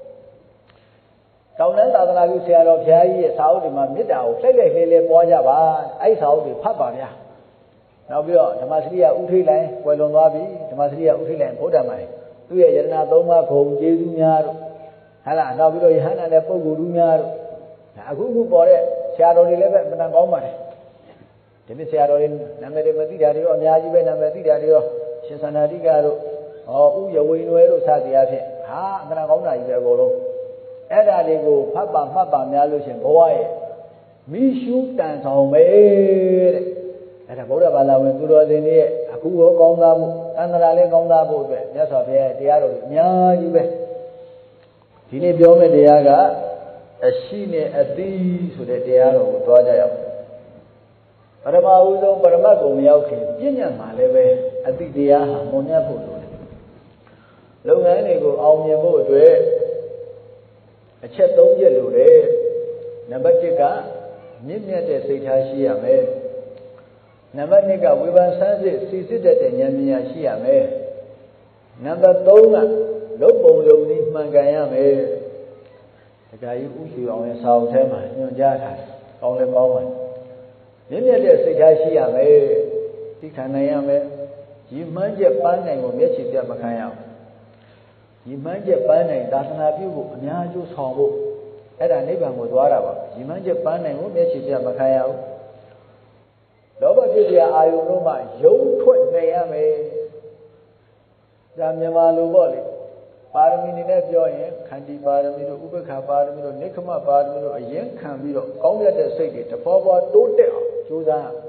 sauนั้นตาตนาคือเสียเราแพ้ยี่สาวที่มามิดดาวเล็กๆเล็กๆปอကြပါไอ้สาวที่พับပါဗျာနောက်ပြီးတော့ဓမ္မစရိယဥထိလိုက်ဝယ်လွန်သွားပြီဓမ္မစရိယဥထိလိုက်ဘုဒ္ဓမှာသူ့ရဲ့ယတနာသုံးပါးခုံကျေးဇူးများတို့ဟာလားနောက်ပြီးတော့ယဟန္တာတဲ့ပုဂ္ဂိုလ်တို့များတို့အခုအခုပေါ်တဲ့ဆရာတော်တွေလည်းပဲမတန်ကောင်းပါတယ်ဒီနေ့ဆရာတော်တွေနာမည်တွေမသိတာတွေရောအများကြီးပဲနာမည်သိတာတွေရောရှင်သန္တာတိကတို့ဟောဥယဝိနွယ်တို့စသည်အဖြစ်ဟာအမှန်ကောင်းတာကြီးပဲအကုန်လုံးအဲ့ဒါတွေကိုဖတ်ပါမှတ်ပါများလို့ရှင်ဘဝရဲ့မိရှုတန်ဆောင်ပဲတဲ့အဲ့ဒါဗုဒ္ဓဘာသာဝင်သူတော်စင်တွေရဲ့အခုရောကောင်းသားမှုတန်ត្រာလည်းကောင်းသားဖို့အတွက်မြတ်စွာဘုရားတရားတော်ကြီးအများကြီးပဲဒီနေ့ပြောမယ့်တရားကအရှိနဲ့အသိဆိုတဲ့တရားတော်ကိုသွားကြရအောင်ပရမအဟုဆုံးပရမတ်ကိုမရောက်ခင်ပြည့်ညတ်မှာလည်းပဲအသိတရားဟာမွန်မြတ်ဖို့လိုတယ်လုပ်ငန်းတွေကိုအောင်မြင်ဖို့အတွက်အချက်သုံးချက်လိုတယ်နံပါတ်တစ်ကမြင့်မြတ်တဲ့စိတ်ထားရှိရမယ်နံပါတ်နှစ်ကဝေဖန်ဆန်းစစ်စီစစ်တတ်တဲ့ဉာဏ်ပညာရှိရမယ်နံပါတ်သုံးကလုပ်ပုံလုပ်နည်းမှန်ကန်ရမယ်ဒါကြကြီးဥရှိအောင်ရဲ့စာအုပ်ထဲမှာညွှန်ကြားထားတယ်ကောင်းလည်းကောင်းပါမြင့်မြတ်တဲ့စိတ်ထားရှိရမယ်သိခံနိုင်ရမယ်ရည်မှန်းချက်ပန်းနိုင်ကိုမျက်ခြေပြတ်မခံရအောင်ရည်မှန်းချက်ပန်းနိုင်သာသနာပြုဖို့အများကျိုးဆောင်ဖို့အဲ့ဒါနိဗ္ဗာန်ကိုသွားတာပါရည်မှန်းချက်ပန်းနိုင်ကိုမျက်ခြေပြတ်မခံရအောင်လောဘဖြစ်စရာအာယုံတို့မှယုံထွက်နေရမယ်ဒါမြန်မာလိုပေါ့လေပါရမီနေနဲ့ပြောရင်ခန္တီပါရမီတို့ဥပ္ပခါပါရမီတို့နိခမပါရမီတို့အရင်ခံပြီးတော့ကောင်းရတဲ့စိတ်တွေတဘောဘောတိုးတက်အောင်ကြိုးစား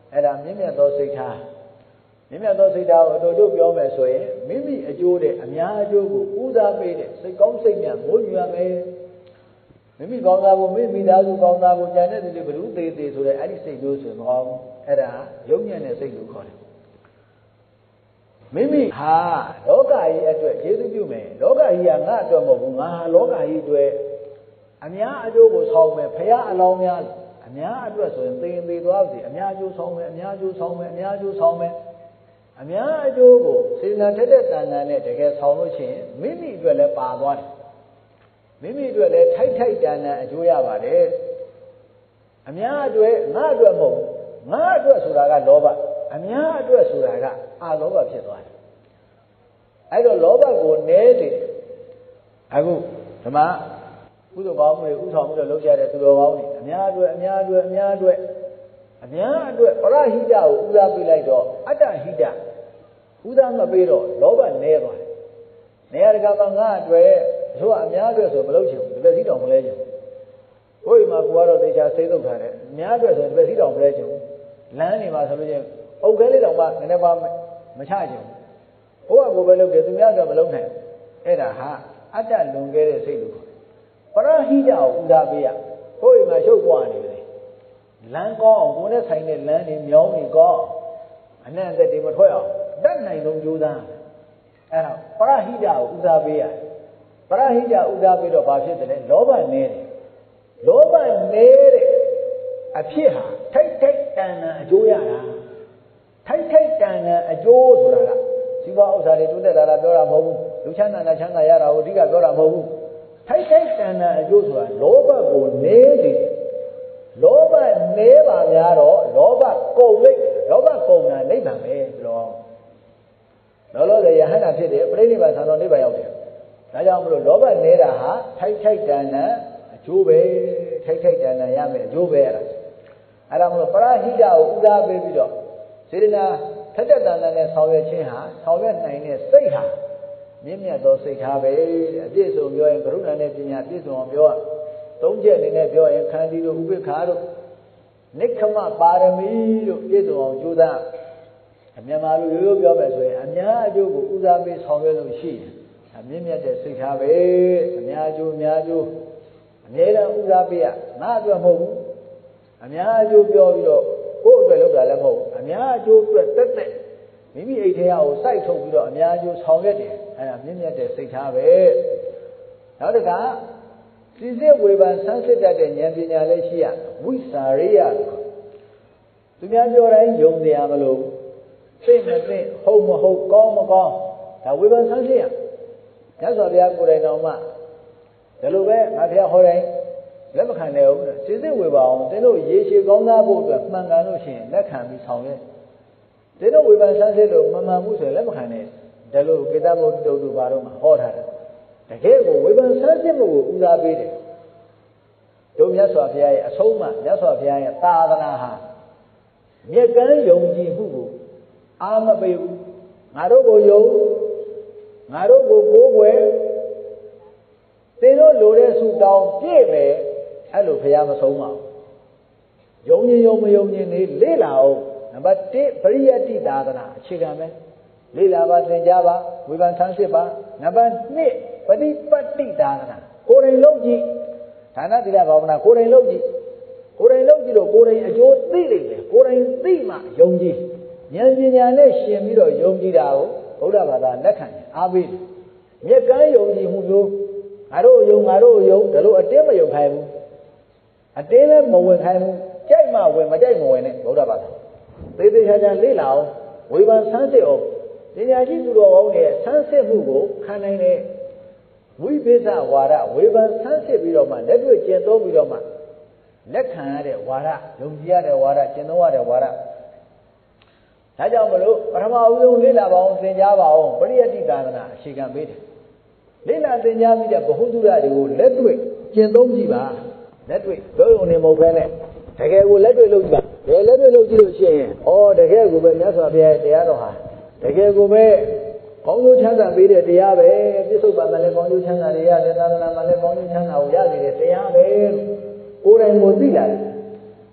အဲ့ဒါမြင့်မြတ်သောစိတ်ထားမြင့်မြတ်သောစိတ်ထားကိုအတူတူပြောမယ်ဆိုရင်မိမိအကျိုးတဲ့အများအကျိုးကိုဦးစားပေးတဲ့စိတ်ကောင်းစိတ်မြတ်မိုးယူရမယ်မိမိကောင်းတာကိုမိမိသားစုကောင်းတာကိုကြံတဲ့သူတွေဘယ်လိုသေးသေးဆိုတဲ့အဲ့ဒီစိတ်မျိုးဆိုရင်မကောင်းဘူးအဲ့ဒါယုံညံ့တဲ့စိတ်လို့ခေါ်တယ်မိမိဟာလောကကြီးအတွက်ကျေးဇူးပြုမယ်လောကကြီးကငါအတွက်မဟုတ်ဘူးငါဟာလောကကြီးအတွက်အများအကျိုးကိုဆောင်မယ်ဖရာအလောင်းများအများအတွက်ဆိုရင်သေရင်သေသွားပြီအများအကျိုးဆောင်မယ်အများအကျိုးဆောင်မယ်အများအကျိုးဆောင်မယ်အများအကျိုးကိုစေနာထက်တဲ့တဏ္ဍာနဲ့တကယ်ဆောင်လို့ရှိရင်မိမိအတွက်လည်းပါသွားတယ်မိမိအတွက်လည်းထိုက်ထိုက်တန်တန်အကျိုးရပါတယ်အများအတွက်ငါအတွက်မဟုတ်ငါအတွက်ဆိုတာကလောဘအများအတွက်ဆိုတာကအာလောဘဖြစ်သွားတယ်အဲ့တော့လောဘကိုနည်းတယ်အခုဓမ္မကုသိုလ်ကောင်းမှုတွေဥဆောင်မှုတွေလုပ်ရတဲ့သူတော်ကောင်းတွေအများအတွက်အများအတွက်အများအတွက်အများအတွက်ပရဟိတကိုဥစားပေးလိုက်တော့အတ္တဟိတဥစားမပေးတော့လောဘနည်းသွားတယ်နေရာတကာမှာငါအတွက်အဆိုအများအတွက်ဆိုမလုပ်ချင်ဘူးတစ်ပည့်စီတောင်မလဲချင်ဘူးဘုရားမှာကိုကတော့သေချာစိတ်ထုတ်ထားတယ်အများအတွက်ဆိုတစ်ပည့်စီတောင်မလဲချင်ဘူးလမ်းနေမှာဆိုလို့ချင်းအုတ်ခဲလေးတောင်မှနည်းနည်းပါမချချင်ဘူးဘုရားကိုပဲလုပ်တယ်သူများတော့မလုပ်နိုင်အဲ့ဒါဟာအတ္တလွန်ခဲ့တဲ့စိတ်လို့ပရဟိတကိုဥစားပေးရဘုရားမှာရှုပ်ပွားနေတယ်လမ်းကောင်းအောင်ကိုယ်နဲ့ဆိုင်တဲ့လမ်းတွေမြောင်းတွေကောင်းအနံ့သက်တွေမထွက်အောင်တတ်နိုင်ဆုံးကြိုးစားအဲ့ဒါပရဟိတကိုဥစားပေးရပရဟိတဥစားပေးတော့ဘာဖြစ်တယ်လဲလောဘနည်းတယ်လောဘနည်းတဲ့အဖြစ်ဟာထိုက်ထိုက်တန်တန်အကျိုးရတာထိုက်ထိုက်တန်တန်အကျိုးဆိုတာကဇီဝဥစ္စာတွေတိုးတက်လာတာပြောတာမဟုတ်ဘူးလူချမ်းသာချမ်းသာရတာကိုအဓိကပြောတာမဟုတ်ဘူးထိုက်ထိုက်တန်တန်အကျိုးဆိုတာလောဘကိုနည်းတယ်လောဘနည်းပါများတော့လောဘကုန်လိမ့်လောဘကုန်တာနိဗ္ဗာန်ပဲဆိုတော့လောလောဆယ်ယဟန္တာဖြစ်တယ်ပြိဋိဘံဆံတော်နိဗ္ဗာန်ရောက်တယ်ဒါကြောင့်မလို့လောဘနည်းတာဟာထိုက်ထိုက်တန်တန်အကျိုးပဲထိုက်ထိုက်တန်တန်ရမယ်အကျိုးပဲရတာအဲ့ဒါမလို့ပရဟိတကိုဥစားပေးပြီးတော့စေတနာထက်တဲ့တန်တန်နဲ့ဆောင်ရွက်ခြင်းဟာဆောင်ရွက်နိုင်တဲ့စိတ်ဟာမြင့်မြတ်သောစိတ်ထားပဲအပြည့်စုံပြောရင်ကရုဏာနဲ့ပညာပြည့်စုံအောင်ပြောရသုံးချက်အနေနဲ့ပြောရင်ခန္တီတို့ဥပိ္ပခာတို့နိက္ခမပါရမီတို့ပြည့်စုံအောင်ကြိုးစားအမြန်မာလိုရိုးရိုးပြောမယ်ဆိုရင်အများအကျိုးကိုဥစားပေးဆောင်ရွက်လို့ရှိရင်အမြင့်မြတ်တဲ့စိတ်ထားပဲအများအကျိုးအများအကျိုးအမြဲတမ်းဥစားပေးရငါအတွက်မဟုတ်ဘူးအများအကျိုးပြောပြီးတော့ကိုယ့်အတွက်လုပ်တာလည်းမဟုတ်ဘူးအများအကျိုးအတွက်တက်တက်မိမိအိတ်ထဲကိုစိုက်ထုတ်ပြီးတော့အများအကျိုးဆောင်ရွက်တယ်အဲ့ဒါမြင့်မြတ်တဲ့စိတ်ထားပဲနောက်တစ်ခါစိစစ်ဝေဖန်ဆန်းစစ်တတ်တဲ့ဉာဏ်ပညာလည်းရှိရဝိစာရိယသူများပြောတိုင်းယုံတရားမလို့သိမသိဟုတ်မဟုတ်ကောင်းမကောင်းဒါဝေဖန်ဆန်းစစ်ရမြတ်စွာဘုရားကိုယ်တိုင်တော်မှဒါလိုပဲငါဘုရားဟောတိုင်းလက်မခံနိုင်ဘူးစိစစ်ဝေဖန်အောင်သင်တို့ရေရှည်ကောင်းသားဖို့အတွက်မှန်ကန်လို့ရှိရင်လက်ခံပြီးဆောင်ရွက်သင်တို့ဝေဖန်ဆန်းစစ်လို့မမှန်ဘူးဆိုရင်လက်မခံနဲ့ဒါလိုကေတမုတ်တုတ်တို့ဘာတော့မှဟောထားတယ်တကယ်ကိုဝေဖန်ဆန်းစစ်မှုကိုဦးစားပေးတယ်တို့မြတ်စွာဘုရားရဲ့အဆုံးအမမြတ်စွာဘုရားရဲ့သာသနာဟာမြက်ကမ်းယုံကြည်မှုကိုအာမပေးဘူးငါတို့ကိုယုံငါတို့ကိုကိုးကွယ်သင်တို့လိုတဲ့ဆုတောင်းပြည့်မယ်အဲ့လိုဘုရားမဆုံးပါဘူးယုံရင်ယုံမယုံရင်နေလေ့လာအောင်နံပါတ်တစ်ပရိယတ္တိသာသနာအခြေခံပဲလေ့လာပါသင်ကြားပါဝေဖန်ဆန်းစစ်ပါနံပါတ်နှစ်ပฏิပတ်တိသာသနာကိုယ်တိုင်လုပ်ကြည့်ဌာနတိရဘာဝနာကိုယ်တိုင်လုပ်ကြည့်ကိုယ်တိုင်လုပ်ကြည့်လို့ကိုယ်တိုင်အကျိုးသိလိမ့်မယ်ကိုယ်တိုင်သိမှယုံကြည်ဉာဏ်ပညာနဲ့ရှင်ပြီးတော့ယုံကြည်တာကိုဗုဒ္ဓဘာသာလက်ခံတယ်အားပေးတယ်မြက်ကမ်းယုံကြည်မှုမျိုးငါတို့ယုံငါတို့ယုံဒါလို့အတင်းမယုံခိုင်းဘူးအတင်းလည်းမဝင်ခိုင်းဘူးကြိုက်မှဝင်မကြိုက်မဝင်နဲ့ဗုဒ္ဓဘာသာသေသေးချာချာလေ့လာအောင်ဝေဖန်ဆန်းစစ်အောင်ပညာရှိသူတော်ကောင်းတွေဆန်းစစ်မှုကိုခံနိုင်တဲ့ဝိပဿနာဝါဒဝေဖန်ဆန်းစစ်ပြီးတော့မှလက်တွေ့ကျင့်သုံးပြီးတော့မှလက်ခံရတဲ့ဝါဒယုံကြည်ရတဲ့ဝါဒကျင့်သုံးရတဲ့ဝါဒဒါကြောင့်မလို့ပထမအဦးဆုံးလေ့လာပါအောင်သင်ကြားပါအောင်ပရိယတ္တိသာသနာအခြေခံပေးတယ်လေ့လာသင်ကြားပြီးတဲ့ဘ ഹു တုရတွေကိုလက်တွေ့ကျင့်သုံးကြည့်ပါလက်တွေ့ပြောရုံနဲ့မဟုတ်ဘဲနဲ့တကယ်ကိုလက်တွေ့လုပ်ကြည့်ပါတကယ်လက်တွေ့လုပ်ကြည့်လို့ရှိရင်ဩတကယ်ကိုပဲမြတ်စွာဘုရားရဲ့တရားတော်ဟာတကယ်ကိုပဲကောင်းကျိုးချမ်းသာပေးတဲ့တရားပဲပြစ္ဆုတ်ပံမှာလည်းကောင်းကျိုးချမ်းသာတွေရတယ်သာသနာမှာလည်းကောင်းကျိုးချမ်းသာကိုရနေတဲ့တရားပဲကိုယ်တိုင်ကိုသိလာတယ်ကိုယ်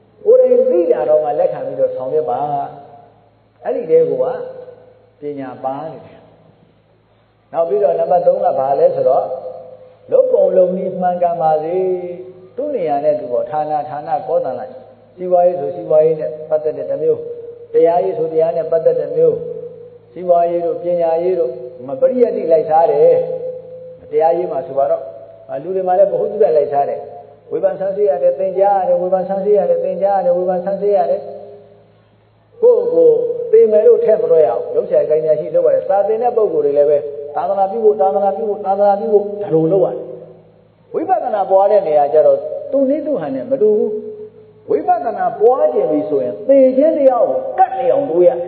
ရင်သိတာတော့မှလက်ခံပြီးတော့ဆောင်ရွက်ပါအဲ့ဒီတည်းကပညာပါနေတယ်နောက်ပြီးတော့နံပါတ်သုံးကဘာလဲဆိုတော့လုံးပုံလုံးဒီမှန်ကန်ပါစေသူ့နေရာနဲ့သူပေါ့ဌာနဌာနကောသလိုက်စီးပွားရေးဆိုစီးပွားရေးနဲ့ပတ်သက်တဲ့တစ်မျိုးတရားရေးဆိုတရားနဲ့ပတ်သက်တဲ့မျိုးစီးပွားရေးတို့ပညာရေးတို့မပရိယတ်တိလိုက်စားတယ်တရားရေးမှာဆိုတော့လူတွေမှာလည်းဘ ഹു တုလိုက်စားတယ်ဝေဖန်ဆန်းစစ်ရတယ်သင်ကြားရတယ်ဝေဖန်ဆန်းစစ်ရတယ်သင်ကြားရတယ်ဝေဖန်ဆန်းစစ်ရတယ်ကိုယ့်ကိုသိမယ်လို့ထည့်မလို့ရအောင်လုံးချယ်ကိုင်းညာရှိလုပ်ရတယ်စာသင်တဲ့ပုံကိုယ်တွေလည်းပဲသာသနာပြုဖို့သာသနာပြုဖို့သာသနာပြုဖို့ဒါလိုလုပ်ရတယ်ဝိပဿနာပွားတဲ့နေရာကျတော့သူနည်းသူဟန်နဲ့မတူဘူးဝိပဿနာပွားခြင်းပြီဆိုရင်သေခြင်းတရားကိုကတ်နေအောင်လုပ်ရတယ်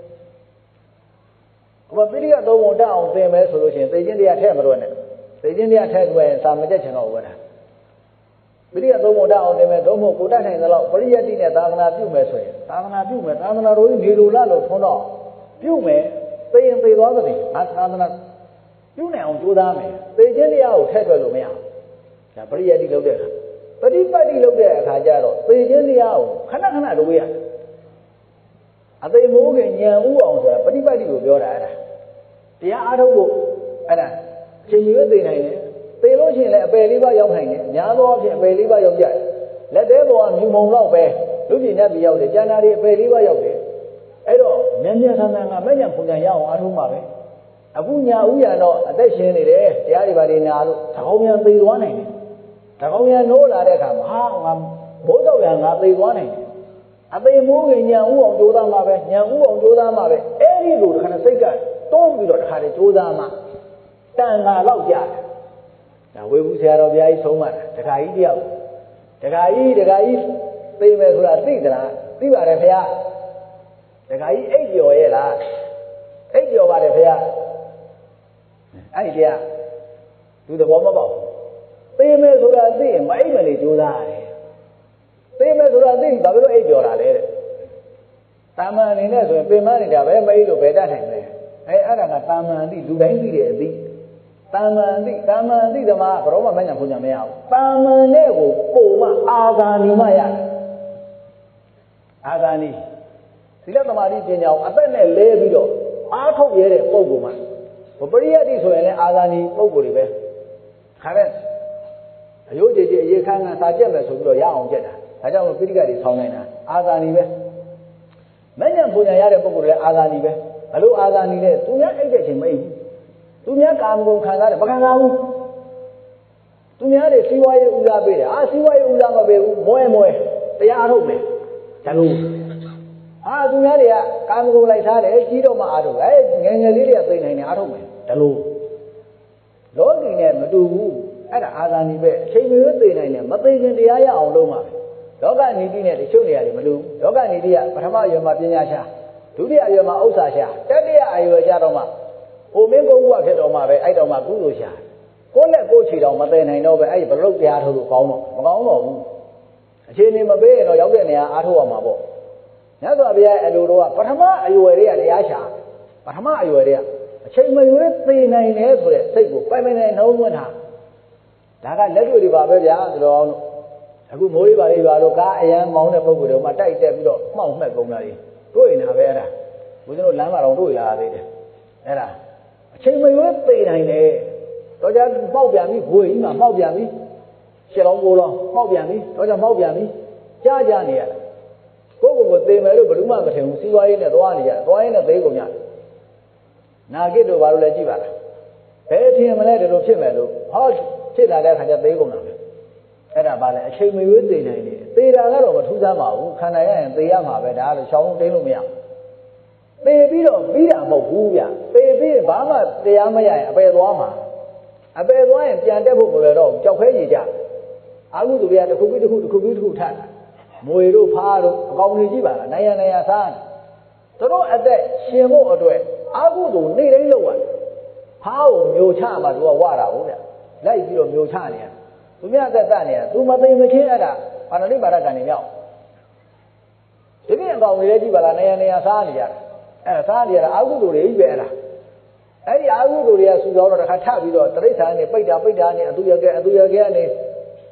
ဟိုပိဋကသုံးပုံတက်အောင်သင်မယ်ဆိုလို့ရှိရင်သေခြင်းတရားထည့်မလို့နဲ့သေခြင်းတရားထည့်တွေ့ရင်စာမကျက်ချင်တော့ဘူးလားပိဋကသုံးပုံတက်အောင်သင်မယ်သုံးဖို့ကိုတတ်နိုင်သလောက်ပရိယတ်တိနဲ့သာသနာပြုမယ်ဆိုရင်သာသနာပြုမယ်သာသနာတော်ကြီးနေလိုလားလို့ထွန်းတော့ပြုမယ်သေရင်သေသွားသည်ငါသာသနာပြုနိုင်အောင်ကြိုးစားမယ်သေခြင်းတရားကိုထည့်တွေ့လို့မရဘူးဒါပရိယတ်တိလုပ်တဲ့အခါပฏิပတ်တိလုပ်တဲ့အခါကျတော့သေခြင်းတရားကိုခဏခဏလုပ်ရတယ်အသိမိုးခင်ဉာဏ်ဥအောင်ဆိုတာပฏิပတ်တိကိုပြောတာအဲ့ဒါတရားအားထုတ်ဖို့အဲ့ဒါအချိန်ကြီးသိနိုင်တယ်သိလို့ရှိရင်လည်းအပယ်လေးပါးရောက်နိုင်တယ်များသောအားဖြင့်အပယ်လေးပါးရောက်ကြတယ်လက်သေးပေါ်ကမြူမုံတော့ပဲလူပြည်နဲ့ပြည်ရောက်တယ်ကျန်တာတွေအပယ်လေးပါးရောက်တယ်အဲ့တော့မြတ်မြတ်ဆန်းဆန်းကမဲ့ညာပုံညာရအောင်အားထုတ်မှာပဲအခုညာဥရတော့အသက်ရှင်နေတယ်တရားတွေပါနေနာလို့သကောင်းမြန်သိသွားနိုင်တယ်သကောင်းမြန်နိုးလာတဲ့အခါမှာဟာငါဘိုးတော်ရငါသိသွားနိုင်တယ်အသိမိုးခင်ညာဥအောင်ကြိုးစားမှာပဲညာဥအောင်ကြိုးစားမှာပဲအဲ့ဒီလိုတစ်ခါစိတ်ကတွန်းပြီးတော့တစ်ခါတည်းကြိုးစားမှာတန်ခါလောက်ကြတယ်ဒါဝေဘူးဆရာတော်ဘုရားကြီးဆုံးမတာတခါကြီးတယောက်တခါကြီးတခါကြီးသိမယ်ဆိုတာသိသလားသိပါတယ်ဘုရားတခါကြီးအိပ်ပျော်ရဲ့လားအိပ်ပျော်ပါတယ်ဘုရားအဲ့ဒီတရားသူသဘောမပေါက်သိမယ်ဆိုတာသိရင်မအိပ်မနေကြိုးစားရတယ်သိမယ်ဆိုတာသိရင်ဘာဖြစ်လို့အိပ်ပျော်တာလဲတဲ့တာမန်အနေနဲ့ဆိုရင်ပင်မနေတာပဲမအိပ်လို့ဘယ်တတ်နိုင်မလဲအဲအဲ့ဒါကတာမန်သိလူတိုင်းသိတဲ့အသိတာမန်သိတာမန်သိသမားဘရောမမညာဘုညာမရဘူးတာမန်နဲ့ကိုပုံမအာဇာနည်မရတယ်အာဇာနည်သီလသမာဓိပညာကိုအသက်နဲ့လဲပြီးတော့အားထုတ်ရတဲ့ပုံကူမှာပရိယတ်တိဆိုရင်လည်းအာဇာနည်ပုံကူတွေပဲခါတဲ့အယုတ်ကြည်ကြည်အရေးခန်းခန်းစာကြက်မယ်ဆိုပြီးတော့ရအောင်ကြက်တာဒါကြောင့်ပိဋကတွေဆောင်းနေတာအာဇာနည်ပဲမညာဘုညာရတဲ့ပုံကူတွေလည်းအာဇာနည်ပဲဘလို့အာဇာနည်လဲသူများအိတ်တဲ့ချိန်မအိတ်ဘူးသူများကာမဂုဏ်ခံစားတယ်မခံစားဘူးသူများတွေစီးပွားရေးဦးစားပေးတယ်အာစီးပွားရေးဦးစားမပေးဘူးမွဲမွဲတရားအားထုတ်မယ်ဒါလို့အာသူများတွေကကာမဂုဏ်လိုက်စားတယ်ကြီးတော့မှအားထုတ်တယ်ငယ်ငယ်လေးတွေကသိနိုင်တယ်အားထုတ်မယ်ဒါလို့လောကီနဲ့မတူဘူးအဲ့ဒါအာဇာနည်ပဲအချိန်မျိုးသိနိုင်တယ်မသိခင်တရားရအောင်လုပ်မှာပဲလောကနီတိနဲ့တချို့နေရာတွေမတူဘူးလောကနီတိကပထမအရွယ်မှာပညာရှာဒုတိယအရွယ်မှာဥစ္စာရှာတတိယအရွယ်ကျတော့မှဟိုမင်းကုန်းဘုရားဖြစ်တော်မှာပဲအဲ့တော်မှာကုသိုလ်ရှာကိုယ်နဲ့ကိုယ်ချီတော်မသိနိုင်တော့ပဲအဲ့ဒီဘလုတ်တရားထုတ်လို့ကောင်းတော့မကောင်းတော့ဘူးအခြေအနေမပေးရင်တော့ရောက်တဲ့နေရာအားထုတ်ရမှာပေါ့မြတ်စွာဘုရားအလိုတော်ကပထမအရွယ်တွေကတရားရှာပထမအရွယ်တွေကအချိန်မရွေးသိနိုင်တယ်ဆိုတဲ့စိတ်ကိုပိုင်ပိုင်နိုင်နှုံးသွင်းတာဒါကလက်တွေ့တွေပါပဲဗျာဆိုတော့အခုမိုးလေးပါလေးပါလို့ကားအရန်မောင်းတဲ့ပုံကိုယ်တွေမှတိုက်တက်ပြီးတော့မှောက်မှက်ကုန်တာတွေတွေ့နေတာပဲအဲ့ဒါဘုရားတို့လမ်းမတော်တွေ့လာသေးတယ်အဲ့ဒါအချိန်မရွေးသိနိုင်တယ်တော့ကြပေါက်ပြန်ပြီဘွေကြီးမှာပေါက်ပြန်ပြီရှစ်လုံးကိုလုံးပေါက်ပြန်ပြီတော့ကြပေါက်ပြန်ပြီကြားကြနေရတယ်ကိုယ့်ကိုယ်ကိုသိမယ်လို့ဘယ်သူမှမထင်ဘူးစီးပွားရေးနဲ့သွားနေကြတယ်သွားရင်းနဲ့သိကုန်ကြတယ်နာဂစ်တို့ဘာလို့လဲကြည့်ပါလားဘယ်ထင်မလဲဒီလိုဖြစ်မယ်လို့ဟောဖြစ်လာတဲ့အခါကျသိကုန်တာပဲအဲ့ဒါဘာလဲအချိန်မရွေးသိနိုင်တယ်သေတာကတော့မထူးဆန်းပါဘူးခန္ဓာရရင်သေရမှာပဲဒါလည်းရှောင်းတိန်လို့မရသေပြီးတော့ပြီးတာမဟုတ်ဘူးဗျသေပြီးဘာမှတရားမရရင်အပယ်သွားမှာအပယ်သွားရင်ပြန်တက်ဖို့မလွယ်တော့ကြောက်ခဲကြီးကြအာဟုသူတွေကတစ်ခုပြီးတစ်ခုတစ်ခုပြီးတစ်ခုထပ်မွေတို့ဖားတို့အကောင်ကြီးကြည့်ပါလားနိုင်ရနိုင်ရစားသူတို့အသက်ရှင်ဖို့အတွက်အာဟုသူနေတိုင်းလောက်ရတယ်ဖားကိုမျိုးချမှသူကဝတာဟုတ်ဗျလိုက်ပြီးတော့မျိုးချနေရသူမြတ်သက်တနေရသူမသိမချင်းအဲ့ဒါဘာဏိပါဒကံနေမြောက်ဒီပြအကောင်ကြီးလည်းကြည့်ပါလားနိုင်ရနိုင်ရစားနေရအဲ့ဒါစားနေရတာအာဟုသူတွေကြီးပဲအဲ့ဒါအဲ့ဒီအာဟုသူတွေကဆူတော်တော့တစ်ခါထပ်ပြီးတော့တရိစ္ဆာန်နဲ့ပိတ်တာပိတ်တာနဲ့အတူရကဲအတူရကဲနဲ့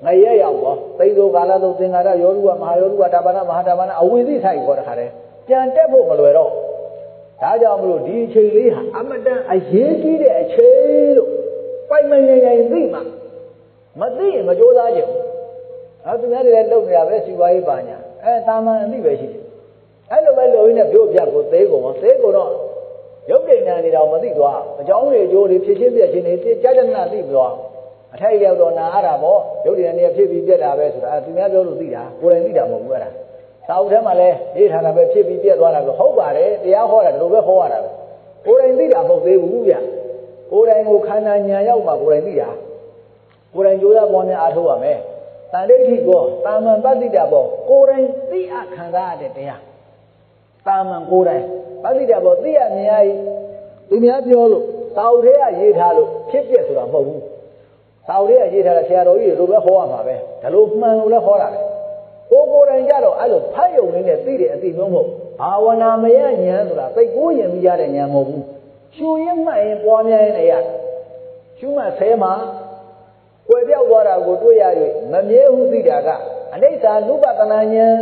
ngày ấy ông có tây đô cả là đầu tiên là yoru và mahayoru và dabana mahadabana ở vị trí sai có được cái chẳng đẹp bộ mà lười đâu đã cho ông rồi đi chơi lý hả amada à dễ chỉ để chơi rồi quay mình ngày ngày gì mà mà gì mà chỗ ra chứ à tôi nói là đâu nhà về siêu vay bà nhà ê ta mà đi về gì ấy là bây giờ này biểu biểu của tế của mà tế của nó giống như này thì đâu mà đi qua cháu này chỗ đi phía trên phía trên này chắc chắn là đi qua thay theo đó là ra bỏ giống như này phía bên là về rồi tôi nói chỗ đi ra cô này đi ra một cái là sau thế mà lên đi thằng nào về phía bên kia đó là hậu quả đấy thì áo hoa là đồ về hoa là cô này đi ra một tế vũ vậy cô này ngồi khăn nhà nhà nhau mà cô này đi ra cô này chỗ ra bọn nhà ăn thua à mẹ ta đây thì có ta mình bắt đi ra bỏ cô này đi ăn khăn ra để thế à ta mình cô này bắt đi ra bỏ đi ăn nhà ấy tôi nhớ nhiều lúc sau thế à gì thà lúc chết chết rồi mà không sau thế à gì thà là xe rồi rồi về hoa mà về thà lúc mà lúc là hoa là cô cô này ra rồi ai lúc phải dùng những cái tí để tí miếng một àวันnào mấy anh nhớ rồi là tay cố gì bây giờ để nhà một chú yên mà em qua nhà này à chú mà thế mà quay biểu qua là của tôi à rồi mà nhớ hú gì cả anh ấy sao lúc bắt anh nhớ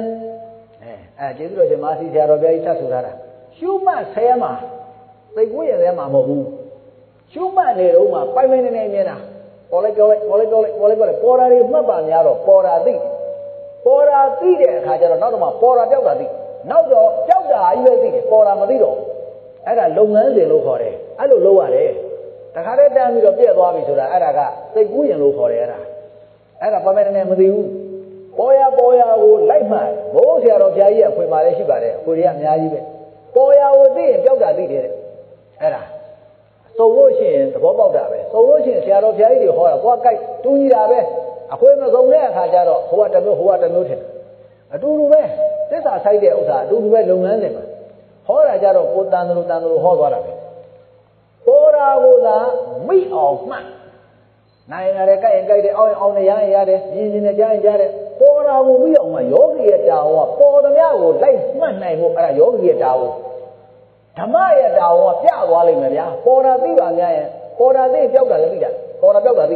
à chỉ rồi mà thì giờ rồi bây giờ sao ra chú mà thế mà tay cố gì để mà một chú mà này đâu mà phải mấy này này nè có lấy có lấy có lấy có lấy có lấy có lấy bỏ ra đi mất bao nhiêu rồi bỏ ra đi bỏ ra đi để khai cho nó mà bỏ ra béo ra đi nó rồi béo ra ai về đi bỏ ra mà đi rồi ấy là lâu ngắn thì lâu khó đấy ấy lâu lâu à đấy ta khai đấy đang bị rồi biết qua bị rồi ấy là cái tay cú gì lâu khó đấy ấy là ấy là bao nhiêu này mà đi bỏ ra bỏ ra u lấy mà bố xe rồi chạy gì khơi mà đấy xí bà đấy khơi đi ăn nhà gì vậy bỏ ra u đi béo ra đi đấy ấy là số lô xin tập bảo đảm vậy số lô xin xe rồi chạy đi họ là qua cái chú ý ra vậy à khơi mà giống đấy khai cho rồi hoa trầm hoa trầm thế à đủ đủ vậy thế sao sai đấy ông sao đủ đủ vậy lâu ngắn đấy mà họ là cho rồi cô tan rồi tan rồi họ qua rồi cô ra cô ra mấy ông mà này này cái anh cái đấy ông ông này yang yang đấy nhìn nhìn này yang yang đấy cô ra cô mấy ông mà gió kia chào à cô tao nhá cô lấy mắt này cô à gió kia chào thằng mai à chào à piao qua lên mà piao cô ra tí vào nhà cô ra tí piao cả là tí cả cô ra piao cả tí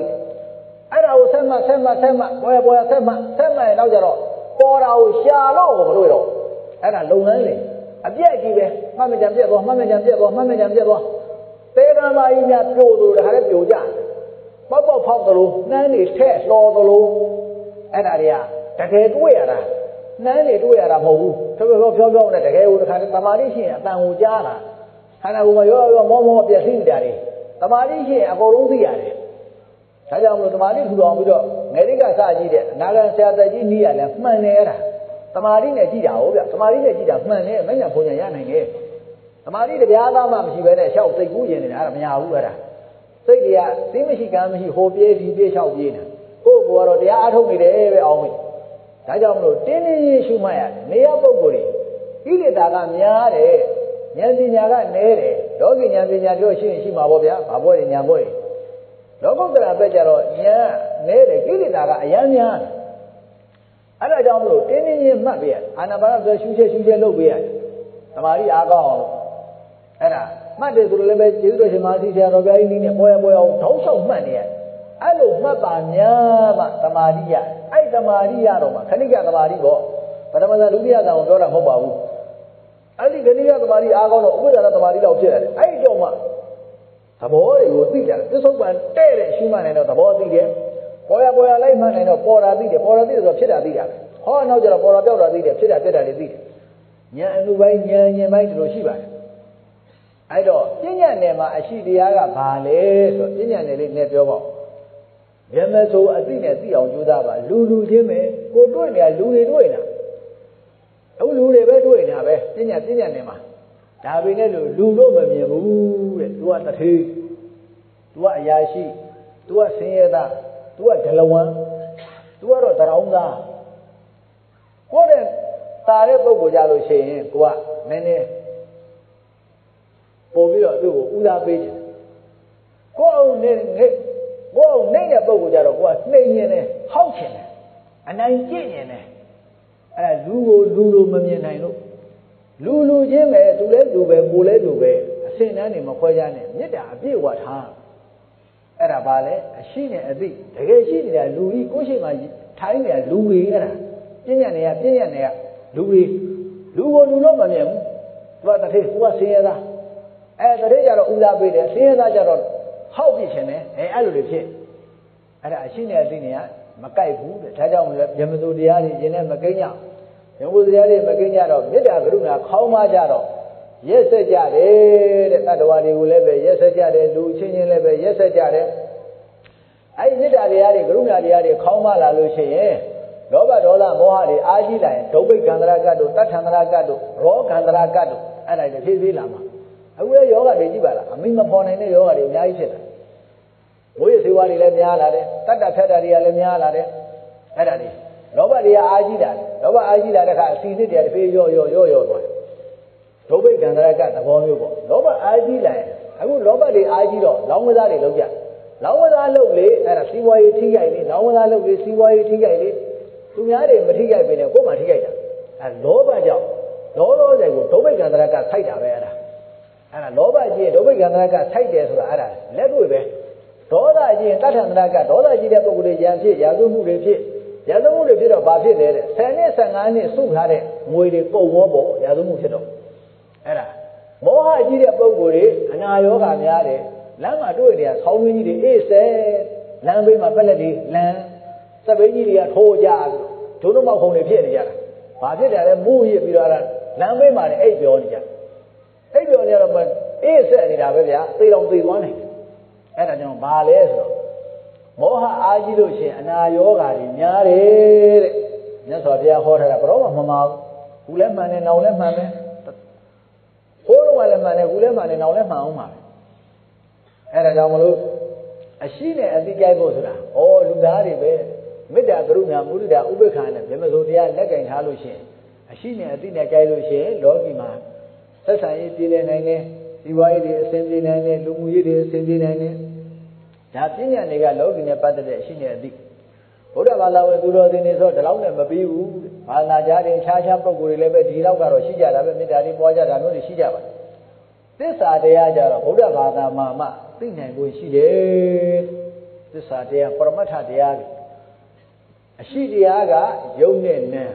ấy đâu xem mà xem mà xem mà coi coi xem mà xem này đâu giờ rồi cô đâu xa lỗ mà đuổi rồi ấy là lâu ngắn này à biết gì vậy mà mình làm việc rồi mà mình làm việc rồi mà mình làm việc rồi thế ra mà in nhà biểu rồi là cái biểu trạng bao bao phong rồi luôn nãy này thế lo rồi luôn ấy là gì à cái đuổi à nãy này đuổi à mù thôi bây giờ phiêu phiêu này cái u cái tama đi xin tang u cha là hay là u mà yo mo mo biết xin đi tama đi xin à cô luôn gì àဒါကြောင့်မလို့တမာတိထူထောင်ပြီးတော့ငယ်တိကစကြည့်တဲ့နာဂန်ဆရာသက်ကြီးနီးရလဲမှန်နေရတာတမာတိနဲ့ကြည့်တာဟုတ်ဗျတမာတိနဲ့ကြည့်တာမှန်နေမညာဘုံညာရနိုင်တယ်တမာတိတရားသားမှမရှိဘဲနဲ့ရှောက်စိတ်ကူးရင်နေတာအဲ့ဒါမရဘူးအဲ့ဒါစိတ်တွေကသိမရှိကံမရှိဟိုပြေးဒီပြေးရှောက်ပြေးနေကိုယ့်ကိုယ်ကတော့တရားအားထုတ်နေတယ်ပဲအောင်ပြီဒါကြောင့်မလို့တင်းတင်းရှုမှတ်ရတယ်နေရပုဂ္ဂိုလ်တွေကိလေသာကများတယ်ဉာဏ်ပညာကနည်းတယ်လောကီဉာဏ်ပညာတို့ရှိရင်ရှိမှာပေါ့ဗျာဘာပွဲဉာဏ်ပွဲလောကုတ္တရာပဲကြတော့ဉာဏ်နဲတယ်ကိလေသာကအယမ်းများအဲ့ဒါကြောင့်မလို့တင်းတင်းချင်းမှတ်ပြရအာနာပါနဆိုရှုချက်ရှုချက်လုပ်ပြရတယ်သမာဓိအားကောင်းအောင်အဲ့ဒါမှတ်တယ်ဆိုလို့လည်းပဲကျေးဇူးတော်ရှင်မဟာသီဆရာတော်ဘုရားကြီးနဲ့ပွဲပွဲအောင်ထောင်းလျှောက်မှတ်နေရအဲ့လိုမှတ်ပါများမှသမာဓိရအဲ့သမာဓိရတော့မှခဏိကသမာဓိပေါ့ပထမဇာလူတိယဇာကိုပြောတာမဟုတ်ပါဘူးအဲ့ဒီခဏိကသမာဓိအားကောင်းတော့ဥပ္ပဒါသမာဓိလောက်ဖြစ်ရတယ်အဲ့တော့မှသဘောတွေကိုသိကြတယ်သစ္ဆုတ်ပံတဲ့တဲ့ရှုမှတ်နိုင်တော့သဘောသိတယ်ပေါ်ရပေါ်ရလိုက်မှတ်နိုင်တော့ပေါ်တာသိတယ်ပေါ်တာသိတယ်ဆိုတော့ဖြစ်တာသိတာပဲဟောနောက်ကျတော့ပေါ်တာပြောက်တာသိတယ်ဖြစ်တာပြက်တာတွေသိတယ်ဉာဏ်အနုပိုင်းဉာဏ်ဉာဏ်ပိုင်းဒီလိုရှိပါတယ်အဲ့တော့ပညာနယ်မှာအရှိတရားကဘာလဲဆိုတော့ပညာနယ်လေးနဲ့ပြောပေါ့ဉာဏ်မဲ့ဆိုအသိနဲ့သိအောင်ကြိုးစားပါလူလူချင်းပဲကိုတွေ့နေတာလူတွေတွေ့နေတာအခုလူတွေပဲတွေ့နေတာပဲပညာပညာနယ်မှာဒါပေမဲ့လို့လူတော့မမြင်ဘူးတဲ့ तू ကတထေး तू ကအရာရှိ तू ကဆင်းရဲသား तू ကဒလဝံ तू ကတော့တရောင်းသားကိုယ့်တဲ့တာတဲ့ပုဂ္ဂိုလ်ကြလို့ရှိရင်ကိုကနည်းနည်းပို့ပြီးတော့သူ့ကိုဥဒါပေးတယ်ကိုယ့်အောင်နေငိတ်ကိုယ့်အောင်နေတဲ့ပုဂ္ဂိုလ်ကြတော့ကိုကနှိမ့်နေတယ်ဟောက်ချင်တယ်အနိုင်ကျင့်နေတယ်အဲ့ဒါလူကိုလူလိုမမြင်နိုင်လို့လူလူချင်းပဲသူလဲလူပဲကိုလဲလူပဲအစင်တန်းနေမခွဲကြနဲ့မေတ္တာအပြည့်ဝထားအဲ့ဒါပါလေအရှိနဲ့အသိတကယ်ရှိနေတာလူကြီးကိုရှိမှထိုင်းနေတာလူကြီးအဲ့ဒါပြဉ္ညာနေရပြဉ္ညာနေရလူကြီးလူကိုလူတော့မမြင်ဘူးသူကတထေးသူကဆင်းရဲသားအဲတထေးကြတော့ဦးစားပေးတယ်ဆင်းရဲသားကြတော့ဟောက်ပြစ်ခြင်းနဲ့အဲအဲ့လိုတွေဖြစ်အဲ့ဒါအရှိနဲ့အသိနေရမကြိုက်ဘူးတဲ့ဒါကြောင့်ဗြဟ္မစိုးတရားတွေရင်နဲ့မကိန်းကြဗြဟ္မစိုးတရားတွေမကိန်းကြတော့မေတ္တာကရုဏာခေါင်းမကြတော့ရက်ဆက်ကြတယ်တဲ့တတ္တဝါတွေကိုလည်းပဲရက်ဆက်ကြတယ်လူချင်းချင်းလည်းပဲရက်ဆက်ကြတယ်အဲ့ဒီမေတ္တာတရားတွေကရုဏာတရားတွေခေါင်းမလာလို့ရှိရင်လောဘဒေါသမောဟတွေအာကြီးလာရင်ဒုဗ္ဗိကန္တရာကတ်တို့တတ္ထန္တရာကတ်တို့ရောကန္တရာကတ်တို့အဲ့ဒါတွေဖြည်းဖြည်းလာမှာအခုလည်းယောဂတွေကြည့်ပါလားအမိမဖော်နိုင်တဲ့ယောဂတွေအများကြီးဖြစ်လာဘိုးရစေဝါတွေလည်းများလာတယ်တတ္တဖြတ်တာတွေကလည်းများလာတယ်အဲ့ဒါတွေလောဘတွေကအာကြီးလာတယ်လောဘအာကြီးလာတဲ့အခါအစီအစစ်တွေတစ်ပြေးရော့ရော့ရော့ရော့သွားတယ်ဒုဗ္ဗိကန္တရာကသဘောမျိုးပေါ့လောဘအာကြီးလာရင်အခုလောဘတွေအာကြီးတော့လောင်းကစားတွေလောက်ကြလောင်းကစားလုပ်လေအဲ့ဒါစီးပွားရေးထိခိုက်လေလောင်းကစားလုပ်လေစီးပွားရေးထိခိုက်လေသူများတွေမထိခိုက်ပေနဲ့ကိုယ်မှထိခိုက်တာအဲလောဘကြောင့်လောလောဆယ်ကိုဒုဗ္ဗိကန္တရာကဆိုက်တာပဲအဲ့ဒါအဲ့ဒါလောဘကြီးဒုဗ္ဗိကန္တရာကဆိုက်တယ်ဆိုတာအဲ့ဒါလက်တွေ့ပဲဒေါသကြီးတတ္ထန္တရာကဒေါသကြီးတဲ့ပုဂ္ဂိုလ်တွေရံဖြစ်ရာဇဝမှုတွေဖြစ်ရာဇဝမှုတွေဖြစ်တော့ဘာဖြစ်လဲတဲ့ဆယ်နှစ်ဆယ်ငါးနှစ်စုထားတဲ့ငွေတွေကုန်ဝေါပေါ့ရာဇဝမှုဖြစ်တော့အဲ့ဒါမောဟကြီးတဲ့ပုဂ္ဂိုလ်တွေအနာရောဂါများတယ်လမ်းမှာတွေ့နေတာဆောင်းဝင်းကြီးတွေအေးဆဲလမ်းဘေးမှာပက်လက်တွေလမ်းစပိန်ကြီးတွေကထိုးကြဒုံးမောက်ခုံတွေဖြစ်နေကြတာဘာဖြစ်တယ်လဲမူးရစ်ပြီးတော့လမ်းဘေးမှာလည်းအိပ်ပြောနေကြအိပ်ပြောနေတော့အေးဆက်နေတာပဲဗျာသေတော်သေသွားနိုင်တယ်အဲ့ဒါကြောင့်ဘာလဲဆိုတော့မောဟအားကြီးလို့ရှိရင်အနာရောဂါတွေများတယ်တဲ့မြတ်စွာဘုရားဟောထားတာဘယ်တော့မှမမှားဘူးခုလည်းမှန်တယ်နောင်လည်းမှန်တယ်ဟိုးတော့လည်းမှန်တယ်ခုလည်းမှန်တယ်နောင်လည်းမှန်အောင်ပါပဲအဲ့ဒါကြောင့်မလို့အရှိနဲ့အသိကြိုက်ဖို့ဆိုတာဩလူသားတွေပဲမေတ္တာကရုဏာမုဒိတာဥပေက္ခာနဲ့ဗြဟ္မစိုးတရားလက်ကင်ထားလို့ရှိရင်အရှိနဲ့အသိနဲ့ကြိုက်လို့ရှိရင်လောကီမှာသက်ဆိုင်ရေးပြည်လည်နိုင်တယ်ဒီဝါရေးတွေအစဉ်ပြေနိုင်တယ်လူမှုရေးတွေအစဉ်ပြေနိုင်တယ်ဒါပညာတွေကလောကီနဲ့ပတ်သက်တဲ့အရှိနဲ့အသိဘုရားဘာသာဝင်သူတော်စင်တွေဆိုဒီလောက်နဲ့မပြီးဘူးဘာသာကြားတွေခြားခြားပုဂ္ဂိုလ်တွေလည်းပဲဒီလောက်ကတော့ရှိကြတာပဲမေတ္တာတွေပွားကြတာမျိုးတွေရှိကြပါသစ္စာတရားကြတော့ဘုရားဘာသာမှာမှသိနိုင်ဖို့ရှိတယ်သစ္စာတရားပရမတ္ထတရားတွေအရှိတရားကယုံနဲ့နံ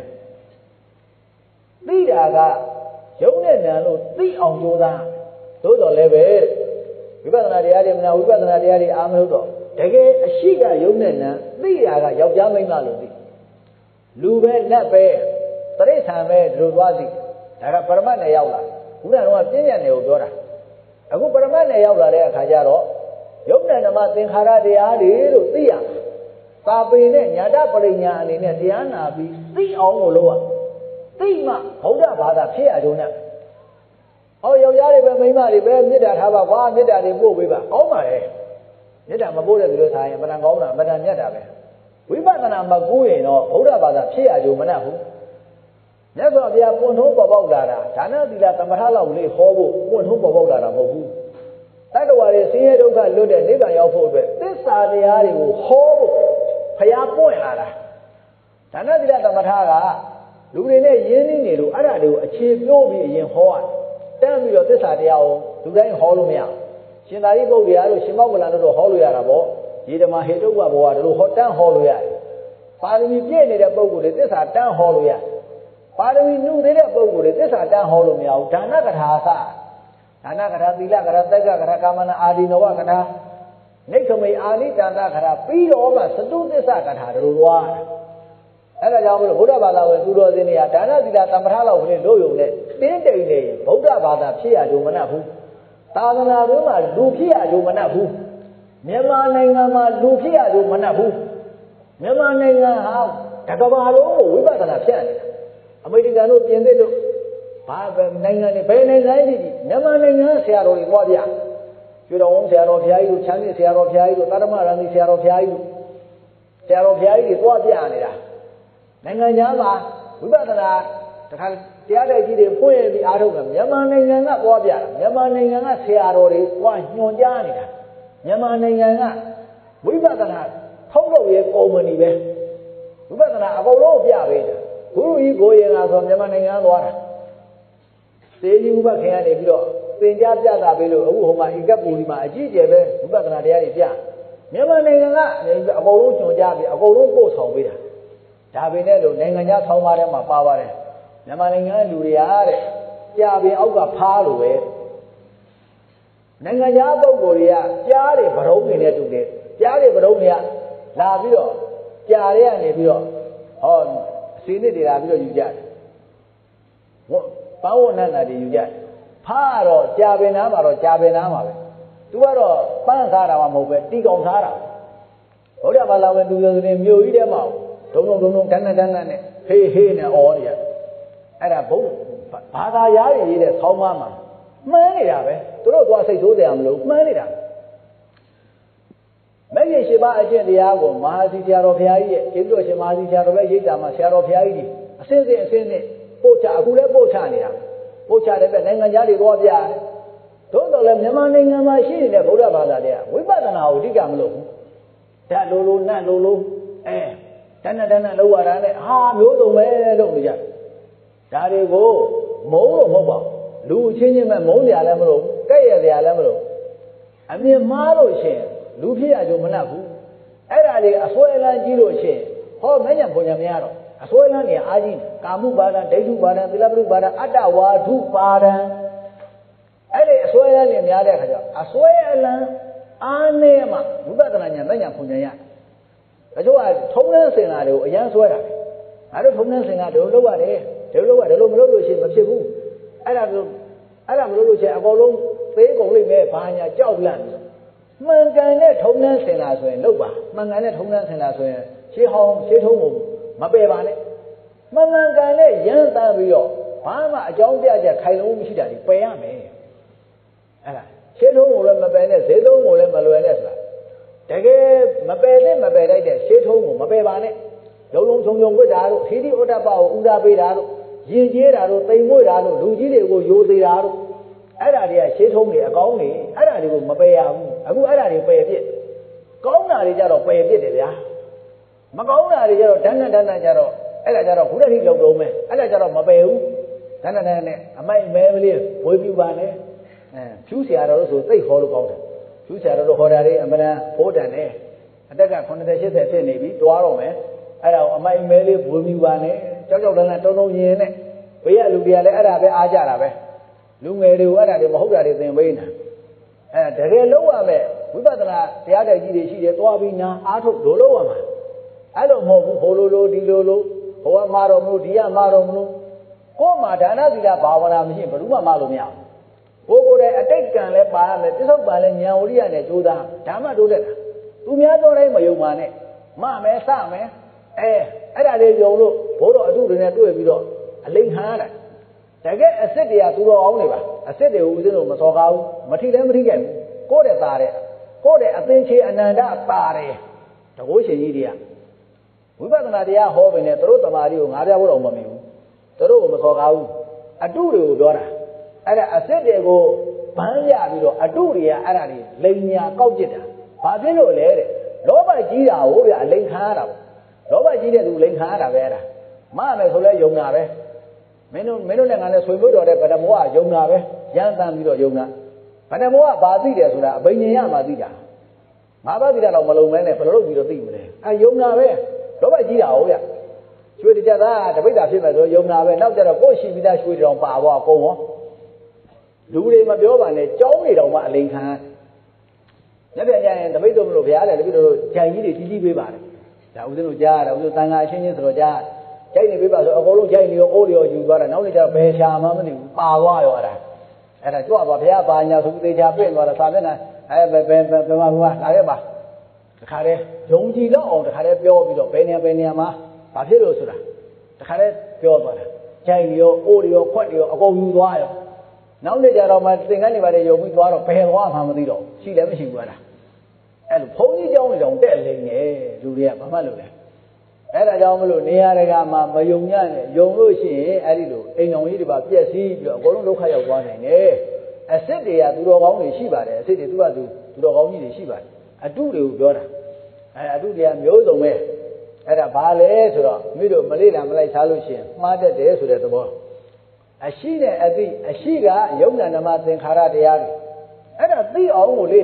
သိတာကယုံနဲ့နံလို့သိအောင်ကြိုးစားသို့တော်လည်းပဲဝိပဿနာတရားတွေမနာဝိပဿနာတရားတွေအားမလို့တော့တကယ်အရှိကယုံနဲ့နံသိတာကယောက်ျားမိန်းမလို့သိလူပဲလက်ပဲတရိစ္ဆာန်ပဲဒီလိုသွားသိဒါကပရမတ်နဲ့ရောက်လာခုနကတော့ပြဉ္ညာနယ်ကိုပြောတာအခုပရမတ်နဲ့ရောက်လာတဲ့အခါကျတော့ယုံနဲ့နမသင်္ခါရတရားတွေလို့သိရမှာသာပေနဲ့ညာတပရိညာအနေနဲ့တရားနာပြီးသိအောင်ကိုလုပ်ရသိမှဗုဒ္ဓဘာသာဖြစ်ရကြုံနဲ့ဟောယောက်ျားတွေပဲမိန်းမတွေပဲမေတ္တာထားပါကွာမေတ္တာတွေပို့ပေးပါကောင်းပါလေမေတ္တာမပို့တဲ့သူတွေဆိုင်ရင်မတန်ကောင်းတာမတန်မြတ်တာပဲဝိပဿနာမကူးရင်တော့ဗုဒ္ဓဘာသာဖြစ်ရကြုံမနဲ့ဘူးမြတ်စွာဘုရားပွင့်ထုံးပေါ်ပေါက်လာတာဒါနသီလသမထလောက်လေးဟောဖို့ပွင့်ထုံးပေါ်ပေါက်လာတာမဟုတ်ဘူးတတ္တဝါတွေဆင်းရဲဒုက္ခလွတ်တဲ့နိဗ္ဗာန်ရောက်ဖို့အတွက်သစ္စာတရားတွေကိုဟောဖို့ဘုရားပွင့်လာတာဒါနသီလသမထကလူတွေနဲ့ရင်းနှီးနေလို့အဲ့ဒါတွေကိုအခြေပြိုးပြီးအရင်ဟောရတယ်တန်းပြီးတော့သစ္စာတရားကိုလူတိုင်းဟောလို့မရရှင်သာရိပုတ္တရာတို့ရှင်မောက္ကလန်တို့ဟောလို့ရတာပေါ့ဒီဓမ္မဟေတုဘဘဝတို့ဟောတန်းဟောလို့ရတယ်ပါရမီပြည့်နေတဲ့ပုဂ္ဂိုလ်တွေသစ္စာတန်းဟောလို့ရတယ်ပါရမီနုသေးတဲ့ပုဂ္ဂိုလ်တွေသစ္စာတန်းဟောလို့မရဘူးဒါနကထာအစဒါနကထာသီလကထာသက္ကကထာကာမနာအာဒီနဝကထာနိခမေအာနိတန္တကထာပြီးတော့မှသတုသစ္စာကထာတို့သွားအဲ့ဒါကြောင့်မလို့ဗုဒ္ဓဘာသာဝင်သူတော်စင်တွေကဒါနသီလသမထလောက်ကလေးလို့ရုံနဲ့တင်းတိမ်နေဗုဒ္ဓဘာသာဖြစ်ရကြုံမနှက်ဘူးသာသနာ့တွင်မှာလူဖြစ်ရကြုံမနှက်ဘူးမြန်မာနိုင်ငံမှာလူဖြစ်ရကြုံမနှက်ဘူးမြန်မာနိုင်ငံဟာတကဘာလုံးကိုဝိပဿနာဖြစ်နေတာအမေရိကန်တို့ပြင်သစ်တို့ဘာပဲနိုင်ငံတွေဘယ်နိုင်ငံကြီးကြီးမြန်မာနိုင်ငံဆရာတော်တွေသွားပြကျွေးတော်ဝန်ဆရာတော်ဘုရားကြီးတို့ချမ်းမြေဆရာတော်ဘုရားကြီးတို့သာဓမရဏီဆရာတော်ဘုရားကြီးတို့ဆရာတော်ဘုရားကြီးတွေသွားပြနေတာနိုင်ငံခြားမှာဝိပဿနာတခါတရားတိုက်ကြီးတွေဖွင့်ပြီးအားထုတ်တယ်မြန်မာနိုင်ငံကသွားပြတာမြန်မာနိုင်ငံကဆရာတော်တွေသွားညွှန်ကြားနေတာမြန်မာနိုင်ငံကဝိပဿနာထုတ်လုပ်ရေးကုမ္ပဏီပဲဝိပဿနာအကုန်လုံးပြပေးတာဂုရုကြီးကိုရင်လာဆိုမြန်မာနိုင်ငံသွားတာသေကြီးဥပခင်ကနေပြီးတော့သင်ကြားပြတာပေးလို့အခုဟိုမှာဧကပူရီမှာအကြီးကျယ်ပဲဝိပဿနာတရားတွေပြမြန်မာနိုင်ငံကအကုန်လုံးကျွံကြပြီအကုန်လုံးပို့ဆောင်ပေးတာဒါပေမဲ့လို့နိုင်ငံခြားဆောင်းပါးထဲမှာပါပါတယ်မြန်မာနိုင်ငံလူတွေကတဲ့ကြာပင်အောက်ကဖားလို့ပဲနိုင်ငံခြားပုဂ္ဂိုလ်တွေကကြားတွေဗရုံးတွေနဲ့တူတယ်ကြားတွေဗရုံးတွေကလာပြီးတော့ကြားတွေကနေပြီးတော့ဟောအစီနစ်တွေလာပြီးတော့ယူကြတယ်ဟောဘာဝနန္တာတွေယူကြတယ်ဖားတော့ကြာပင်နားမှာတော့ကြာပင်နားမှာပဲသူကတော့ပန်းစားတာမှမဟုတ်ပဲတီကောင်စားတာဘုရားဘာသာဝင်သူတော်စင်မြို့ကြီးထဲမှာဒုံဒုံဒုံဒုံတန်းတန်းတန်းတန်းနဲ့ဟေးဟေးနဲ့အော်နေရအဲ့ဒါဘုဘာသာရားရည်ရေးတဲ့ဆောင်းပါးမှာမှန်းနေတာပဲသူတို့သွားစိတ်ဆိုးတယ်မလို့မှန်းနေတာမဲ့ရရှိပါအကျင့်တရားကိုမဟာစီဆရာတော်ဘုရားကြီးရဲ့ကျေးဇူးတော်ရှင်မဟာစီဆရာတော်ပဲရိတ်တာမှာဆရာတော်ဘုရားကြီးဒီအစင်းစင်းအစင်းနဲ့ပို့ချအခုလည်းပို့ချနေတာပို့ချတဲ့နိုင်ငံသားတွေသွားပြတယ်သို့တော်လည်းမြန်မာနိုင်ငံမှာရှိနေတဲ့ဗုဒ္ဓဘာသာတွေကဝိပဿနာကိုအဓိကမလုပ်ဘူးဓာတ်လိုလိုနတ်လိုလိုအဲတဏ္ဍတဏ္ဍလောက်ရတာနဲ့ဟာမျိုးစုံပဲလုပ်နေကြဒါတွေကိုမုန်းလို့မဟုတ်ပါဘူးလူချင်းချင်းပဲမုန်းကြလည်းမလို့ကဲ့ရဲ့ကြလည်းမလို့အမြင်မှားလို့ရှင်လူဖြစ်ရကြုံမနှက်ဘူးအဲ့ဒါတွေအစွဲလန်းကြီးလို့ရှင်ဟောမညံဘုံညာမရတော့အစွဲလန်းနေအားကြီးကာမှုပါဒံဒိဋ္ဌုပါဒံသီလပရိပါဒံအတ္တဝါဒုပါဒံအဲ့ဒီအစွဲလန်းနေများတဲ့အခါကျအစွဲအလန်းအားနေမှဝိပဿနာဉာဏ်မဉာဏ်ဘုံညာရဒါကြောင့်ထုံးနှန်းစင်လာတွေကိုအရန်ဆွဲတာငါတို့ထုံးနှန်းစင်ကတို့လောက်ရတယ်တို့လောက်ရတယ်လို့မလုပ်လို့ရှိရင်မဖြစ်ဘူးအဲ့ဒါမျိုးအဲ့ဒါမလုပ်လို့ရှိရင်အကုန်လုံးသေးကုန်လိမ့်မယ်ဘာညာကြောက်လန့်မှန်ကန်တဲ့ထုံးနှန်းစင်လာဆိုရင်လုပ်ပါမှန်ကန်တဲ့ထုံးနှန်းစင်လာဆိုရင်ရှေးဟောင်းရှေးထုံးကိုမပယ်ပါနဲ့မှန်မှန်ကန်တဲ့ရမ်းတမ်းပြီးတော့ဘာမှအကြောင်းပြချက်ခိုင်လုံးမရှိတာဒီပယ်ရမယ်အဲ့ဒါရှေးထုံးကိုလည်းမပယ်နဲ့ဈေးသုံးကိုလည်းမလွယ်နဲ့ဆိုတာတကယ်မပယ်တဲ့မပယ်လိုက်တဲ့ရှေးထုံးကိုမပယ်ပါနဲ့လုံးလုံးချုံချုံဝတ်တာတို့ဟိတိဩတ္တပကိုဥဒါပေးတာတို့ရင်ကျေးတာတို့တိမ်မွေ့တာတို့လူကြီးတွေကိုယိုသေးတာတို့အဲ့ဒါတွေကရှေးထုံးတွေအကောင်းတွေအဲ့ဒါတွေကိုမပယ်ရဘူးအခုအဲ့ဒါတွေပယ်ပြစ်ကောင်းတာတွေကြတော့ပယ်ပြစ်တယ်ဗျာမကောင်းတာတွေကြတော့ဒဏ္ဍဒဏ္ဍကြတော့အဲ့ဒါကြတော့ဘုရားတိလုံတုံးမယ်အဲ့ဒါကြတော့မပယ်ဘူးဒဏ္ဍဒဏ္ဍနဲ့အမိုက်မဲမလေးဝေးပြပါနဲ့အဲဖြူးဆရာတော်ဆိုသိဟောလို့ကောင်းတယ်ဖြူးဆရာတော်ဟောတာတွေအမှန်တန်ဖိုးတန်တယ်အသက်ကခုနှစ်ဆယ်ရှစ်ဆယ်ဖြစ်နေပြီတွားတော့မယ်အဲ့ဒါအမိုက်မဲလေးဝေးပြပါနဲ့ကြောက်ကြောက်လန့်လန့်တုံတုံရင်နဲ့ဘေးကလူတွေကလည်းအဲ့ဒါပဲအားကြတာပဲလူငယ်တွေကိုအဲ့ဒါတွေမဟုတ်တာတွေသင်ပေးနေတာအဲတကယ်လုံးဝမယ်ဝိပဿနာတရားတိုက်ကြီးတွေရှိတယ်တွားပြီးနာအားထုတ်လို့လုံးဝမှာအဲ့လိုမဟုတ်ဘူးဟိုလိုလိုဒီလိုလိုဟိုကမာတော်မလို့ဒီကမာတော်မလို့ကိုယ်မှာဒါနသီလဘာဝနာမရှိရင်ဘယ်သူမှမလို့မရဘူးကိုယ်ကိုယ်တိုင်အတိတ်ကံလည်းပါရမယ်ပြစ္ဆုတ်ပါလည်းဉာဏ်ဝိရိယနဲ့ကြိုးစားဓမ္မတိုးတက်တာသူများတော်တိုင်းမယုံပါနဲ့မမယ်စမယ်အဲအဲ့ဒါလေးယုံလို့ဘိုးတော်အထုတွေနဲ့တွေ့ပြီးတော့အလိန်ခံရတာတကယ်အစ်စ်တွေကသူတော်အောင်နေပါအစ်စ်တွေကိုဦးဇင်းတို့မစော်ကားဘူးမထိလည်းမထိခဲ့ဘူးကိုယ့်တဲ့သားတဲ့ကိုယ့်တဲ့အသင်္ချေအနန္တပါတယ်တကုရှင်ကြီးတွေကဝိပဿနာတရားဟောပင်နဲ့သူတို့တမာရီကိုငါးပြဖို့တော့မမီဘူးသူတို့ကိုမစော်ကားဘူးအတုတွေကိုပြောတာအဲ့ဒါအစ်စ်တွေကိုဗန်းရပြီးတော့အတုတွေကအဲ့ဒါတွေလိန်ညာကောက်ကျစ်တာဘာဖြစ်လို့လဲတဲ့လောဘကြီးတာဟိုဗျအလိန်ခံရတာပေါ့လောဘကြီးတဲ့သူလိန်ခံရတာပဲအဲ့ဒါမမယ်ဆိုလဲယုံတာပဲမင်းတို့မင်းတို့နဲ့ငါနဲ့ဆွေမျိုးတော်တဲ့ဗဒမောကယုံတာပဲရမ်းတမ်းပြီးတော့ယုံတာဗဒမောကဘာသိတယ်ဆိုတာအဘိညာဉ်ရမှသိတာငါးပါးသိတာတော့မလုံမဲနဲ့ဘယ်လိုလုပ်ပြီးတော့သိမလဲအဲယုံတာပဲလောဘကြီးတာဟိုဗျရွှေတကြသားတပိဋ္ဌာဖြစ်မယ်ဆိုယုံတာပဲနောက်ကြတော့ကိုယ်ရှိပြီးသားရွှေတောင်ပါသွားကုန်ရောလူတွေမပြောပါနဲ့ကြောင်းနေတောင်မှအလိန်ခံလက်ပြန်ကြရင်တပိဋ္ဌာမလို့ဘုရားလည်းတပိဋ္ဌာတို့ဂျိုင်ကြီးတွေကြီးကြီးပေးပါတယ်ဒါဦးဇင်းတို့ကြားရတာဦးဇင်းတန်ခါအချင်းချင်းဆိုတော့ကြားကြိုက်နေပေးပါဆိုအကုန်လုံးကြိုက်နေရောအိုးရောယူသွားတာနောက်နေ့ကျတော့ဘယ်ရှာမှမသိဘူးပါသွားရောအဲ့ဒါအဲ့ဒါကြွသွားဘုရားပါညာဆိုသေချာပြင့်သွားတာသာမျက်နှာအဲဘယ်ဘယ်ဘယ်မှာဘုရားလာခဲ့ပါတခါတည်းယုံကြည်တော့အောင်တခါတည်းပြောပြီးတော့ဘယ်နေရာဘယ်နေရာမှာဘာဖြစ်လို့ဆိုတာတခါတည်းပြောသွားတာကြိုက်နေရောအိုးရောခွက်ရောအကုန်ယူသွားရောနောက်နေ့ကျတော့မှသင်္ကန်းတွေပါလေယုံပြီးသွားတော့ဘယ်သွားမှမသိတော့ရှိလည်းမရှိဘူးအဲ့ဒါအဲ့လိုဘုန်းကြီးเจ้าတွေတောင်တက်လိမ့်နေလူတွေကဘာမှလုပ်လဲအဲ့ဒါကြောင့်မလို့နေရာတကာမှာမယုံညံ့နဲ့ယုံလို့ရှိရင်အဲ့ဒီလိုအိမ်တော်ကြီးတွေပါပြက်စီးပြီးတော့အကုန်လုံးဒုက္ခရောက်သွားနိုင်တယ်အစ်စ်တွေကသူတော်ကောင်းတွေရှိပါတယ်အစ်စ်တွေသူကသူသူတော်ကောင်းကြီးတွေရှိပါတယ်အတုတွေကိုပြောတာအဲအတုတွေကမျိုးစုံပဲအဲ့ဒါဘာလဲဆိုတော့မိတို့မလေးလာမလိုက်စားလို့ရှိရင်မှားတတ်တယ်ဆိုတဲ့သဘောအရှိနဲ့အသိအရှိကယုံနာနမသင်္ခါရတရားတွေအဲ့ဒါသိအောင်ကိုလေ့လာကျ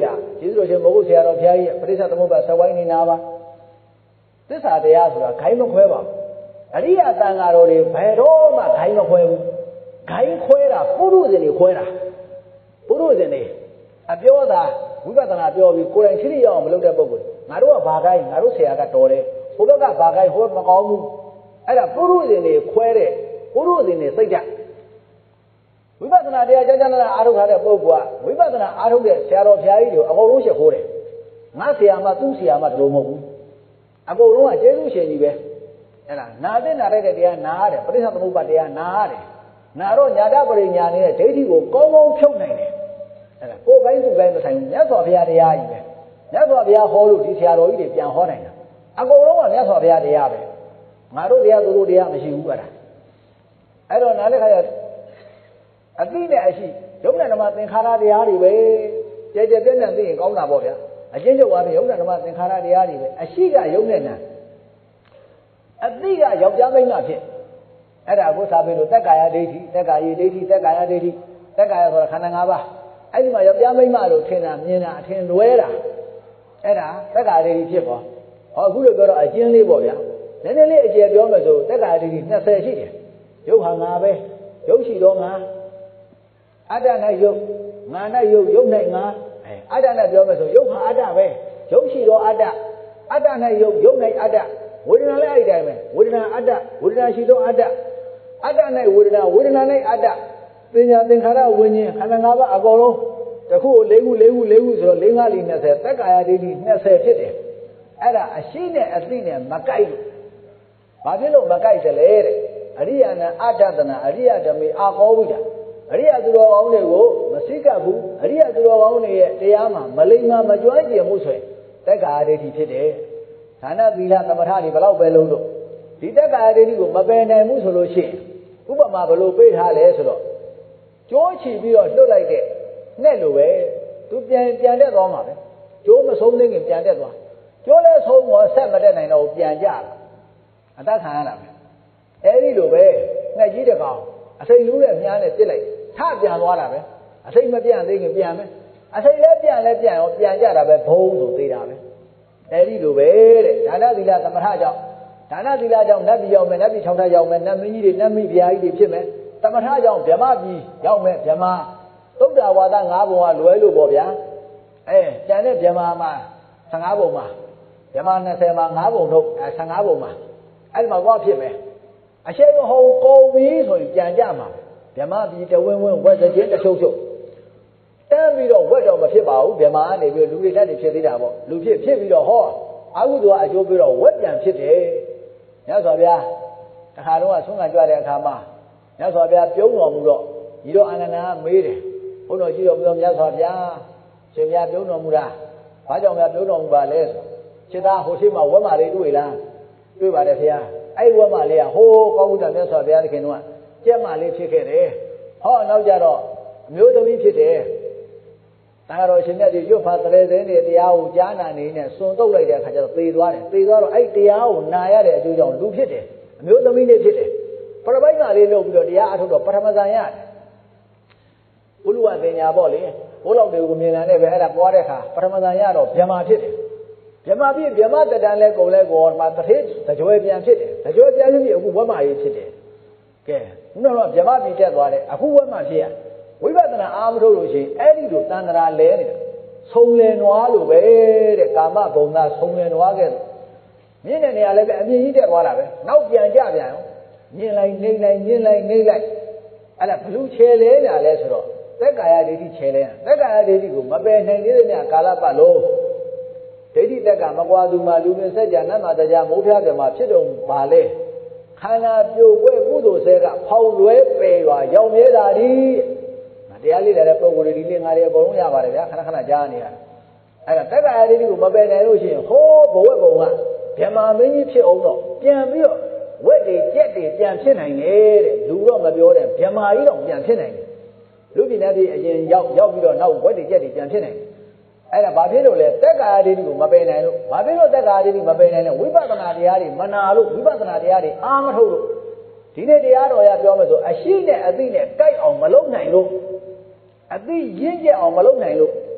ကျေးဇူးတော်ရှင်မိုးကုတ်ဆရာတော်ဘုရားကြီးပရိစ္ဆေသမုပ္ပါသဝိုင်းနေနာပါသစ္စာတရားဆိုတာခိုင်းမခွဲပါဘူးအရိယတန်ဃာတော်တွေဘယ်တော့မှခိုင်းမခွဲဘူးခိုင်းခွဲတာပုရုဇဉ်တွေခွဲတာပုရုဇဉ်တွေအပြောတာဝိပဿနာပြောပြီးကိုယ်တိုင်ရှိရအောင်မလုပ်တဲ့ပုဂ္ဂိုလ်ငါတို့ကဘာခိုင်းငါတို့ဆရာကတော်တယ်ဟိုဘက်ကဘာခိုင်းဟိုမကောင်းဘူးအဲ့ဒါပုရုဇဉ်တွေခွဲတဲ့ပုရုဇဉ်တွေစိတ်ဓာတ်ဝိပဿနာတရားကြာကြာနာအားထုတ်ထားတဲ့ပုဂ္ဂိုလ်ကဝိပဿနာအားထုတ်တဲ့ဆရာတော်ဘုရားကြီးတွေကိုအကုန်လုံးရှက်ခိုးတယ်ငါဆရာမသူ့ဆရာမတလို့မဟုတ်ဘူးအကုန်လုံးကကျေးဇူးရှင်ကြီးပဲအဲ့ဒါနာတဲ့နာတဲ့တရားနာရတယ်ပရိစ္ဆေသမုပ္ပါတရားနာရတယ်နာတော့ညာတပရိညာနေတဲ့ဒိဋ္ဌိကိုကောင်းကောင်းဖြုတ်နိုင်တယ်အဲ့ဒါကိုယ်ပိုင်းသူ့ပိုင်းမဆိုင်ဘူးမြတ်စွာဘုရားတရားကြီးပဲမြတ်စွာဘုရားဟောလို့ဒီဆရာတော်ကြီးတွေပြန်ဟောနိုင်တာအကုန်လုံးကမြတ်စွာဘုရားတရားပဲငါတို့တရားသူတို့တရားမရှိဘူးအဲ့ဒါအဲ့တော့နားလည်ခါရအသိနဲ့အရှိယုံနဲ့ဓမ္မသင်္ခါရတရားတွေပဲကြဲကြဲပြန့်ပြန့်သိရင်ကောင်းတာပေါ့ဗျာအချင်းချုပ်သွားပြီယုံနဲ့ဓမ္မသင်္ခါရတရားတွေပဲအရှိကယုံနဲ့နာအသိကယောက်ျားမိန်းမဖြစ်အဲ့ဒါကိုစာပေလို့တက္ကာယဒိဋ္ဌိတက္ကာယဒိဋ္ဌိတက္ကာယဒိဋ္ဌိတက္ကာယဆိုတာခန္ဓာ၅ပါးအဲ့ဒီမှာယောက်ျားမိန်းမလို့ထင်တာမြင်တာအထင်လွဲတာအဲ့ဒါတက္ကာယဒိဋ္ဌိဖြစ်ပေါ့ဟောအခုလိုပြောတော့အကျဉ်းလေးပေါ့ဗျာနည်းနည်းလေးအကျယ်ပြောမယ်ဆိုတက္ကာယဒိဋ္ဌိ၂၀ရှိတယ်ယုတ်ဟာငါပဲယုတ်ရှိတော့ငါအတ္တနဲ့ယုတ်ငါနဲ့ယုတ်ယုတ်နဲ့ငါအဲအတ္တနဲ့ပြောမယ်ဆိုယုတ်ဟာအတ္တပဲယုတ်ရှိတော့အတ္တအတ္တနဲ့ယုတ်ယုတ်နဲ့အတ္တဝေဒနာလည်းအဲ့ဒီတိုင်းပဲဝေဒနာအတ္တဝေဒနာရှိတော့အတ္တအတ္တနဲ့ဝေဒနာဝေဒနာနဲ့အတ္တပညာသင်္ခါရဝိညာဉ်ခန္ဓာ၅ပါးအကုန်လုံးတစ်ခုကို၄ခု၄ခု၄ခုဆိုတော့၄၅လီ၂၀တက္ကာယဒိဋ္ဌိ၂၀ဖြစ်တယ်အဲ့ဒါအရှိနဲ့အသိနဲ့မကိုက်လို့ဘာဖြစ်လို့မကိုက်တယ်လဲတဲ့အရိယာနာအတ္တတနာအရိယဓမေအာကောဝိတာအရိယသူတော်ကောင်းတွေကိုမစိကပ်ဘူးအရိယသူတော်ကောင်းတွေရဲ့တရားမှာမလိမ္မာမကြွမ်းကျင်မှုဆိုရင်တက္ကာယဒိဋ္ဌိဖြစ်တယ်ဒါနသီလသမထတွေဘလောက်ပဲလုံးလို့ဒီတက္ကာယဒိဋ္ဌိကိုမပယ်နိုင်ဘူးဆိုလို့ရှိရင်ဥပမာဘယ်လိုပေးထားလဲဆိုတော့ကြိုးချီပြီးတော့လွတ်လိုက်တဲ့နဲ့လိုပဲသူပြန်ပြန်တက်သွားမှာပဲကြိုးမဆုံးသေးခင်ပြန်တက်သွားကြိုးလဲဆုံးတော့ဆက်မတက်နိုင်တော့ပြန်ကြလာအတတ်ခံရတာပဲအဲဒီလိုပဲငှက်ကြီးတစ်ကောင်အစိမ့်လူးတဲ့မြားနဲ့ပြစ်လိုက်ထပြန်သွားတာပဲအစိမ့်မပြန်သေးခင်ပြန်မယ်အစိမ့်လဲပြန်လဲပြန်ရောပြန်ကြတာပဲဘုံဆိုသေးတာပဲအဲဒီလိုပဲတဲ့ဒါနသီလသမထကြောင့်ဒါနသီလကြောင့်နတ်ပြည်ရောက်မယ်နတ်ပြည်၆ထပ်ရောက်မယ်နတ်မင်းကြီးတွေနတ်မိဖုရားကြီးတွေဖြစ်မယ်သမထကြောင့်ဗြဟ္မပြည်ရောက်မယ်ဗြဟ္မာသုဒ္ဓဝါဒ၅ဘုံကလွဲလို့ပေါ့ဗျာအဲကျန်တဲ့ဗြဟ္မာမှာ၁၅ဘုံမှာဗြဟ္မာ၂၀မှာ၅ဘုံထုတ်အဲ၁၅ဘုံမှာအဲ့ဒီမှာဘာဖြစ်မယ်အရှိန်ဟုံကုန်ပြီဆိုရင်ပြန်ကြမှာဗြဟ္မာပြည်တဝင်းဝင်းဝက်စချင်းတချုပ်ချုပ်တန်းပြီးတော့ဝက်တော့မဖြစ်ပါဘူးဗြဟ္မာကနေပြီးလူတွေတက်နေဖြစ်သေးတာပေါ့လူဖြစ်ဖြစ်ပြီးတော့ဟောအာဟုသူကအကျိုးပြီးတော့ဝက်ပြန်ဖြစ်တယ်မြတ်စွာဘုရားတခါတော့ဆုံးခံကြွတဲ့အခါမှာမြတ်စွာဘုရားပြုံးတော်မူတော့ညီတော်အာနန္ဒာကမေးတယ်ဘုန်းတော်ကြည့်တော်မူတော့မြတ်စွာဘုရားရှင်ဘုရားပြုံးတော်မူတာဘာကြောင့်များပြုံးတော်မူပါလဲဆိုခြေသားဟိုရှိမှဝက်မာလေးတွေ့လားတွေ့ပါတယ်ဘုရားအဲ့ဝက်မာလေးကဟိုးကောင်းမှုတော်မြတ်စွာဘုရားသခင်တို့ကကျက်မာလေးဖြစ်ခဲ့တယ်ဟောနောက်ကြတော့အမျိုးသမီးဖြစ်တယ်ဒါကတော့ရှင်မြတ်ကြီးရွတ်ဖာတရေစင်းတွေတရားကိုကြားနာနေနဲ့စွန်တုတ်လိုက်တဲ့အခါကျတော့သေသွားတယ်သေသွားတော့အဲ့တရားကိုနာရတဲ့အကျိုးကြောင့်လူဖြစ်တယ်အမျိုးသမီးလေးဖြစ်တယ်ပရပိုက်မာလေးလုပ်ပြီးတော့တရားအထုတ်တော့ပထမဇန်ရတယ်ဘုလူဝတင်ညာပေါ့လေဘိုးလောက်တွေကိုမြင်လာတဲ့ပဲအဲ့ဒါပွားတဲ့အခါပထမဇန်ရတော့ဗြဟ္မာဖြစ်တယ်ဗြဟ္မာဖြစ်ဗြဟ္မာတတန်လဲကုန်လဲကောမှာတထေးတကြွယ်ပြန်ဖြစ်တယ်တကြွယ်ပြန်ဖြစ်အခုဝက်မာရေးဖြစ်တယ်ကဲခုနကတော့ဗြဟ္မာပြည်တက်သွားတယ်အခုဝက်မာဖြစ်ရဝိပဿနာအားမထုတ်လို့ရှိရင်အဲ့ဒီလိုတန်ត្រာလဲနေတာဆုံလင်နွားလိုပဲတဲ့ကာမဘုံသားဆုံလင်နွားကဲမြင့်တဲ့နေရာလည်းပဲအမြင့်ကြီးတက်သွားတာပဲနောက်ပြန်ကြပြန်ရောမြင့်လိုက်နှိမ့်လိုက်မြင့်လိုက်နှိမ့်လိုက်အဲ့ဒါဘလူချေလဲနေတာလဲဆိုတော့သက်ကာယဒိဋ္ဌိချေလဲတာသက်ကာယဒိဋ္ဌိကိုမပယ်နိုင်သေးတဲ့မြတ်ကာလပတ်လုံးဒိဋ္ဌိတက်ကမကွာသူမှလူပင်စัจ जा နတ်မှာတရားမိုးဖျားတယ်မှာဖြစ်တော့ပါလေခန္ဓာပြိုကွဲကုသိုလ်ဆဲကဖောက်လွဲပယ်ရွာရောက်မြဲတာဒီတရားလေးတဲ့ပုံကိုယ်ဒီလေးငါတွေအကုန်လုံးရပါတယ်ဗျာခဏခဏကြားနေရတယ်အဲ့ဒါတက္ကရာဒိဋ္ဌိကိုမပယ်နိုင်လို့ရှိရင်ဟိုးဘဝက်ဘုံကဗြဟ္မာမင်းကြီးဖြစ်အောင်တော့ပြန်ပြီးတော့ဝက်တွေကြက်တွေပြန်ဖြစ်နိုင်တယ်တဲ့လူတော့မပြောတဲ့ဗြဟ္မာကြီးတော့ပြန်ဖြစ်နိုင်တယ်လူပြည်နယ်ပြည်အရင်ရောက်ရောက်ပြီးတော့နောက်ဝက်တွေကြက်တွေပြန်ဖြစ်နိုင်တယ်အဲ့ဒါဘာဖြစ်လို့လဲတက္ကရာဒိဋ္ဌိကိုမပယ်နိုင်လို့ဘာဖြစ်လို့တက္ကရာဒိဋ္ဌိမပယ်နိုင်လဲဝိပဿနာတရားတွေမနာလို့ဝိပဿနာတရားတွေအာမထုတ်လို့ဒီနေ့တရားတော်ရပြောမယ်ဆိုအရှိနဲ့အသိနဲ့ကြိုက်အောင်မလုပ်နိုင်လို့အသိရင့်ကျက်အောင်မလုပ်နိုင်လို့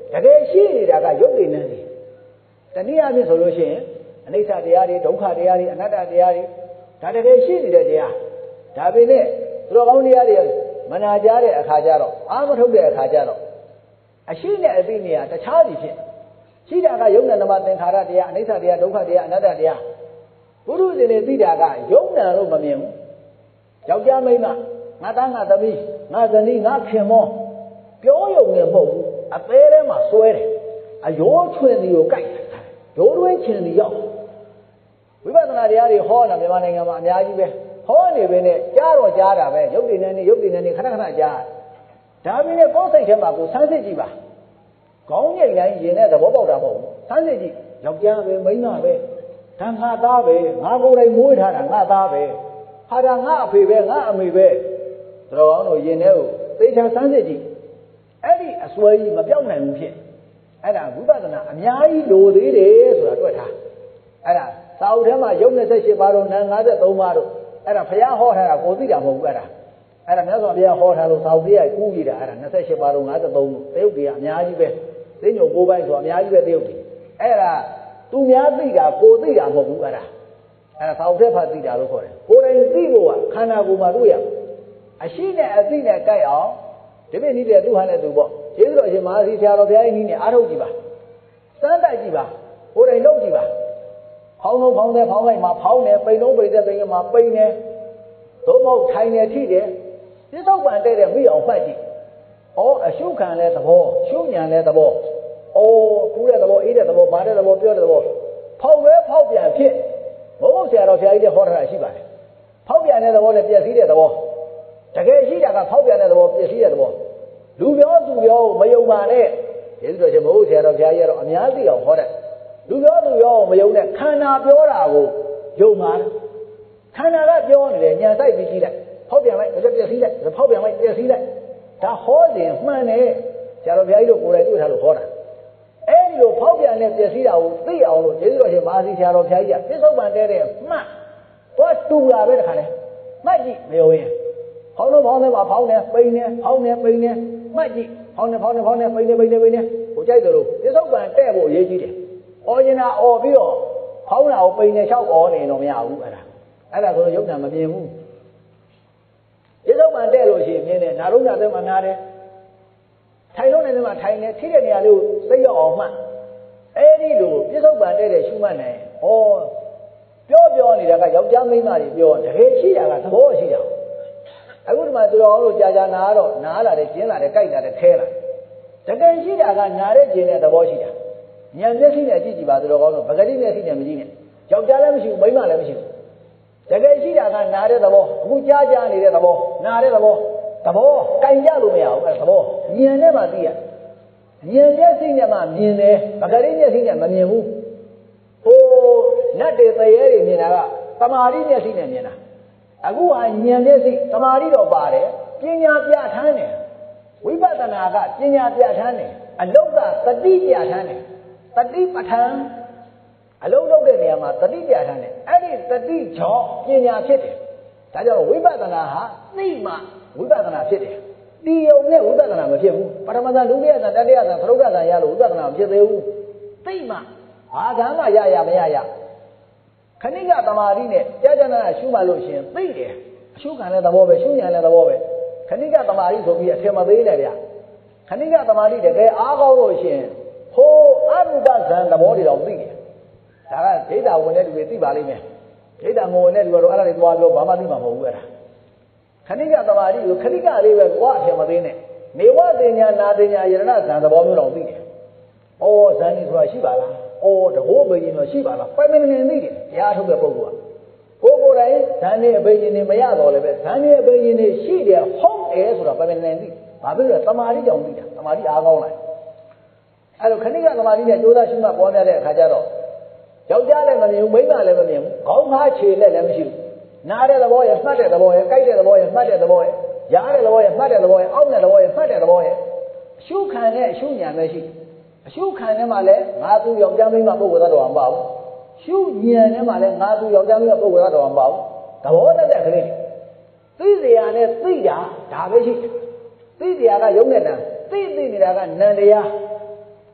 တကယ်ရှိနေတာကရုပ်တည်နေတယ်တနည်းအားဖြင့်ဆိုလို့ရှိရင်အနိစ္စတရားတွေဒုက္ခတရားတွေအနတ္တတရားတွေဒါတကယ်ရှိနေတဲ့တရားဒါပေမဲ့သူတော်ကောင်းတရားတွေမနာကြတဲ့အခါကျတော့အာမထုတ်တဲ့အခါကျတော့အရှိနဲ့အသိနေရာတခြားစီဖြစ်ရှိတာကယုံနာနမသင်္ခါရတရားအနိစ္စတရားဒုက္ခတရားအနတ္တတရားဘုရုရှင်တွေသိတာကယုံနာလို့မမြင်ဘူးယောက်ျားမိန်းမငါသားငါသမီးငါဇနီးငါခင်မောပြောယုံနေမဟုတ်ဘူးအသေးထဲမှာစွဲတယ်အယောချွင်စီကိုကြိုက်တယ်ရိုးတွင်းချင်စီရောက်ဝိပဿနာတရားတွေဟောတာမြန်မာနိုင်ငံမှာအများကြီးပဲဟောနေပဲနဲ့ကြားတော့ကြားတာပဲရုပ်တည်နေနေရုပ်တည်နေနေခဏခဏကြားဒါပေမဲ့ကိုယ်စိတ်ထဲမှာကိုယ်ဆန်းစစ်ကြည့်ပါခေါင်းငိတ်တိုင်းရင်နဲ့သဘောပေါက်တာမဟုတ်ဘူးဆန်းစစ်ကြည့်ယောက်ျားပဲမိန်းမပဲဒါငါသားပဲငါကိုယ်တိုင်မွေးထားတာငါသားပဲဟာဒါငါအဖေပဲငါအမေပဲတော်ကောင်းတို့ရင်ထဲကိုသေချာဆန်းစစ်ကြည့်အဲ့ဒီအစွဲကြီးမပြောင်းနိုင်ဘူးဖြစ်အဲ့ဒါဝိပဿနာအများကြီးလိုသေးတယ်ဆိုတာတွေ့ထားအဲ့ဒါသာဝတ္ထဲမှာယုတ်၂၈ပါးတော့နာ၅၃ပါးတော့အဲ့ဒါဘုရားဟောထားတာကိုသိတာမဟုတ်ဘူးအဲ့ဒါအဲ့ဒါမြတ်စွာဘုရားဟောထားလို့သာဝတ္ထဲကကူးကြည့်တာအဲ့ဒါ၂၈ပါးတော့၅၃လို့တရုတ်တွေကအများကြီးပဲသိညို၉ပိုင်းဆိုအများကြီးပဲတရုတ်တွေအဲ့ဒါသူများသိတာကိုသိတာမဟုတ်ဘူးအဲ့ဒါအဲ့ဒါသာဝတ္ထဲဖတ်သိတာလို့ခေါ်တယ်ကိုယ်တိုင်သိဖို့ကခန္ဓာကိုယ်မှာတွေ့ရအရှိနဲ့အသိနဲ့ကြိုက်အောင်ဒီပြည့်နည်းတဲ့သူဟာနဲ့သူပေါ့ကျေးဇူးတော်အရှင်မဟာစီဆရာတော်ဘုရားကြီးနည်းနဲ့အားထုတ်ကြည့်ပါစမ်းတိုက်ကြည့်ပါကိုယ်တိုင်လုပ်ကြည့်ပါဖောင်းလုံးဖောင်းတယ်ဖောင်းလိုက်မှာဖောင်းတယ်ပိန်လုံးပိန်တဲ့ပိန်ကမှာပိန်တယ်သို့မဟုတ်ထိုင်တယ်ထိတယ်ပြစ္ဆုတ်ပံတဲ့တဲ့မိအောင်ဖတ်ကြည့်ဩအရှုခံတဲ့သဘောရှုညံတဲ့သဘောဩကူးတဲ့သဘောအေးတဲ့သဘောပါတဲ့သဘောပြောတဲ့သဘောဖောက်ရဲဖောက်ပြန်ဖြစ်ဘုန်းဆရာတော်ဘုရားကြီးတဲ့ဟောထားတာရှိပါတယ်ဖောက်ပြန်တဲ့သဘောနဲ့ပြည့်စည်တဲ့သဘောတကယ်ရှိတာကဖောက်ပြန်တဲ့သဘောပြည့်စည်တဲ့သဘောလူပြောသူပြောမယုံပါနဲ့ကျေးဇူးတော်ရှင်ဘုန်းဆရာတော်ဘုရားကြီးကတော့အများသိအောင်ဟောတဲ့လူပြောသူပြောမယုံနဲ့ခန္ဓာပြောတာကိုယုံပါခန္ဓာကပြောနေတယ်ညာဆိုင်ပြီးကြည့်လိုက်ဖောက်ပြန်လိုက်ဒါပြည့်စည်လိုက်ဖောက်ပြန်လိုက်ပြည့်စည်လိုက်ဒါဟောရင်မှန်တယ်ဆရာတော်ဘုရားကြီးတို့ကိုယ်တိုင်တွေ့ထားလို့ဟောတာအဲ့ဒီလိုဖောက်ပြန်တဲ့ပြည့်စည်တာကိုသိအောင်လို့ကျေးဇူးတော်ရှင်မဟာစီဆရာတော်ဘုရားကြီးကပြစ္ဆုတ်ပံတဲ့တဲ့မှတ်တော့တူလာပဲတခါလဲမှတ်ကြည့်မယုံရင်ဖောင်းတော့ဖောင်းတယ်မှာဖောင်းတယ်ပိန်တယ်ဖောင်းတယ်ပိန်တယ်မှတ်ကြည့်ဖောင်းတယ်ဖောင်းတယ်ဖောင်းတယ်ပိန်တယ်ပိန်တယ်ပိန်တယ်ကိုကြိုက်တယ်လို့ပြစ္ဆုတ်ပံတဲ့ဖို့အရေးကြီးတယ်အော်ကျင်တာအော်ပြီးတော့ဖောင်းတာကိုပိန်တယ်လျှောက်အော်နေတော့မရဘူးအဲ့ဒါအဲ့ဒါဆိုတော့ရုပ်နာမမြင်ဘူးပြစ္ဆုတ်ပံတဲ့လို့ရှိရင်မြင်တယ်နာရုံးနာတဲ့မှာနာတယ်ထိုင်လို့နေတဲ့မှာထိုင်တယ်ထိတဲ့နေရာလေးကိုသိရောက်အောင်မှတ်အဲ့ဒီလိုပြစ္ဆုတ်ပံတဲ့တဲ့ရှုမှတ်နိုင်ဩပြောပြောနေတာကယောက်ျားမိန်းမတွေပြောတကယ်ရှိတာကသဘောရှိတာအခုဒီမှာသူတော်အောင်လို့ကြာကြာနာတော့နားလာတယ်ကျင်းလာတယ်ကြိုက်လာတယ်ထဲလာတကယ်ရှိတာကနာတဲ့ကျင်းတဲ့သဘောရှိတာဉာဏ်မျက်စိနဲ့ကြည့်ကြည့်ပါသူတော်ကောင်းတို့ပဂတိမျက်စိနဲ့မကြည့်နဲ့ယောက်ျားလည်းမရှိဘူးမိန်းမလည်းမရှိဘူးတကယ်ရှိတာကနာတဲ့သဘောအခုကြားကြားနေတဲ့သဘောနာတဲ့သဘောသဘောကြိုင်ကြလို့မရဘူးအဲသဘောဉာဏ်နဲ့မှသိရဉာဏ်မျက်စိနဲ့မှမြင်တယ်ပဂတိမျက်စိနဲ့မမြင်ဘူးဟိုနတ်တွေသရဲတွေမြင်တာကသမာဓိမျက်စိနဲ့မြင်တာအခုဟာဉာဏ်မျက်စိသမာဓိတော့ပါတယ်ပညာပြဋ္ဌာန်းတယ်ဝိပဿနာကပညာပြဋ္ဌာန်းတယ်အလုတ်ကတတိပြဋ္ဌာန်းတယ်တတိပဋ္ဌာန်းအလုံးလုံးတဲ့နေရာမှာတတိပြဋ္ဌာန်းတယ်အဲ့ဒီတတိကြောင့်ပညာဖြစ်တယ်ဒါကြောင့်ဝိပဿနာဟာသိမှဝိပဿနာဖြစ်တယ်ဒီယုံနဲ့ဝိပဿနာမဖြစ်ဘူးပထမဇန်ဒုတိယဇန်တတိယဇန်သရုပ်ဇန်ရလို့ဝိပဿနာမဖြစ်သေးဘူးသိမှဘာကမှရရမရရခဏိကသမာဓိနဲ့ကြာကြာနာရှုမှလို့ရှိရင်သိတယ်အရှုခံတဲ့သဘောပဲရှုဉာဏ်တဲ့သဘောပဲခဏိကသမာဓိဆိုပြီးအထင်မသေးနဲ့ဗျခဏိကသမာဓိတကယ်အားကောင်းလို့ရှိရင်ဟိုအရူပဇန်သဘောတွေတော့သိတယ်ဒါကဒိဋ္ဌာဝင်တဲ့လူတွေသိပါလိမ့်မယ်ဒိဋ္ဌာငိုဝင်တဲ့လူကတော့အဲ့ဒါတွေသွားပြောဘာမှသိမှာမဟုတ်ဘူးအဲ့ဒါခဏိကသမာဓိကိုခဏိကလေးပဲသွားအထင်မသေးနဲ့နေဝတင်ညာနာတင်ညာယရဏဇန်သဘောမျိုးတော့သိတယ်ဩဇန်ကြီးဆိုတာရှိပါလားဩတဘောဘိညာဉ်တော့ရှိပါလားပိုင်မနေနေသိတယ်တရားထုတ်တဲ့ပုဂ္ဂိုလ်ကကိုယ်ကိုယ်တိုင်ဇန်နဲ့အဘိညာဉ်တွေမရတော့လည်းပဲဇန်နဲ့အဘိညာဉ်တွေရှိတယ်ဟုတ်တယ်ဆိုတာပိုင်မနေနေသိဘာဖြစ်လို့လဲသမာဓိကြောင့်သိတာသမာဓိအားကောင်းလာအဲ့တော့ခဏိကသမာဓိနဲ့ကြိုးစားရှုမှတ်ပေါ်ပြတဲ့အခါကျတော့ယောက်ျားလည်းမမြင်ဘူးမိန်းမလည်းမမြင်ဘူးခေါင်းခါခြေနဲ့လည်းမရှိဘူးနားတဲ့သဘောရဲ့မှတ်တဲ့သဘောရဲ့ကြိုက်တဲ့သဘောရဲ့မှတ်တဲ့သဘောရဲ့ရားတဲ့သဘောရဲ့မှတ်တဲ့သဘောရဲ့အောက်တဲ့သဘောရဲ့မှတ်တဲ့သဘောရဲ့အရှုခံနဲ့အရှုဉာဏ်ပဲရှိအရှုခံနဲ့မှလည်းငါသူယောက်ျားမိန်းမပုဂ္ဂိုလ်သတ္တဝါမပါဘူးရှုဉာဏ်နဲ့မှလည်းငါသူယောက်ျားမိန်းမပုဂ္ဂိုလ်သတ္တဝါမပါဘူးသဘောတတ်တဲ့ကလေးသိစရာနဲ့သိတာဒါပဲရှိသိစရာကယုံနဲ့တန်သိသိနေတာကနံတရား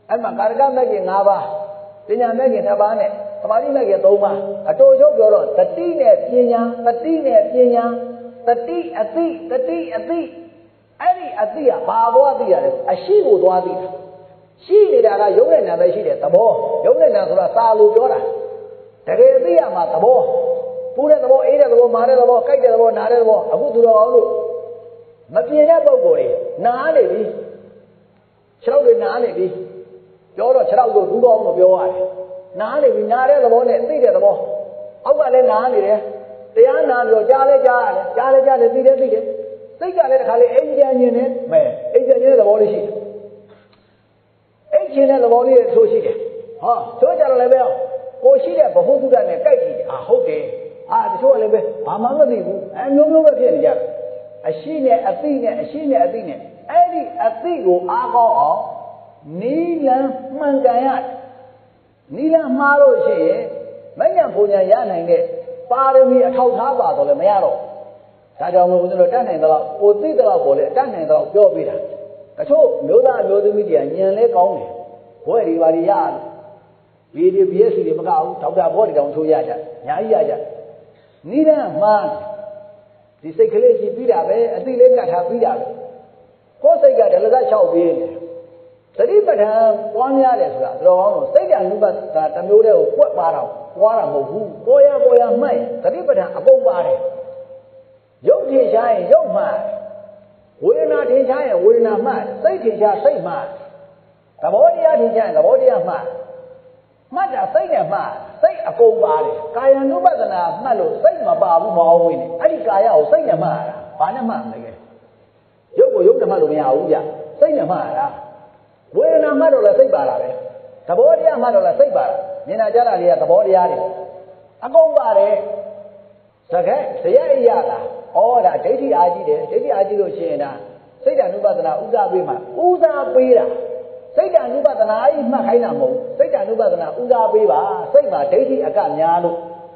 Em mà cả cái mấy cái ngã ba, bây giờ mấy cái tháp ba này, tháp đi mấy cái tàu mà, ở chỗ chỗ chỗ đó, tất ti này phe nhà, tất ti này phe nhà, tất ti, tất ti, tất ti, tất ti, ai đi, tất ti à, ba bao ti à, à xí bộ đoa ti, xí này là cái giống này là mấy xí này, tabo, giống này là thua sa lu chỗ đó, thế cái ti à mà tabo, phụ này tabo, ấy là tabo, mà này tabo, cái này tabo, nà này tabo, à cũng thua đó luôn, mà phe nhà bao gồm đấy, nà này đi, sao để nà này đi. Chỗ đó chả đâu đủ đâu mà biểu ai, ná này vì ná đấy là bao này, tí đấy là bao, ông cái này ná này đấy, thì anh ná rồi cha lấy cha này, cha lấy cha này tí đấy tí đấy, tí cái này khai lấy ấy cha như này, mẹ, ấy cha như này là bao nhiêu gì, ấy cha này là bao nhiêu số gì đấy, ha, số cha là bao nhiêu, cô gì đấy, bảo hút ra này cái gì, à hút đấy, à số là bao nhiêu, à mà nó gì cũng, em nhớ nhớ cái gì vậy, à xí này, à tí này, à xí này, à tí này, ấy đi, à tí của à có Ni là mang cái ạ, ni là mà rồi chứ, mấy nhà phụ nhà nhà này nè, ba đứa mi thâu tháo bà thôi là mấy rồi, ta cho người ta nói cái này đó, ô tí đó bảo lệ cái này đóပြောbị ra, cái số nếu ta nếu tôi mi tiền nhận lấy công này, bố đi vào đi ra, vì đi bia xí đi mà cao, thâu ra bố đi đồng thu ra chứ, nhà gì ra, ni là mà, thì xây cái gì bị ra vậy, tí lấy cả thằng bị ra, có xây cái đó là sao bị này. Thế thì bây giờ quan nhà đấy sao? Rồi xây nhà như vậy, ta ta nói đấy, quất ba đâu, quá là một vụ, bồi à bồi à mấy, thế thì bây giờ ông ba đấy, giống thiên trái, giống mà, quê na thiên trái, quê na mà, xây thiên trái xây mà, ta bỏ đi à thiên trái, ta bỏ đi à mà, mà ta xây nhà mà, xây à ông ba đấy, cái nhà như vậy là mà lo xây mà ba cũng mau vậy này, anh cái nhà xây nhà mà, ba nhà mà này cái, giống có giống nhà mà lo nhà ông vậy, xây nhà mà à. Quê na mà rồi là xây bà đấy, ta bỏ đi à mà rồi là xây bà, nên là chả là gì ta bỏ đi à đi, à công bà đấy, sao cái, xây à gì à, ô là chế thì ai gì đấy, chế thì ai gì rồi chứ na, xây ra như vậy là uza bê mà, uza bê là, xây ra như vậy là ai mà khai nào mù, xây ra như vậy là uza bê bà, xây mà chế thì ở cả nhà luôn,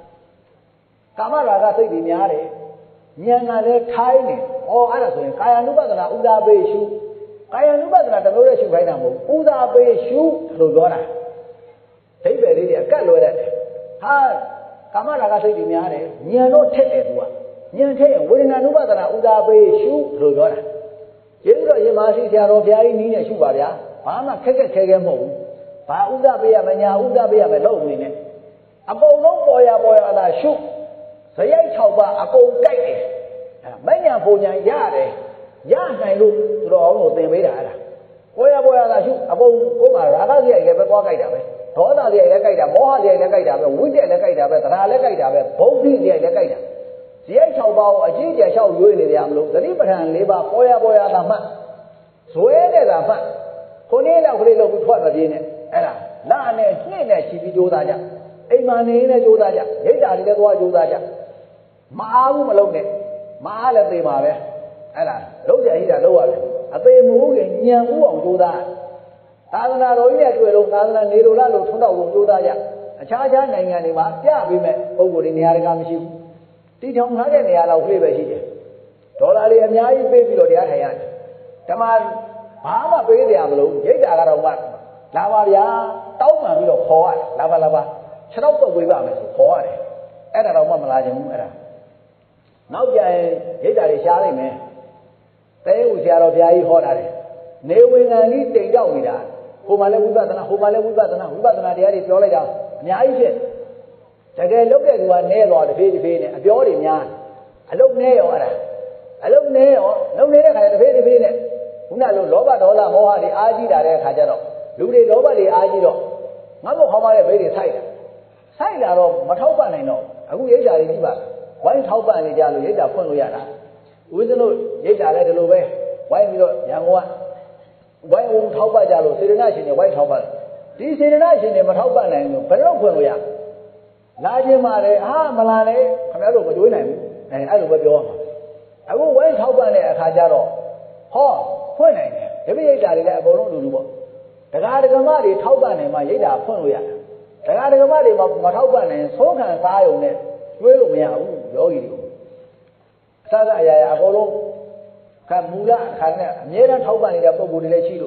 cả mà là cái xây thì nhà đấy, nhà này là thái này, ô anh là rồi, cái như vậy là uza bê su. Cái anh nói là tao nói là phải làm một, u ta bê su rồi đó là, thấy về đi để cắt rồi đấy, ha, cảm ơn là cái gì nhá đấy, nhà nó thế đấy thôi, nhà thế, với nên nói là u ta bê su rồi đó là, chỉ là gì mà chỉ theo nó theo ý nghĩ này su bảo đấy, mà mà khé khé khé khé mồm, mà u ta bê mà nhà u ta bê mà lâu rồi này, à cô nó bồi à bồi à là su, sai ai chào bà à cô cái đấy, mấy nhà phụ nhà già đấy. Giá này luôn, rồi ông một tiền mấy đại là, coi à coi à là chú, à bông, có mà ra cái gì cái phải qua cái đó vậy, thọ ta gì cái cái đó, mỏ gì cái cái đó vậy, quýt gì cái cái đó vậy, ta lấy cái đó vậy, bông đi gì cái cái đó, chỉ ấy sau bao, chỉ chỉ sau dưới này làm luôn, cái bắt hàng lấy ba, coi à coi à làm mà, suy này làm mà, con này là con này là cũng thoát ra đi này, à là này, này này chỉ bị chối ta chứ, ấy mà này này chối ta chứ, vậy ta thì cái đó chối ta chứ, mà áo mà lâu này, mà là gì mà vậy. Là lâu dài là lâu rồi, à bây giờ cái nhà ngũ ông chú ta, ta là nói như vậy rồi, ta là nếu là lúc chúng ta ông chú ta vậy, cha cha này ngày này mà, cha bị mẹ, ông của đi nhà đi làm gì, thì trong hai cái nhà nào cũng vậy chứ, đó là đi nhà ấy về bị lột đi hay ăn, cho mà phá mà về đi ăn luôn, dễ dàng cái đồng mặt, làm vào nhà, tấu mà bị lột khó à, làm vào làm vào, sao đâu có bị vào mà khó à, cái đó đồng mà là gì không, cái đó, nói về dễ dàng để xả đi mẹ. Thế u xia rồi bia họ đã đấy, nếu mình ngay đi tiền đâu vậy đó, hôm nay lấy bát na, hôm nay lấy bát na, bát na đi ở điပြောlại đâu, nhà ấy chứ, cái lúc cái người này rồi thì phi phi này,ပြောđi nhà, lúc này ở đây, lúc này ở, lúc này cái này phi phi này, hôm nay lúc lỗ bát đó là mua đi ai đi đã đấy khai ra rồi, lúc này lỗ bát đi ai đi rồi, ngắm một hôm nay về đi thay, thay là rồi mà thấu bát này nó, cũng dễ dàng đi đi bạn, quay thấu bát này ra rồi dễ dàng phân loại ra. Ví dụ như vậy trả lại được luôn về, quay như vậy, nhà ngoan, quay ông tháo ba trả luôn, xí đến nay xin quay tháo ba, đi xí đến nay xin mà tháo ba này, phải đâu quên rồi à, là gì mà đấy, à mà là đấy, không phải đâu có chuối này, này ai đâu có biểu mà, à cũng quay tháo ba này khai trả rồi, ho, quên này, thế bây giờ trả lại bao lâu đủ đủ, đại ca đại ca mà đi tháo ba này mà vậy đã quên rồi à, đại ca đại ca mà đi mà mà tháo ba này, số hàng sai rồi này, chuối luôn nhà cũng có gì đâu. Sao vậy à? Cô luôn, cái mũ lá, cái này, nhớ đến thấu bàn này là cô bùn này chi luôn,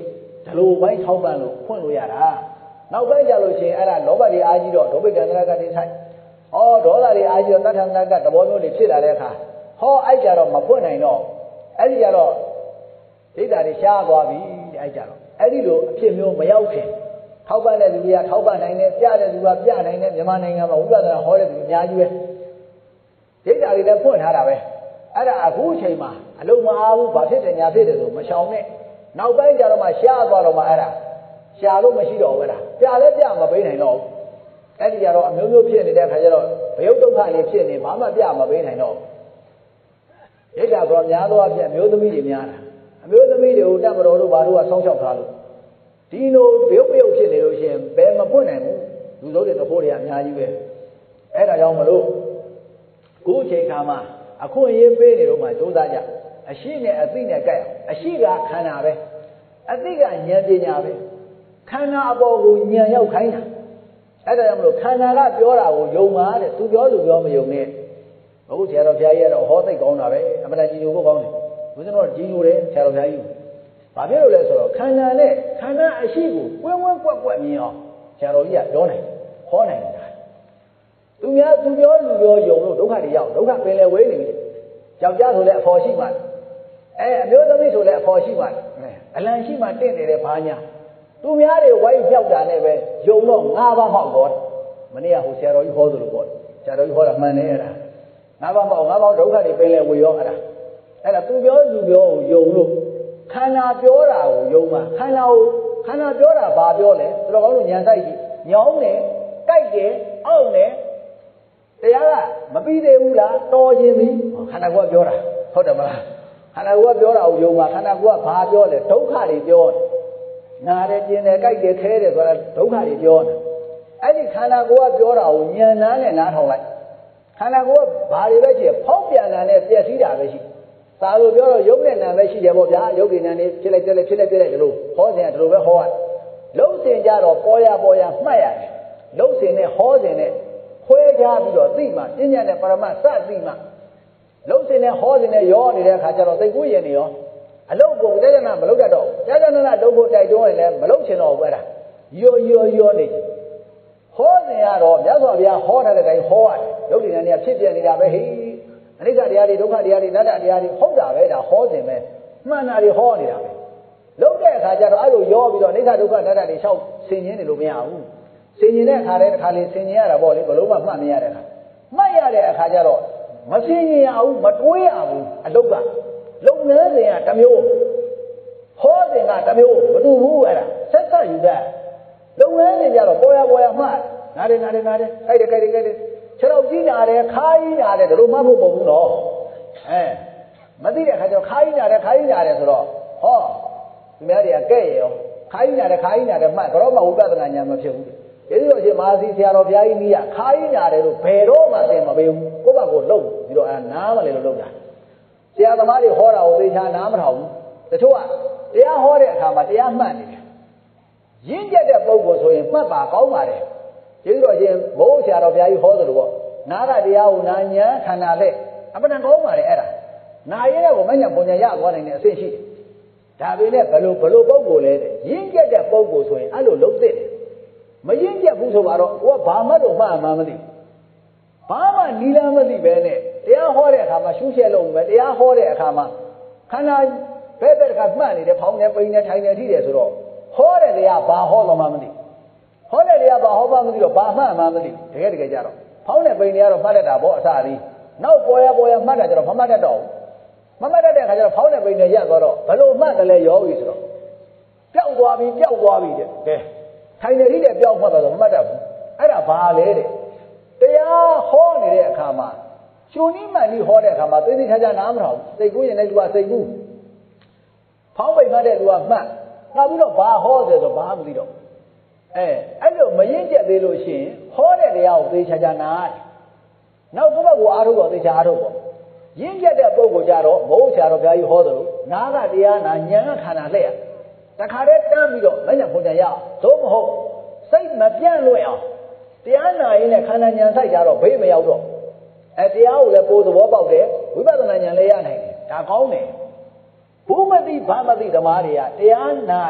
လူပိုင်းထောက်ပံ့လို့ဖွင့်လို့ရတာနောက်ပိုင်းကျလို့ရှိရင်အဲ့ဒါလောဘတွေအားကြီးတော့ဒုဗိကန္တရကတိဆိုင်ဩဒေါသတွေအားကြီးတော့တထမနကသဘောမျိုးတွေဖြစ်လာတဲ့အခါဟောအဲ့ကြတော့မဖွင့်နိုင်တော့အဲ့ဒီကြတော့ဒိဋ္ဌာတွေရှားသွားပြီအဲ့ကြတော့အဲ့ဒီလိုအဖြစ်မျိုးမရောက်ခင်ထောက်ပံ့တဲ့လူတွေကထောက်ပံ့နိုင်တယ်ပြတဲ့လူကပြနိုင်တယ်မြန်မာနိုင်ငံမှာဝိပဿနာဟောတဲ့လူအများကြီးပဲဒိဋ္ဌာတွေလည်းဖွင့်ထားတာပဲအဲ့ဒါအခုအချိန်မှာအလုံးမအားဘူးဘာဖြစ်တယ်ညာဖြစ်တယ်ဆိုမရှောင်နဲ့နောက်ပိုင်းကျတော့မှရှားသွားတော့မှအဲ့ဒါရှားလို့မရှိတော့ဘူးအဲ့ဒါပြလည်းပြမပေးနိုင်တော့ဘူးအဲ့ဒီကြတော့အမျိုးမျိုးဖြစ်နေတဲ့အခါကျတော့ဘယုတ်ဒုက္ခလေးဖြစ်နေဘာမှပြမပေးနိုင်တော့ဘူးဒိဋ္ဌာကတော့များသောအားဖြင့်အမျိုးသမီးတွေများတာအမျိုးသမီးတွေကိုတတ်မတော်တို့ဘာလို့ကဆောင်းချောက်ထားလို့ဒီလိုဘယုတ်ဘယုတ်ဖြစ်နေလို့ရှိရင်ဘယ်မပွင့်နိုင်ဘူးလူစိုးတွေတဖိုးတွေအများကြီးပဲအဲ့ဒါကြောင့်မလို့ခုအချိန်ခါမှာအခွင့်အရေးပေးနေတော့မှကြိုးစားကြအရှိနဲ့အသိနဲ့ကြိုက်အောင်အရှိကခန္ဓာပဲအသိကဉာဏ်ပညာပဲခန္ဓာအပေါ်ကိုဉာဏ်ရောက်ခိုင်းတာအဲ့ဒါကြောင့်မလို့ခန္ဓာကပြောတာကိုယုံပါတဲ့သူပြောသူပြောမယုံနဲ့အခုဆရာတော်ဘုရားကြီးကတော့ဟောသိကောင်းတာပဲအမှန်တန်ကြည်ညိုဖို့ကောင်းတယ်ဘုရားတော်ကြည်ညိုတယ်ဆရာတော်ဘုရားကြီးဘာဖြစ်လို့လဲဆိုတော့ခန္ဓာနဲ့ခန္ဓာအရှိကိုဝင်းဝင်းကွက်ကွက်မြင်အောင်ဆရာတော်ကြီးကပြောနိုင်ဟောနိုင်တာသူများသူပြောလူပြောယုံလို့ဒုက္ခတွေရောက်ဒုက္ခပင်လယ်ဝေးနေပြီယောက်ျားဆိုလည်းအဖော်ရှိမှအဲအမျိုးသမီးဆိုလည်းအဖော်ရှိမှအလံရှိမှတင့်နေတယ်ဘာညာသူများတွေဝိုင်းပြောက်တာနဲ့ပဲယုံတော့ငါးပါးမောက်တော့မနေ့ကဟိုဆရာတော်ကြီးဟောသလိုပေါ့ဆရာတော်ကြီးဟောတာမှန်တယ်အဲ့ဒါငါးပါးမောက်ငါးပါးဒုက္ခတွေပင်လယ်ဝေရောအဲ့ဒါအဲ့ဒါသူပြောသူပြောကိုယုံလို့ခန္ဓာပြောတာကိုယုံမှခန္ဓာကိုခန္ဓာပြောတာဘာပြောလဲသူတော်ကောင်းတို့ဉာဏ်ဆိုင်ကြည့်ညောင်းတယ်ကြိုက်တယ်အောင့်တယ်တရားကမပြီးသေးဘူးလားတော်ခြင်းပြီခန္ဓာကိုယ်ကပြောတာဟုတ်တယ်မလားခန္ဓာကိုယ်ကပြောတာကိုယုံမှခန္ဓာကိုယ်ကဘာပြောလဲဒုက္ခတွေပြောတယ်နာတယ်ကျင်တယ်ကြိုက်တယ်ခဲတယ်ဆိုတာဒုက္ခတွေပြောတယ်အဲ့ဒီခန္ဓာကိုယ်ကပြောတာကိုဉာဏ်နာနဲ့နားထောင်လိုက်ခန္ဓာကိုယ်ကဘာတွေပဲရှိရဖောက်ပြန်တာနဲ့ပျက်စီးတာပဲရှိသာလို့ပြောတော့ယုံနဲ့နာပဲရှိတယ်ပေါ့ဗျာယုတ်ဒီနာနေဖြစ်လိုက်ပြက်လိုက်ဖြစ်လိုက်ပြက်လိုက်ဒီလိုဟောစဉ်ကဒီလိုပဲဟောရတယ်လုံးစင်ကြတော့ပေါ်ရပေါ်ရမှတ်ရတယ်လုံးစင်နဲ့ဟောစဉ်နဲ့ခွဲခြားပြီးတော့သိမှပညာနဲ့ပရမတ်စသိမှလုံးစင်နဲ့ဟောစဉ်နဲ့ရောနေတဲ့အခါကျတော့သိကိုရည်နေရောအလုတ်ကိုကြာကြာနာမလုတ်တတ်တော့ကြာကြာနာလုံးဖို့တိုက်တွန်းရင်လည်းမလုတ်ချင်တော့ဘူးအဲ့ဒါယောယောယောနေဟောစဉ်ကတော့မြတ်စွာဘုရားဟောတဲ့အတိုင်းဟောရတယ်ယုတ်ဒီနာနေဖြစ်ပြနေတာပဲဟိအနိစ္စတရားတွေဒုက္ခတရားတွေနတ္တတရားတွေဟုတ်တာပဲဒါဟောစဉ်ပဲမှန်တာတွေဟောနေတာပဲလုံးတဲ့အခါကျတော့အဲ့လိုရောပြီးတော့အနိစ္စဒုက္ခနတ္တတွေလျှောက်ဆင်ញင်းနေလို့မရဘူးဆင်ញင်းတဲ့အခါတည်းတစ်ခါလေးဆင်ញင်းရတာပေါ့လေဘလို့မှမှတ်မရတဲ့အခါမှတ်ရတဲ့အခါကျတော့မဆင်ញင်းရဘူးမတွေးရဘူးအလုတ်ကလုံငန်းစဉ်ကတစ်မျိုးဟောစဉ်ကတစ်မျိုးမတူဘူးအဲ့ဒါဆက်ဆက်ယူတဲ့လုံငန်းစဉ်ကြတော့ပေါ်ရပေါ်ရမှတ်နားတယ်နားတယ်နားတယ်ကြိုက်တယ်ကြိုက်တယ်ကြိုက်တယ်ခြေတော်ကြီးနာတယ်ခါးကြီးနာတယ်ဒါလိုမှတ်ဖို့ပုံဘူးနော်အဲမသိတဲ့အခါကျတော့ခါးကြီးနာတယ်ခါးကြီးနာတယ်ဆိုတော့ဟောဒီများတွေကကဲ့ရောခါးကြီးနာတယ်ခါးကြီးနာတယ်မှတ်တော့မှဝိပဿနာဉာဏ်မဖြစ်ဘူးကျေးဇူးတော်ရှင်မဟာစီဆရာတော်ဘုရားကြီးကြီးကခါးကြီးနာတယ်လို့ဘယ်တော့မှသင်မပေးဘူးကိုယ့်ဘက်ကိုလှုပ်ပြီးတော့အဲနားမလဲလို့လှုပ်တာဆရာသမားတွေဟောတာကိုသေချာနားမထောင်ဘူးတချို့ကတရားဟောတဲ့အခါမှာတရားမှတ်နေတယ်ရင့်ကျက်တဲ့ပုဂ္ဂိုလ်ဆိုရင်မှတ်ပါကောင်းပါတယ်ကျေးဇူးတော်ရှင်ဘိုးဆရာတော်ဘုရားကြီးဟောသလိုပေါ့နာရတရားကိုနာညာခန္ဓာလက်အပ္ပဒံကောင်းပါတယ်အဲ့ဒါနာရဲတဲ့ကိုမညာပုံညာရသွားနိုင်တဲ့အဆင့်ရှိတယ်ဒါပေမဲ့ဘယ်လိုဘယ်လိုပုဂ္ဂိုလ်လဲတဲ့ရင့်ကျက်တဲ့ပုဂ္ဂိုလ်ဆိုရင်အဲ့လိုလုံးသစ်တယ်မရင့်ကျက်ဘူးဆိုတော့ကိုကဘာမှတော့မှမှမသိဘာမှနီလာမသိပဲနဲ့တရားဟောတဲ့အခါမှာရှုရှဲလုံးပဲတရားဟောတဲ့အခါမှာခန္ဓာဘဲဘက်ကမှတ်နေတယ်ဖောင်းနေပိန်နေထိုင်နေထိတယ်ဆိုတော့ဟောတဲ့တရားဘာဟောတော့မှမသိဟောတဲ့တရားဘာဟောမှမသိတော့ဘာမှမှမသိတကယ်တကယ်ကြတော့ဖောင်းတဲ့ပိန်တွေကတော့မှတ်တတ်တာပေါ့အစအပြီးနောက်ပေါ်ရပေါ်ရမှတ်တာကျတော့မမှတ်တတ်တော့ဘူးမမှတ်တတ်တဲ့အခါကျတော့ဖောင်းတဲ့ပိန်တွေရက်သွားတော့ဘလို့မှတ်တယ်လဲရောပြီဆိုတော့ပျောက်သွားပြီပျောက်သွားပြီတဲ့ကဲထိုင်နေထိတဲ့ပျောက်မှတ်တော့မမှတ်တတ်ဘူးအဲ့ဒါဘာလဲတဲ့တရားဟောနေတဲ့အခါမှာရှင်နိမန်ကြီးဟောတဲ့အခါမှာသိသိချာချာနားမထောင်စိတ်ကူးရင်လည်းသူကစိတ်ကူးဖောင်းပိန်မှတ်တဲ့သူကမှတ်နောက်ပြီးတော့ဘာဟောတယ်ဆိုဘာမှမသိတော့အဲအဲ့လိုမရင်ကျက်သေးလို့ရှိရင်ဟောတဲ့တရားကိုသိချာချာနားတယ်နောက်ကိုယ့်ဘက်ကိုအားထုတ်တော့သိချာအားထုတ်ပေါ့ရင့်ကျက်တဲ့ပုဂ္ဂိုလ်ကြတော့ဘုရားဆရာတော်ဘုရားကြီးဟောတယ်လို့နားကတရားနာဉာဏ်ကခန္ဓာလှည့်ရတခါတည်းတန်းပြီးတော့မဉ္ဇဉ်ဖွင့်ကြရအောင်သို့မဟုတ်စိတ်မပြန့်လွင့်အောင်တရားနာရင်လည်းခန္ဓာဉာဏ်ဆိုင်ကြတော့ဘေးမရောက်တော့အဲတရားကိုလည်းပိုးသဘောပေါက်တယ်ဝိပဿနာဉာဏ်လည်းရနိုင်တယ်ဒါကောင်းတယ်ဘုမတိဗမတိဓမ္မတွေကတရားနာရင်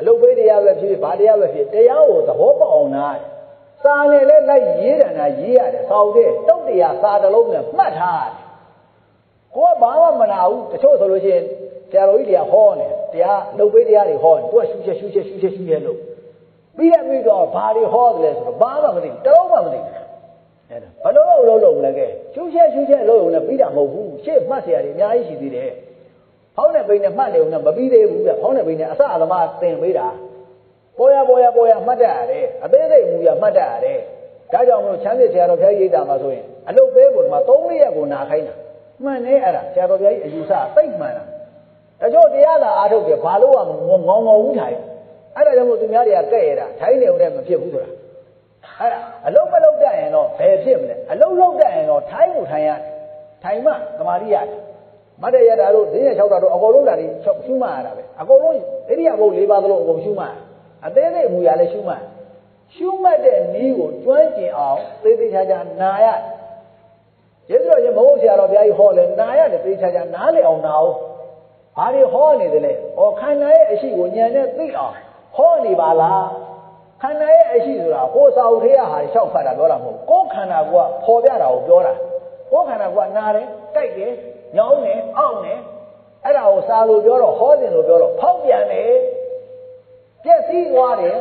lúc bây giờ về phía bà đi về phía tây áo thì hổ bảo này sao này lại lại gì đó là gì à sao thế đâu thì à sao đó lúc này mất hả có bảo mà nào cái chỗ thôi chứ cha rồi đi hỏi này thì lúc bây giờ đi hỏi tôi suy xét suy xét suy xét suy xét luôn bây giờ bây giờ bà đi hỏi rồi bà mà mình đâu mà mình bà lâu lâu lâu lâu là cái suy xét suy xét lâu lâu là bây giờ một vụ xét mất gì thì nhái gì đấy họ này bây giờ mất đều là mà bây giờ bây giờ họ này bây giờ sao là mà tiền bây giờ boya boya boya mất ra đấy à thế đấy mùi mất ra đấy cái đó mình chán thì xe rồi phải gì đó mà thôi à lúc bé của mà tốn đi của nà khai nè mà nè à xe rồi phải gì sao tích mà nè à chỗ thì là à đâu cái phá lúa mà ngon ngon uống thải à đó chúng tôi nhớ đi à cái đó thải nhiều này mà phiền cũng rồi à lúc mà lúc đấy nó phải phiền này à lúc lúc đấy nó thải một thải à thải mà cái mà đi à mà đây là đâu thế này sau đó đâu ở lúc là đi chọc chú mà là vậy à có lúc thế đi à có lấy bao lâu có chú mà à thế này mùi là chú mà chú mà để ní của chuyên chỉ ảo thế thì cha cha nài à thế rồi giờ mỗi xe rồi bây giờ họ lên nài à để cha cha nài lại ông nào à đi họ này thế này ở khán này ấy chỉ của nhà này tí à họ này bà là khán này ấy chỉ là có sao thế à hay sao phải là đó là một có khán nào qua họ biết đâu biết là có khán nào qua nài đấy cái gì nhau này ông này ấy đâu sao luôn biết rồi họ thì luôn biết rồi phong biển này cái gì qua đấy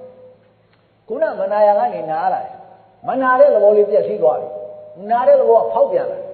cũng là mình ai ăn cái nào lại mình nào đấy là vô lý cái gì qua nào đấy là vô phong biển lại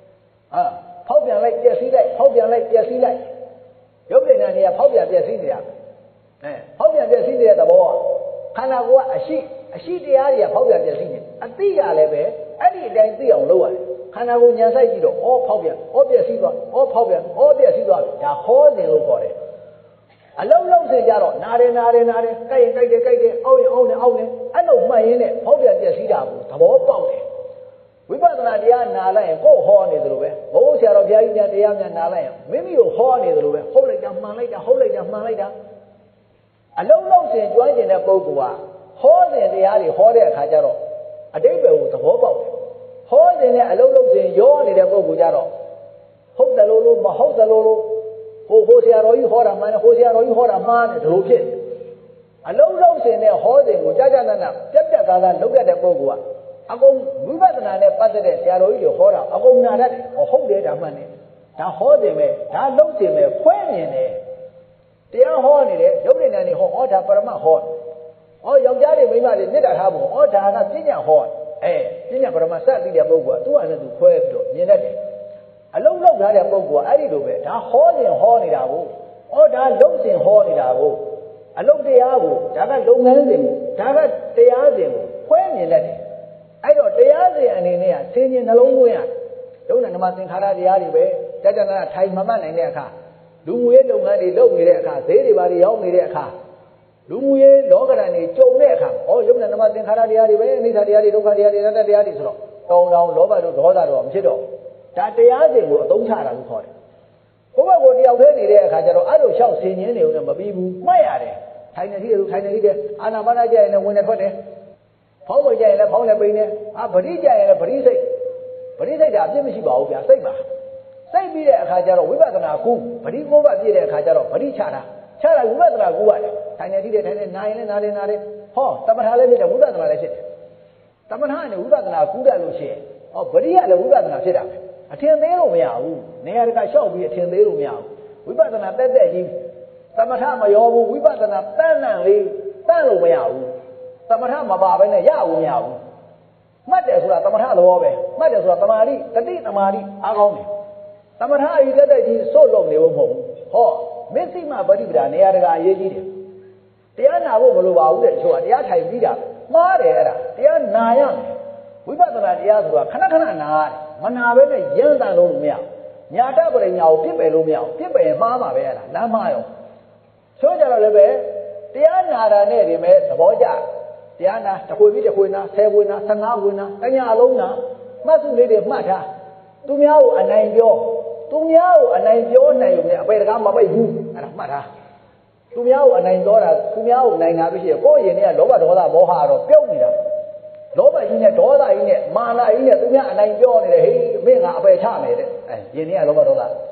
à phong biển lại cái gì lại phong biển lại cái gì lại有的人呢，跑遍别谁的呀？哎，跑遍别谁的，怎么？看那我西西的呀，也跑遍别谁的，啊，对呀来呗，啊，你连这样路啊，看那我年岁几多，我跑遍，我别谁多，我跑遍，我别谁多，也好人路跑的，啊，老老实家了，哪里哪里哪里，该该的该的，熬的熬的熬的，啊，老慢人呢，跑遍别谁家不，怎么跑的？为啥子那地方拿来搞好呢？对不对？我想到别一点地方拿来，没没有好呢？对不对？好来点，慢来点，好来点，慢来点。啊，老老实专业的报告啊，好人的压力好的看家了，啊，这边有怎么报？好人呢，老老实要你的报告家了，好的路路，没好的路路，好好些罗伊好的慢，好些罗伊好的慢的路片。啊，老老实呢，好人我家家那那，家家家家老家的报告啊。阿公每把子拿来把这个下楼一就好了，阿公拿来的，我好的他们呢，他好的没，他老的没，坏人呢，这样好呢的，有的人呢好，我他不那么好，我有家里没嘛的，你打他不，我他那今年好，哎，今年不那么三弟的报告，多少人都快不着，你那的，啊老老他的报告，哎里头呗，他好人好的他不，我他老人好的他不，啊老的呀不，他个老人的，他个这样的，坏人那的。哎呦，这样子呀，你呢？天天那龙骨呀，有那他妈真看他这样的呗，再叫那台慢慢来来看，龙骨也龙啊的龙的来看，谁的把的妖的来看，龙骨也老个人的叫来看，哦，有那他妈真看他这样的呗，你看这样的，都看这样的，那这样的是咯，当当老板都多大多，不知道，但这样子我都差了不好的，不过我这样看你来看，叫做按照小十年的有那么比不买呀的，台那些都台那些的，按那把那家那问那块的。跑回家来跑来背呢，啊，不离家来不离谁，不离谁家，别没去保边谁吧，谁比来看家了，为啥子那股，不离我把比来看家了，不离掐他，掐他为啥子那股啊？台那地的台那哪里哪里哪里，好，咱们他来没得为啥子那来写的，咱们他呢为啥子那股在路写，哦，不离下来为啥子那写的，啊，听得了没有？你看这个小辈听得了没有？为啥子那在在地，咱们他没有不，为啥子那单南里单路没有？咱们他没把呗呢，也无苗，没得说了，咱们他多呗，没得说了，咱们里，咱里咱们里阿高呢，咱们他有的在地收入牛棚，好，没事嘛，不离不了，你也这个业绩的，这样拿我们路把我的说，这样太低了，妈的了，这样那样，为啥子呢？这样说，看那看那拿，我拿呗呢，一单路苗，你要找不来苗，别白路苗，别白妈妈呗了，那妈哟，说起来了呗，这样拿的那里面怎么讲？这样呢，这回比这回呢，才回呢，三哪回呢？咱家龙呢，马苏里的马车，都苗安南标，都苗安南标那有呢，为了干嘛为乌，啊马车，都苗安南标了，都苗南那不是，过一年老板多大没下了，标你了，老板一年多大一年，马那一年都苗安南标的，嘿，没俺白差没的，哎，一年老板多大，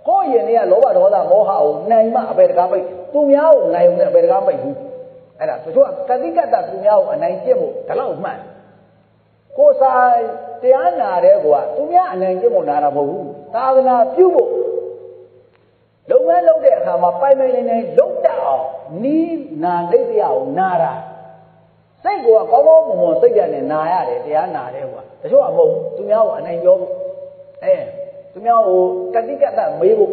có gì này lỗ bà đó là mô hậu này mà về cả vậy tu nhau này cũng về cả vậy ấy là tôi nói cái gì cả tu nhau ở này chứ một cái là mà cô sai tiền nào đấy của tu nhau này chứ một nào là một ta là phiêu bộ lúc ấy lúc đấy mà bay mấy này lúc đạo ní nà đấy thì ảo nà ra sai của có một một sai cái này nà ya đấy tiền nào đấy của tôi nói một tu nhau ở này vô ấy chúng nhau cái gì cả ta mấy bộ,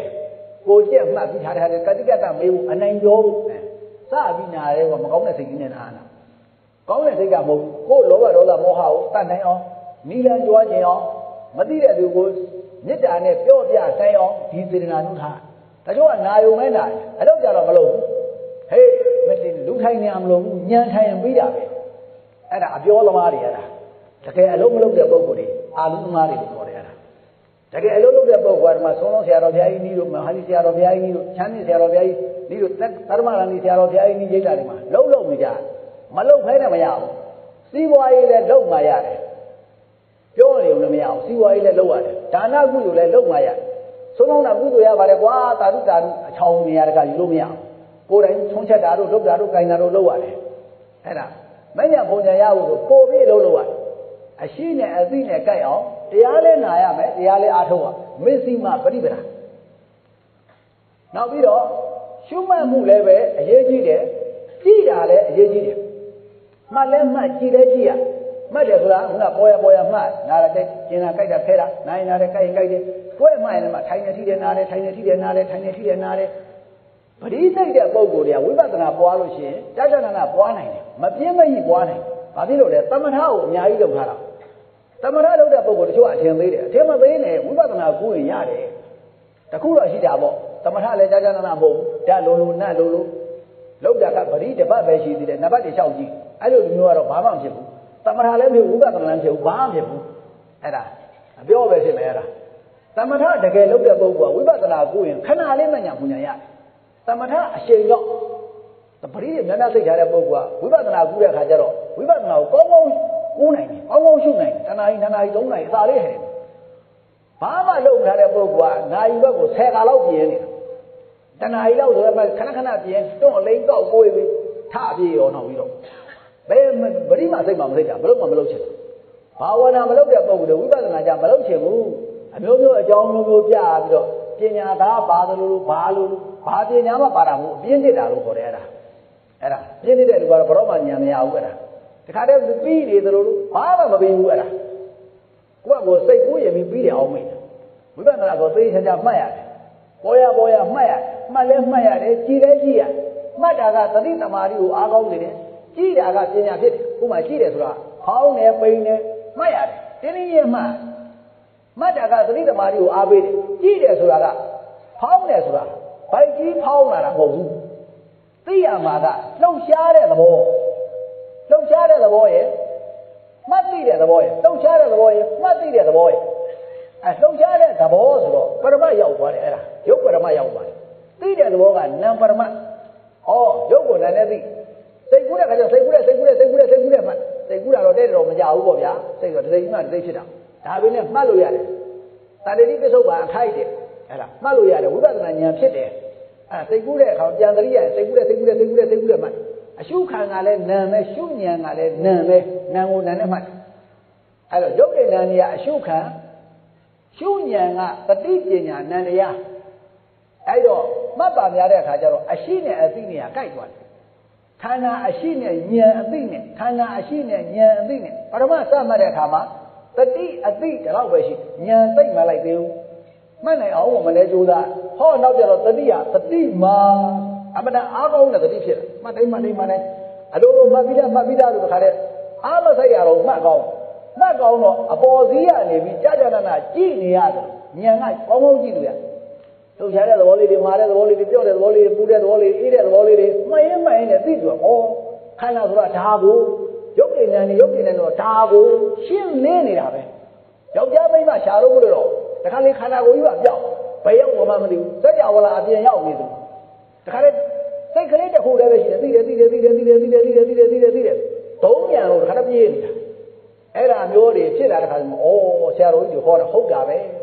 cô chị mà bị thà thà cái gì cả ta mấy bộ, anh ấy vô, sao bị nhà đấy mà có này thì cái này là có này thì cả một, cô lỗ vào đó là mô hậu, ta này ó, ní lên cho anh ó, mà đi ra được cô, nhất là nàyပြောbia say ó, thì thì là nó thà, ta cho anh nào mấy này, ở đâu giờ là mà lùng, hey, mình thì lúc thay này làm lùng, nhân thay làm bí đà vậy, anh đãပြောlà mà đi à, cái lúc lúc được bao nhiêu đi, à lúc mà đi được cái cái lúc lúc đẹp quá mà số nó xe rồi thì đi được mà hai xe rồi thì đi được chán xe rồi thì đi được tất tất mà là đi xe rồi thì đi dễ là mà lâu lâu mới ra mà lâu phải là mà giàu xí quay lên lâu mà ra đấy chỗ này là mà giàu xí quay lên lâu à trả na cũngอยู่lên lâu mà ra số nó là cũngอยู่ya bare quá ta lúc ta chồng nhà cái gì lâu mà giàu cô đấy sống chết đã rồi lúc đã rồi cái nào rồi lâu à đấy thế nào mấy nhà phụ nhà giàu rồi cô biết lâu lâu à à xí này à xí này cái óတရားလဲနာရမယ်တရားလဲအားထုတ်ရမစ္စည်းမပရိပဒါနောက်ပြီးတော့ရှုမှတ်မှုလည်းပဲအရေးကြီးတယ်ကြည့်တာလည်းအရေးကြီးတယ်မှတ်လဲမှတ်ကြည့်လဲကြည့်ရမှတ်တယ်ဆိုတာကပေါ်ရပေါ်ရမှတ်နားတယ်ကျင်တာကြိုက်တာခဲတာနိုင်နာတယ်ကြိုက်ရင်ကြိုက်တယ်ကိုယ်မှတ်ရင်မှထိုင်နေထိတယ်နားတယ်ထိုင်နေထိတယ်နားတယ်ထိုင်နေထိတယ်နားတယ်ပရိသိတ်တဲ့ပုံကိုယ်တွေကဝိပဿနာပွားလို့ရှိရင်ကြာကြာနာနာပွားနိုင်တယ်မပြင်းမကြီးပွားနိုင်ဘာဖြစ်လို့လဲသမထကိုအများကြီးလုပ်ထားတာသမထလုပ်တဲ့ပုဂ္ဂိုလ်တချို့အထင်သေးတယ်အထင်မသေးနဲ့ဝိပဿနာကိုရင်ရတယ်တခုတော့ရှိတာပေါ့သမထလည်းကြာကြာနာနာမဟုတ်ဘူးဓာတ်လုံးလုံးနတ်လုံးလုံးလောက်တာကပရိတပတ်ပဲရှိသေးတယ်နံပါတ်တွေလျှောက်ကြည့်အဲ့လိုမျိုးကတော့ဘာမှမဖြစ်ဘူးသမထလည်းမဖြစ်ဝိပဿနာလည်းမဖြစ်ဘူးဘာမှမဖြစ်ဘူးအဲ့ဒါအပြောပဲဖြစ်မယ်အဲ့ဒါသမထတကယ်လုပ်တဲ့ပုဂ္ဂိုလ်ကဝိပဿနာကိုရင်ခဏလေးမှညာပူညာရတယ်သမထအရှိန်တော့ပရိတွေများများသိထားတဲ့ပုဂ္ဂိုလ်ကဝိပဿနာကူးတဲ့အခါကျတော့ဝိပဿနာကိုကောင်းကောင်းကူးနိုင်တယ်ကောင်းကောင်းရှုနိုင်တယ်တဏှာကြီးတဏှာကြီးသုံးနိုင်အသာလေးဟဲ့ဘာမှလုပ်မထားတဲ့ပုဂ္ဂိုလ်ကနာယီဘက်ကိုဆယ်ခါလောက်ပြင်းနေတာတဏှာကြီးလောက်ဆိုတော့ခဏခဏပြင်းတွန့်အလိမ့်ကောက်ကိုယ်ပြီးထပြေရောနောက်ပြီးတော့ဘယ်ပရိမစိတ်မှမသိတာဘလို့မှမလုပ်ချင်ဘူးဘာဝနာမလုပ်တဲ့ပုဂ္ဂိုလ်တွေဝိပဿနာကြမလုပ်ချင်ဘူးအမျိုးမျိုးအကြောင်းမျိုးမျိုးပြပြီးတော့ပညာသားပါတယ်လို့ဘာလို့ဘာပညာမှပါတာမဟုတ်အပြင်းတက်တာလို့ခေါ်တယ်အဲ့ဒါအဲ့ဒါပြင်းနေတဲ့လူကတော့ဘရောမှဉာဏ်မရဘူးအဲ့ဒါတခါတည်းပြီးနေသလိုလိုဘာမှမပြီးဘူးအဲ့ဒါကိုယ့်ကိုစိတ်ကိုရပြီးပြီးတယ်အောင်မိတယ်ဝိပဿနာကိုသိချာချာမှတ်ရတယ်ပေါ်ရပေါ်ရမှတ်ရတယ်မှတ်လဲမှတ်ရတယ်ကြည်လဲကြည်ရမှတ်တာကသတိတမာတိကိုအားကောင်းနေတယ်ကြည်တာကပညာဖြစ်တယ်ကိုယ်မှကြည်တယ်ဆိုတာဖောင်းနေပိန်နေမှတ်ရတယ်တင်းတင်းရဲ့မှတ်မှတ်တာကသတိတမာတိကိုအားပေးတယ်ကြည်တယ်ဆိုတာကဖောင်းတယ်ဆိုတာဘိုက်ကြီးဖောင်းလာတာမဟုတ်ဘူးသိရမှာကလှုပ်ရှားတဲ့သဘောလှုပ်ရှားတဲ့သဘောရဲ့မှတ်သိတဲ့သဘောရဲ့လှုပ်ရှားတဲ့သဘောရဲ့မှတ်သိတဲ့သဘောရဲ့အဲလှုပ်ရှားတဲ့သဘောဆိုတော့ပရမတ်ရောက်သွားတယ်အဲ့ဒါရုပ်ပရမတ်ရောက်သွားတယ်သိတဲ့သဘောကနာမ်ပရမတ်ဩရုပ်ကိုနာမ်နဲ့သိစိတ်ကူးတဲ့ခါကျစိတ်ကူးတဲ့စိတ်ကူးတဲ့စိတ်ကူးတဲ့စိတ်ကူးတဲ့မှတ်စိတ်ကူးတာတော့တဲ့တော့မကြဘူးပေါ့ဗျာစိတ်တော့တိတ်မှတိတ်ဖြစ်တာဒါပဲနဲ့မှတ်လို့ရတယ်တဏှတိပစ္စုပ္ပန်အခိုက်တယ်အဲ့ဒါမှတ်လို့ရတယ်ဝိပဿနာဉာဏ်ဖြစ်တယ်အဲစိတ်ကူးတဲ့အခါပြန်သတိရစိတ်ကူးတဲ့စိတ်ကူးတဲ့စိတ်ကူးတဲ့စိတ်ကူးတဲ့မှတ်အရှုခံကလည်းနာမ်ပဲရှုဉာဏ်ကလည်းနာမ်ပဲနာမ်ကိုနာမ်နဲ့မှတ်အဲ့တော့ရုပ်တဲ့နာမ်ကြီးကအရှုခံရှုဉာဏ်ကတတိပညာနာမ်တရားအဲ့တော့မှတ်ပါများတဲ့အခါကျတော့အရှိနဲ့အသိနဲ့ကကြိုက်သွားတယ်ခန္ဓာအရှိနဲ့ဉာဏ်အသိနဲ့ခန္ဓာအရှိနဲ့ဉာဏ်အသိနဲ့ပရမစမှတ်တဲ့အခါမှာတတိအသိတလောက်ပဲရှိဉာဏ်သိမှလိုက်သေးဘူးမှတ်နိုင်အောင်မလဲကြိုးစားဟောနောက်ကျတော့တတိယတတိမာအမှန်တန်အားကောင်းတဲ့တတိဖြစ်တယ်မှတ်တိုင်းမှတ်တိုင်းမှတ်တိုင်းအလိုလိုမှတ်ပြီးသားမှတ်ပြီးသားလို့တခါတည်းအားမဆိုင်ရတော့မှတ်ကောင်းမှတ်ကောင်းတော့အပေါ်စီးရနေပြီးကြာကြာနာနာကြည့်နေရတယ်ဉာဏ်ကကောင်းကောင်းကြည့်လို့ရလှုပ်ရှားတဲ့သဘောလေးတွေမာတဲ့သဘောလေးတွေပြော့တဲ့သဘောလေးတွေပူတဲ့သဘောလေးတွေအေးတဲ့သဘောလေးတွေမှတ်ရင်မှတ်ရင်လည်းသိကြတော့ဩခန္ဓာဆိုတာဒါကိုရုပ်ဉာဏ်နဲ့ရုပ်ဉာဏ်နဲ့တော့ဒါကိုရှင်းလင်းနေတာပဲယောက်ျားမိန်းမရှာလို့မလို့တော့တခါလေခန္ဓာကိုယ်ကြီးကပြောက်ဘယ်ရောက်မှမသိဘူးစက်ကြဝဠာအပြင်ရောက်နေသူတခါလေစိတ်ကလေးတစ်ခုတည်းပဲရှိတယ်သိတယ်သိတယ်သိတယ်သိတယ်သိတယ်သိတယ်သိတယ်သိတယ်သိတယ်သုံးညာလို့တခါတည်းပြေးနေတာအဲ့ဒါမျိုးတွေဖြစ်လာတဲ့ခါကျမှဩဆရာတော်ကြီးတွေဟောတာဟုတ်တာပဲ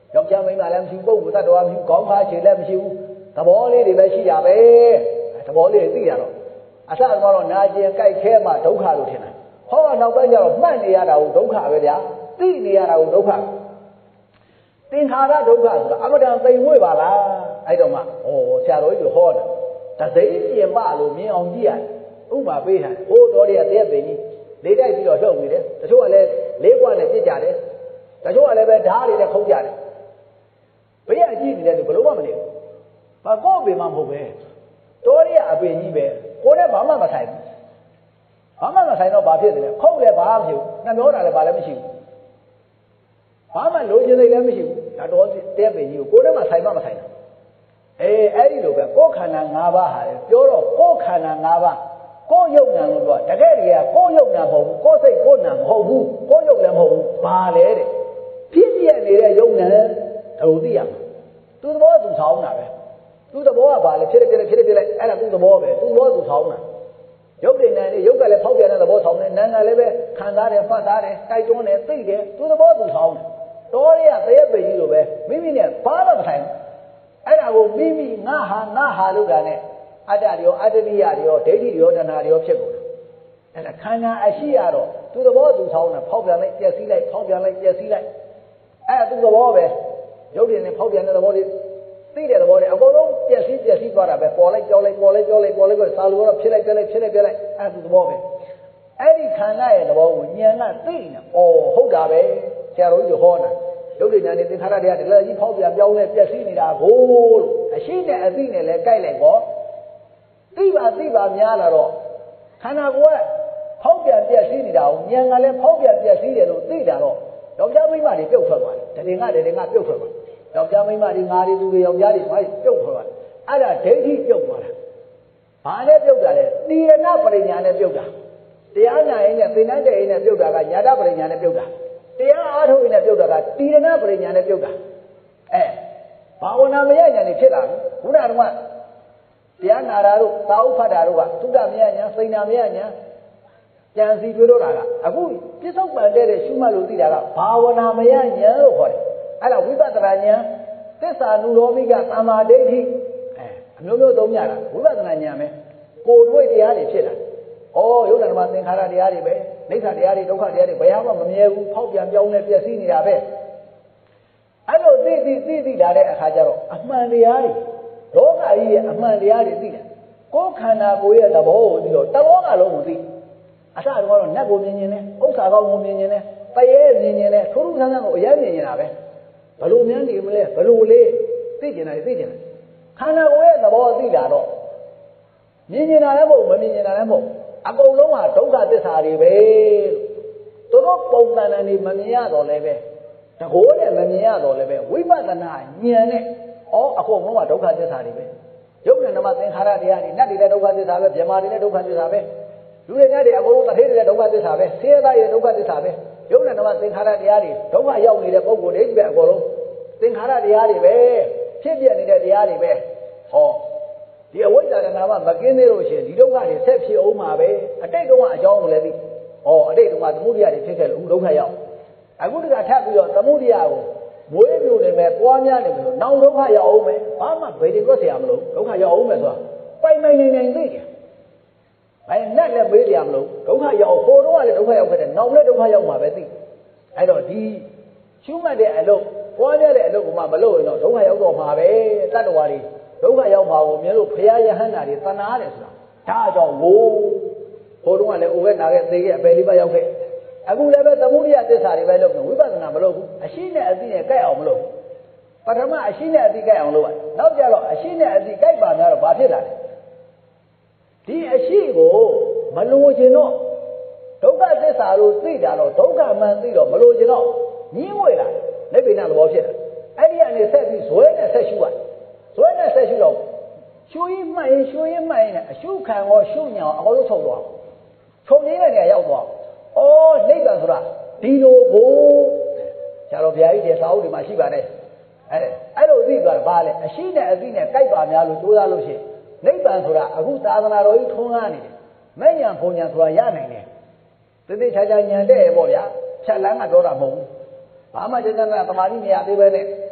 ယောက်ျားမိန်းမလည်းမရှိဘူးပုဂ္ဂိုလ်တ attva မရှိဘူးခေါင်းခါခြေလည်းမရှိဘူးသဘောလေးတွေပဲရှိကြပဲသဘောလေးသိရတော့အစကတော့နာကျင်ကြိုက်ခဲမှဒုက္ခလို့ထင်တယ်ဟောနောက်ပိုင်းကျတော့မှတ်နေရတာကိုဒုက္ခပဲဗျာသိနေရတာကိုဒုက္ခသင်္ခါရဒုက္ခဆိုတာအမတန်သိမ်မွေ့ပါလားအဲ့တော့မှဩဆရာတော်ကြီးဟောတယ်တသိပြင်ပလို့မြင်အောင်ကြည့်ရတယ်ဥပမာပေးထားဟိုတော်တွေကတရက်ပင်ကြီးလေးတိုက်ပြီးတော့လှုပ်နေတယ်တချို့ကလည်းလေးကွာနဲ့ပြစ်ကြတယ်တချို့ကလည်းပဲဓာတ်တွေနဲ့ခုတ်ကြတယ်ဘေးကကြည့်နေတယ်လို့ဘယ်လိုမှမနေဘူးဘာကို့ပင်မှမဟုတ်ပဲတော်တွေကအပင်ကြီးပဲကိုယ်နဲ့ဘာမှမဆိုင်ဘူးဘာမှမဆိုင်တော့ဘာဖြစ်တယ်လဲခုတ်လည်းဘာမှမဖြစ်ဘူးနှမျောတာလည်းဘာလည်းမရှိဘူးဘာမှလိုချင်စိတ်လည်းမရှိဘူးဒါတော်တဲ့ပင်ကြီးကိုကိုယ်နဲ့မှဆိုင်မှမဆိုင်ဘူးအေးအဲ့ဒီလိုပဲကိုယ်ခန္ဓာ၅ပါးဟာပြောတော့ကိုယ်ခန္ဓာ၅ပါးကိုယ်ယုံနာလို့ပြောတကယ်တည်းကကိုယ်ယုံနာမဟုတ်ဘူးကိုယ်စိတ်ကိုယ်နာမဟုတ်ဘူးကိုယ်ယုံလည်းမဟုတ်ဘူးဘာလဲတဲ့ဖြစ်ပြနေတဲ့ယုံနာဒါလို့သိရမှာသူသဘောသူဆောင်တာပဲသူသဘောကဘာလဲဖြစ်တယ်ဖြစ်တယ်ဖြစ်တယ်ဖြစ်တယ်အဲ့ဒါသူသဘောပဲသူသဘောသူဆောင်တာရုပ်တည်နေတယ်ရုပ်ကလည်းဖောက်ပြန်တဲ့သဘောဆောင်တယ်နာမ်ကလည်းပဲခံစားတယ်ဖတ်သားတယ်တိုက်တွန်းတယ်သိတယ်သူသဘောသူဆောင်တယ်တော်ရရတရက်ပေကြီးလိုပဲမိမိနဲ့ဘာမှမဆိုင်ဘူးအဲ့ဒါကိုမိမိငါဟာငါဟာလို့တာနဲ့အတ္တတွေရောအတ္တနိယတွေရောဒိဋ္ဌိတွေရောတဏှာတွေရောဖြစ်ကုန်တယ်အဲ့ဒါခန္ဓာအရှိရတော့သူသဘောသူဆောင်တာဖောက်ပြန်လိုက်ပျက်စီးလိုက်ဖောက်ပြန်လိုက်ပျက်စီးလိုက်အဲ့ဒါသူသဘောပဲရုပ်တည်နေဖောက်ပြန်တဲ့သဘောတွေသိတဲ့သဘောတွေအကုန်လုံးပျက်စီးပျက်စီးသွားတာပဲပေါ်လိုက်ကြောက်လိုက်ပေါ်လိုက်ကြောက်လိုက်ပေါ်လိုက်ဆိုစာလိုတော့ဖြစ်လိုက်ပြက်လိုက်ဖြစ်လိုက်ပြက်လိုက်အဲ့ဒါသူသဘောပဲအဲ့ဒီခန္ဓာရဲ့သဘောကိုဉာဏ်ကသိနေဩဟုတ်တာပဲဆရာတော်ကြီးဟောတာရုပ်တည်နေသင်္ခါရတွေကတကယ်ကြီးဖောက်ပြန်ပြောင်းလဲပျက်စီးနေတာကိုလို့အရှိနဲ့အသိနဲ့လည်းကြိုက်လိုက်ကောသိပါသိပါများလာတော့ခန္ဓာကိုယ်ကဖောက်ပြန်ပျက်စီးနေတာကိုဉာဏ်ကလည်းဖောက်ပြန်ပျက်စီးတယ်လို့သိတာတော့ယောက်ျားမိန်းမတွေပြုတ်ထွက်သွားတယ်တည်ငါတည်ငါပြုတ်ထွက်သွားယောက်ျားမိန်းမတွေငါတွေသူတွေယောက်ျားတွေဘာပြုတ်ထွက်သွားအဲ့ဒါဒိဋ္ဌိပြုတ်သွားတာဘာနဲ့ပြုတ်တာလဲတိရဏပရိညာနဲ့ပြုတ်တာတရားနာရင်နဲ့သင်္ကန်းတဲ့ရင်နဲ့ပြုတ်တာကညာတပရိညာနဲ့ပြုတ်တာတရားအားထုတ်ရင်နဲ့ပြုတ်တာကတိရဏပရိညာနဲ့ပြုတ်တာအဲဘာဝနာမရညာနေဖြစ်လာဘူးခုနကတရားနာတာတို့သာဥဖတ်တာတို့ကသုဒ္ဓမယညာစိန်နာမယညာကြံစီပြောတော့တာကအခုပြစ္ဆုတ်ပန်တဲ့ရှုမှတ်လို့သိတာကဘာဝနာမယညာလို့ခေါ်တယ်အဲ့ဒါဝိပဿနာဉာဏ်သစ္စာနုရောမိကသမ္မာဒိဋ္ဌိအဲအမျိုးမျိုးသုံးကြတာဝိပဿနာဉာဏ်ပဲကိုယ်တွေ့တရားတွေဖြစ်တာဩယုတ်ဓမ္မသင်္ခါရတရားတွေပဲနိစ္စတရားတွေဒုက္ခတရားတွေဘယ်ဟာမှမမြဲဘူးဖောက်ပြန်ပြောင်းလဲပျက်စီးနေတာပဲအဲ့လိုသိသိသိသိလာတဲ့အခါကျတော့အမှန်တရားတွေလောကကြီးရဲ့အမှန်တရားတွေသိတယ်ကိုယ်ခန္ဓာကိုယ်ရဲ့သဘောကိုသိတော့တဘောကလုံးကိုသိအစတော့နတ်ကိုမြင်မြင်နဲ့ဥစ္စာကောင်းကိုမြင်မြင်နဲ့တရေမြင်မြင်နဲ့ထိုးထိုးဆန်းဆန်းကိုအရင်မြင်နေတာပဲဘလို့များနေမလဲဘလို့လေးသိကျင်တာသိကျင်တယ်ခန္ဓာကိုယ်ရဲ့သဘောသိတာတော့မြင်မြင်တာလည်းမဟုတ်မမြင်မြင်တာလည်းမဟုတ်အကုန်လုံးဟာဒုက္ခသစ္စာတွေပဲသူတို့ပုံသဏ္ဍာန်တွေမမြင်ရတော့လည်းပဲတကိုးနဲ့မမြင်ရတော့လည်းပဲဝိပဿနာဉာဏ်နဲ့ဩအကုန်လုံးကဒုက္ခသစ္စာတွေပဲယုတ်နဲ့ဓမ္မသင်္ခါရတရားတွေနတ်တွေလည်းဒုက္ခသစ္စာပဲဗြဟ္မာတွေလည်းဒုက္ခသစ္စာပဲလူတွေနဲ့တွေအကုန်လုံးတထေးတွေလည်းဒုက္ခသစ္စာပဲဆင်းရဲသားတွေဒုက္ခသစ္စာပဲယုတ်နဲ့ဓမ္မသင်္ခါရတရားတွေဒုက္ခရောက်နေတဲ့ပုဂ္ဂိုလ်တွေကြီးပဲအကုန်လုံးသင်္ခါရတရားတွေပဲဖြစ်ပြနေတဲ့တရားတွေပဲဟောဒီအဝိဇ္ဇာကနာမမကင်းသေးလို့ရှိရင်ဒီဒုက္ခတွေဆက်ဖြစ်အောင်မှာပဲအတိတ်တုန်းကအကြောင်းကိုလည်းသိဟောအတိတ်တုန်းကသမုဒိယတွေဖြစ်ခဲ့လို့ဒုက္ခရောက်အခုတခါထပ်ပြီးတော့သမုဒိယကိုမွေးမြူနေမယ်ပွားများနေမယ်လို့နောက်ဒုက္ခရောက်အောင်မယ်ဘာမှဘယ်ဒီကွက်ဆရာမလို့ဒုက္ခရောက်အောင်မယ်ဆိုတာပိုင်ပိုင်နေနေသိတယ်ဘယ်နဲ့လည်းမေးကြမလို့ဒုက္ခရောက်ဟိုတော့ကလည်းဒုက္ခရောက်ခဲ့တယ်နောက်လည်းဒုက္ခရောက်မှာပဲသိအဲ့တော့ဒီရှုမှတ်တဲ့အလုပ်ပွားများတဲ့အလုပ်ကမှမလုပ်ရင်တော့ဒုက္ခရောက်တော့မှာပဲတတ္တဝါတွေဒုက္ခရောက်မှာကိုမြင်လို့ဖရာယဟန္တာတွေတဏှာတယ်ဆိုတာဒါအကြောင်းကိုဟိုတော့ကလည်းအိုပဲနာခဲ့သေခဲ့အပယ်လေးပါရောက်ခဲ့အခုလည်းပဲသမုဒိယသစ္စာတွေပဲလုပ်နေဝိပဿနာမလုပ်ဘူးအရှိနဲ့အသိနဲ့ကြိုက်အောင်မလုပ်ပထမအရှိနဲ့အသိကြိုက်အောင်လုပ်ရနောက်ကြတော့အရှိနဲ့အသိကြိုက်ပါများတော့ဘာဖြစ်လာလဲဒီအရှိကိုမလိုချင်တော့ဒုက္ခသစ္စာလို့သိတာတော့ဒုက္ခမှန်သိတော့မလိုချင်တော့ညှင်းဝဲလာနိဗ္ဗာန်သဘောဖြစ်တယ်အဲ့ဒီကနေဆက်ပြီးဇွဲနဲ့ဆက်ရှုရတယ်ဇွဲနဲ့ဆက်ရှုတော့ရှုရင်းမှတ်ရင်ရှုရင်းမှတ်ရင်အရှုခံရောရှုညာရောအကုန်လုံးချုပ်သွားချုပ်ရင်းတဲ့နေရာရောက်သွားဩနိဗ္ဗာန်ဆိုတာဒီလိုကိုဆရာတော်ဘုရားကြီးတဲ့စာအုပ်တွေမှာရှိပါတယ်အဲ့အဲ့လိုသိသွားတာဘာလဲအရှိနဲ့အသိနဲ့ကြိုက်ပါများလို့ကြိုးစားလို့ရှိရင်နိဗ္ဗာန်ဆိုတာအခုသာသနာတော်ကြီးထွန်းကားနေတယ်မဲ့ညာဘုံညာဆိုတာရနိုင်တယ်တိတိကျကျညာတဲ့ပေါ့ဗျာဖြတ်လန်းကပြောတာမဟုတ်ဘူးဘာမှကျန်ကျန်သမာဓိမရသေးပဲနဲ့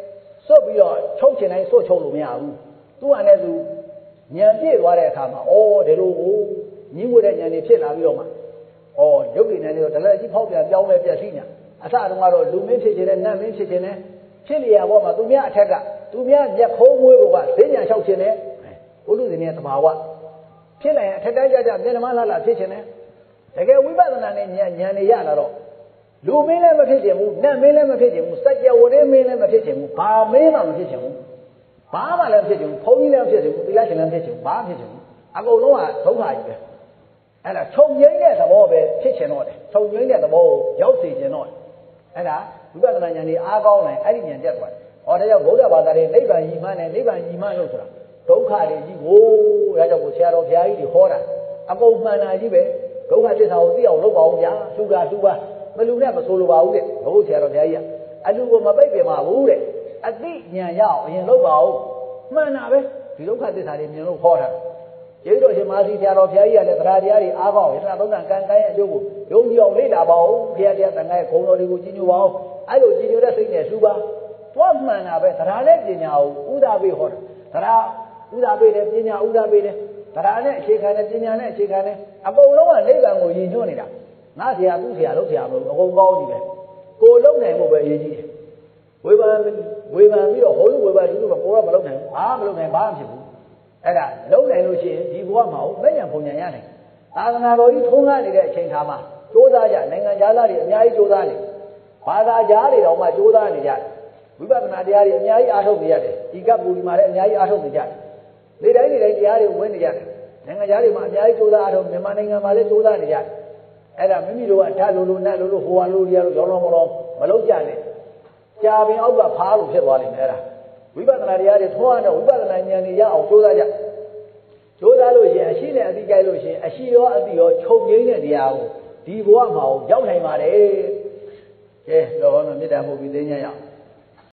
ဆိုပြီးတော့ချုပ်ချင်တိုင်းဆို့ချုပ်လို့မရဘူးသူကလည်းသူညံပြည့်သွားတဲ့အခါမှာအော်ဒီလိုကိုညင်းဝတဲ့ညံနေဖြစ်လာပြီးတော့မှအော်ရုပ်ရည်နဲ့တော့တလက်ကြီးဖောက်ပြန်ပြောင်းလဲပြက်စီးညာအစတုန်းကတော့လူမင်းဖြစ်ခြင်းနဲ့နတ်မင်းဖြစ်ခြင်းနဲ့ဖြစ်လျာဘောမှာသူများအထက်ကသူများမျက်ခိုးမွေးဖို့ကဈေးညာလျှောက်ခြင်းနဲ့ဘုလူရှင်ရဲ့သဘာဝဖြစ်လိုက်ရင်အထက်တိုင်းကြကြမျက်နှာမလှလှဖြစ်ခြင်းနဲ့တကယ်ဝိပဿနာနဲ့ဉာဏ်ဉာဏ်နေရလာတော့လူမင်းလည်းမဖြစ်ခြင်းဘူးနတ်မင်းလည်းမဖြစ်ခြင်းဘူးစัจ java ဝရမင်းလည်းမဖြစ်ခြင်းဘူးဘာမင်းမှမဖြစ်ခြင်းဘူးဘာမှလည်းမဖြစ်ခြင်းဘူးဘုန်းကြီးလည်းမဖြစ်ခြင်းဘူးသီလရှင်လည်းမဖြစ်ခြင်းဘူးဘာမှဖြစ်ခြင်းဘူးအကုန်လုံးကဒုက္ခကြီးပဲအဲ့ဒါခြုံငိမ့်တဲ့သဘောပဲဖြစ်ခြင်းတော့တယ်ခြုံငိမ့်တဲ့သဘောကိုရောက်စေခြင်းတော့အဲ့ဒါဝိပဿနာဉာဏ်ကြီးအားကောင်းတယ်အဲ့ဒီဉာဏ်တက်သွားတယ်ဟောဒါကြောင့်ဗုဒ္ဓဘာသာရဲ့နိဗ္ဗာန်ကြီးမှန်းနဲ့နိဗ္ဗာန်ကြီးမှန်းလို့ဆိုတာဒုက္ခတွေကြီးကိုဒါကြောင့်ကိုဆရာတော်ဘုရားကြီးတွေဟောတာအကုန်မှန်တာကြီးပဲဒုက္ခသစ္စာကိုသိအောင်လုပ်ပါအောင်ဗျာလူကလူပါမလူနဲ့မဆိုလိုပါဘူးတဲ့ဘုရားဆရာတော်ဘုရားကြီးကအလူကိုမပိတ်ပင်ပါဘူးတဲ့အသိဉာဏ်ရအောင်အရင်လုပ်ပါဦးမှန်တာပဲဒီဒုက္ခသစ္စာတွေမြင်လို့ဟောတာကျေးဇူးတော်ရှင်မာသီဆရာတော်ဘုရားကြီးကလည်းတရားတရားတွေအားကောင်းရတနာသုံးတန်ကံကံရဲ့အကျိုးကိုယုံကြည်အောင်လေ့လာပါဦးဘုရားတရားတန်ခါရဲ့ဂုဏ်တော်တွေကိုကြီးညိုပါအောင်အဲ့လိုကြီးညိုတဲ့စိတ်နဲ့လှူပါသွားမှန်တာပဲတရားနဲ့ပညာကိုဥဒါပေးဟောတာတရားဥဒါပေးတယ်ပညာဥဒါပေးတယ်တရားနဲ့အခြေခံတယ်ပညာနဲ့အခြေခံတယ်အကုန်လုံးကနိဗ္ဗာန်ကိုရည်ညွှန်းနေတာငါဆရာသူ့ဆရာလို့ဆရာမလို့အကုန်ကောင်းကြီးပဲကိုလုံးနိုင်ဖို့ပဲအရေးကြီးတယ်ဝေဘာဝေဘာပြီးတော့ဟိုလူဝေဘာဒီလူကကိုတော့မလုံးနိုင်ဘူးဘာမလုံးနိုင်ဘာမှဖြစ်ဘူးအဲ့ဒါလုံးနိုင်လို့ရှိရင်ဒီဘဝမှာဟုတ်မဲ့ညာပုံညာရနိုင်သာသနာတော်ကြီးထုံးကားနေတဲ့အချိန်ခါမှာကြိုးစားကြနိုင်ငံခြားသားတွေအများကြီးကြိုးစားနေဘာသာကြားတွေတောင်မှကြိုးစားနေကြတယ်ဝိပဿနာတရားတွေအများကြီးအားထုတ်နေရတယ်ဒီကပူဒီမှာလည်းအများကြီးအားထုတ်နေကြတယ်နေတိုင်းနေတိုင်းတရားတွေဝင်နေကြတယ်နိုင်ငံခြားတွေမှာအများကြီးကြိုးစားအားထုတ်မြန်မာနိုင်ငံမှာလည်းကြိုးစားနေကြတယ်အဲ့ဒါမိမိတို့ကဓာတ်လိုလိုနတ်လိုလိုဟိုဟာလိုလိုရောင်းလောင်းမလောမလုံးကြနဲ့ကြာပင်အောက်ကဖားလို့ဖြစ်သွားလိမ့်မယ်အဲ့ဒါဝိပဿနာတရားတွေထွန်းအောင်ဝိပဿနာဉာဏ်တွေရအောင်ကြိုးစားကြကြိုးစားလို့ရှိရင်အရှိနဲ့အတိကြိုက်လို့ရှိရင်အရှိရောအတိရောချုပ်ငိမ့်တဲ့တရားကိုဒီဘဝမှာရောက်နိုင်ပါတယ်ကဲတော့မေတ္တာပို့ပြီးသိဉာဏ်ရအောင်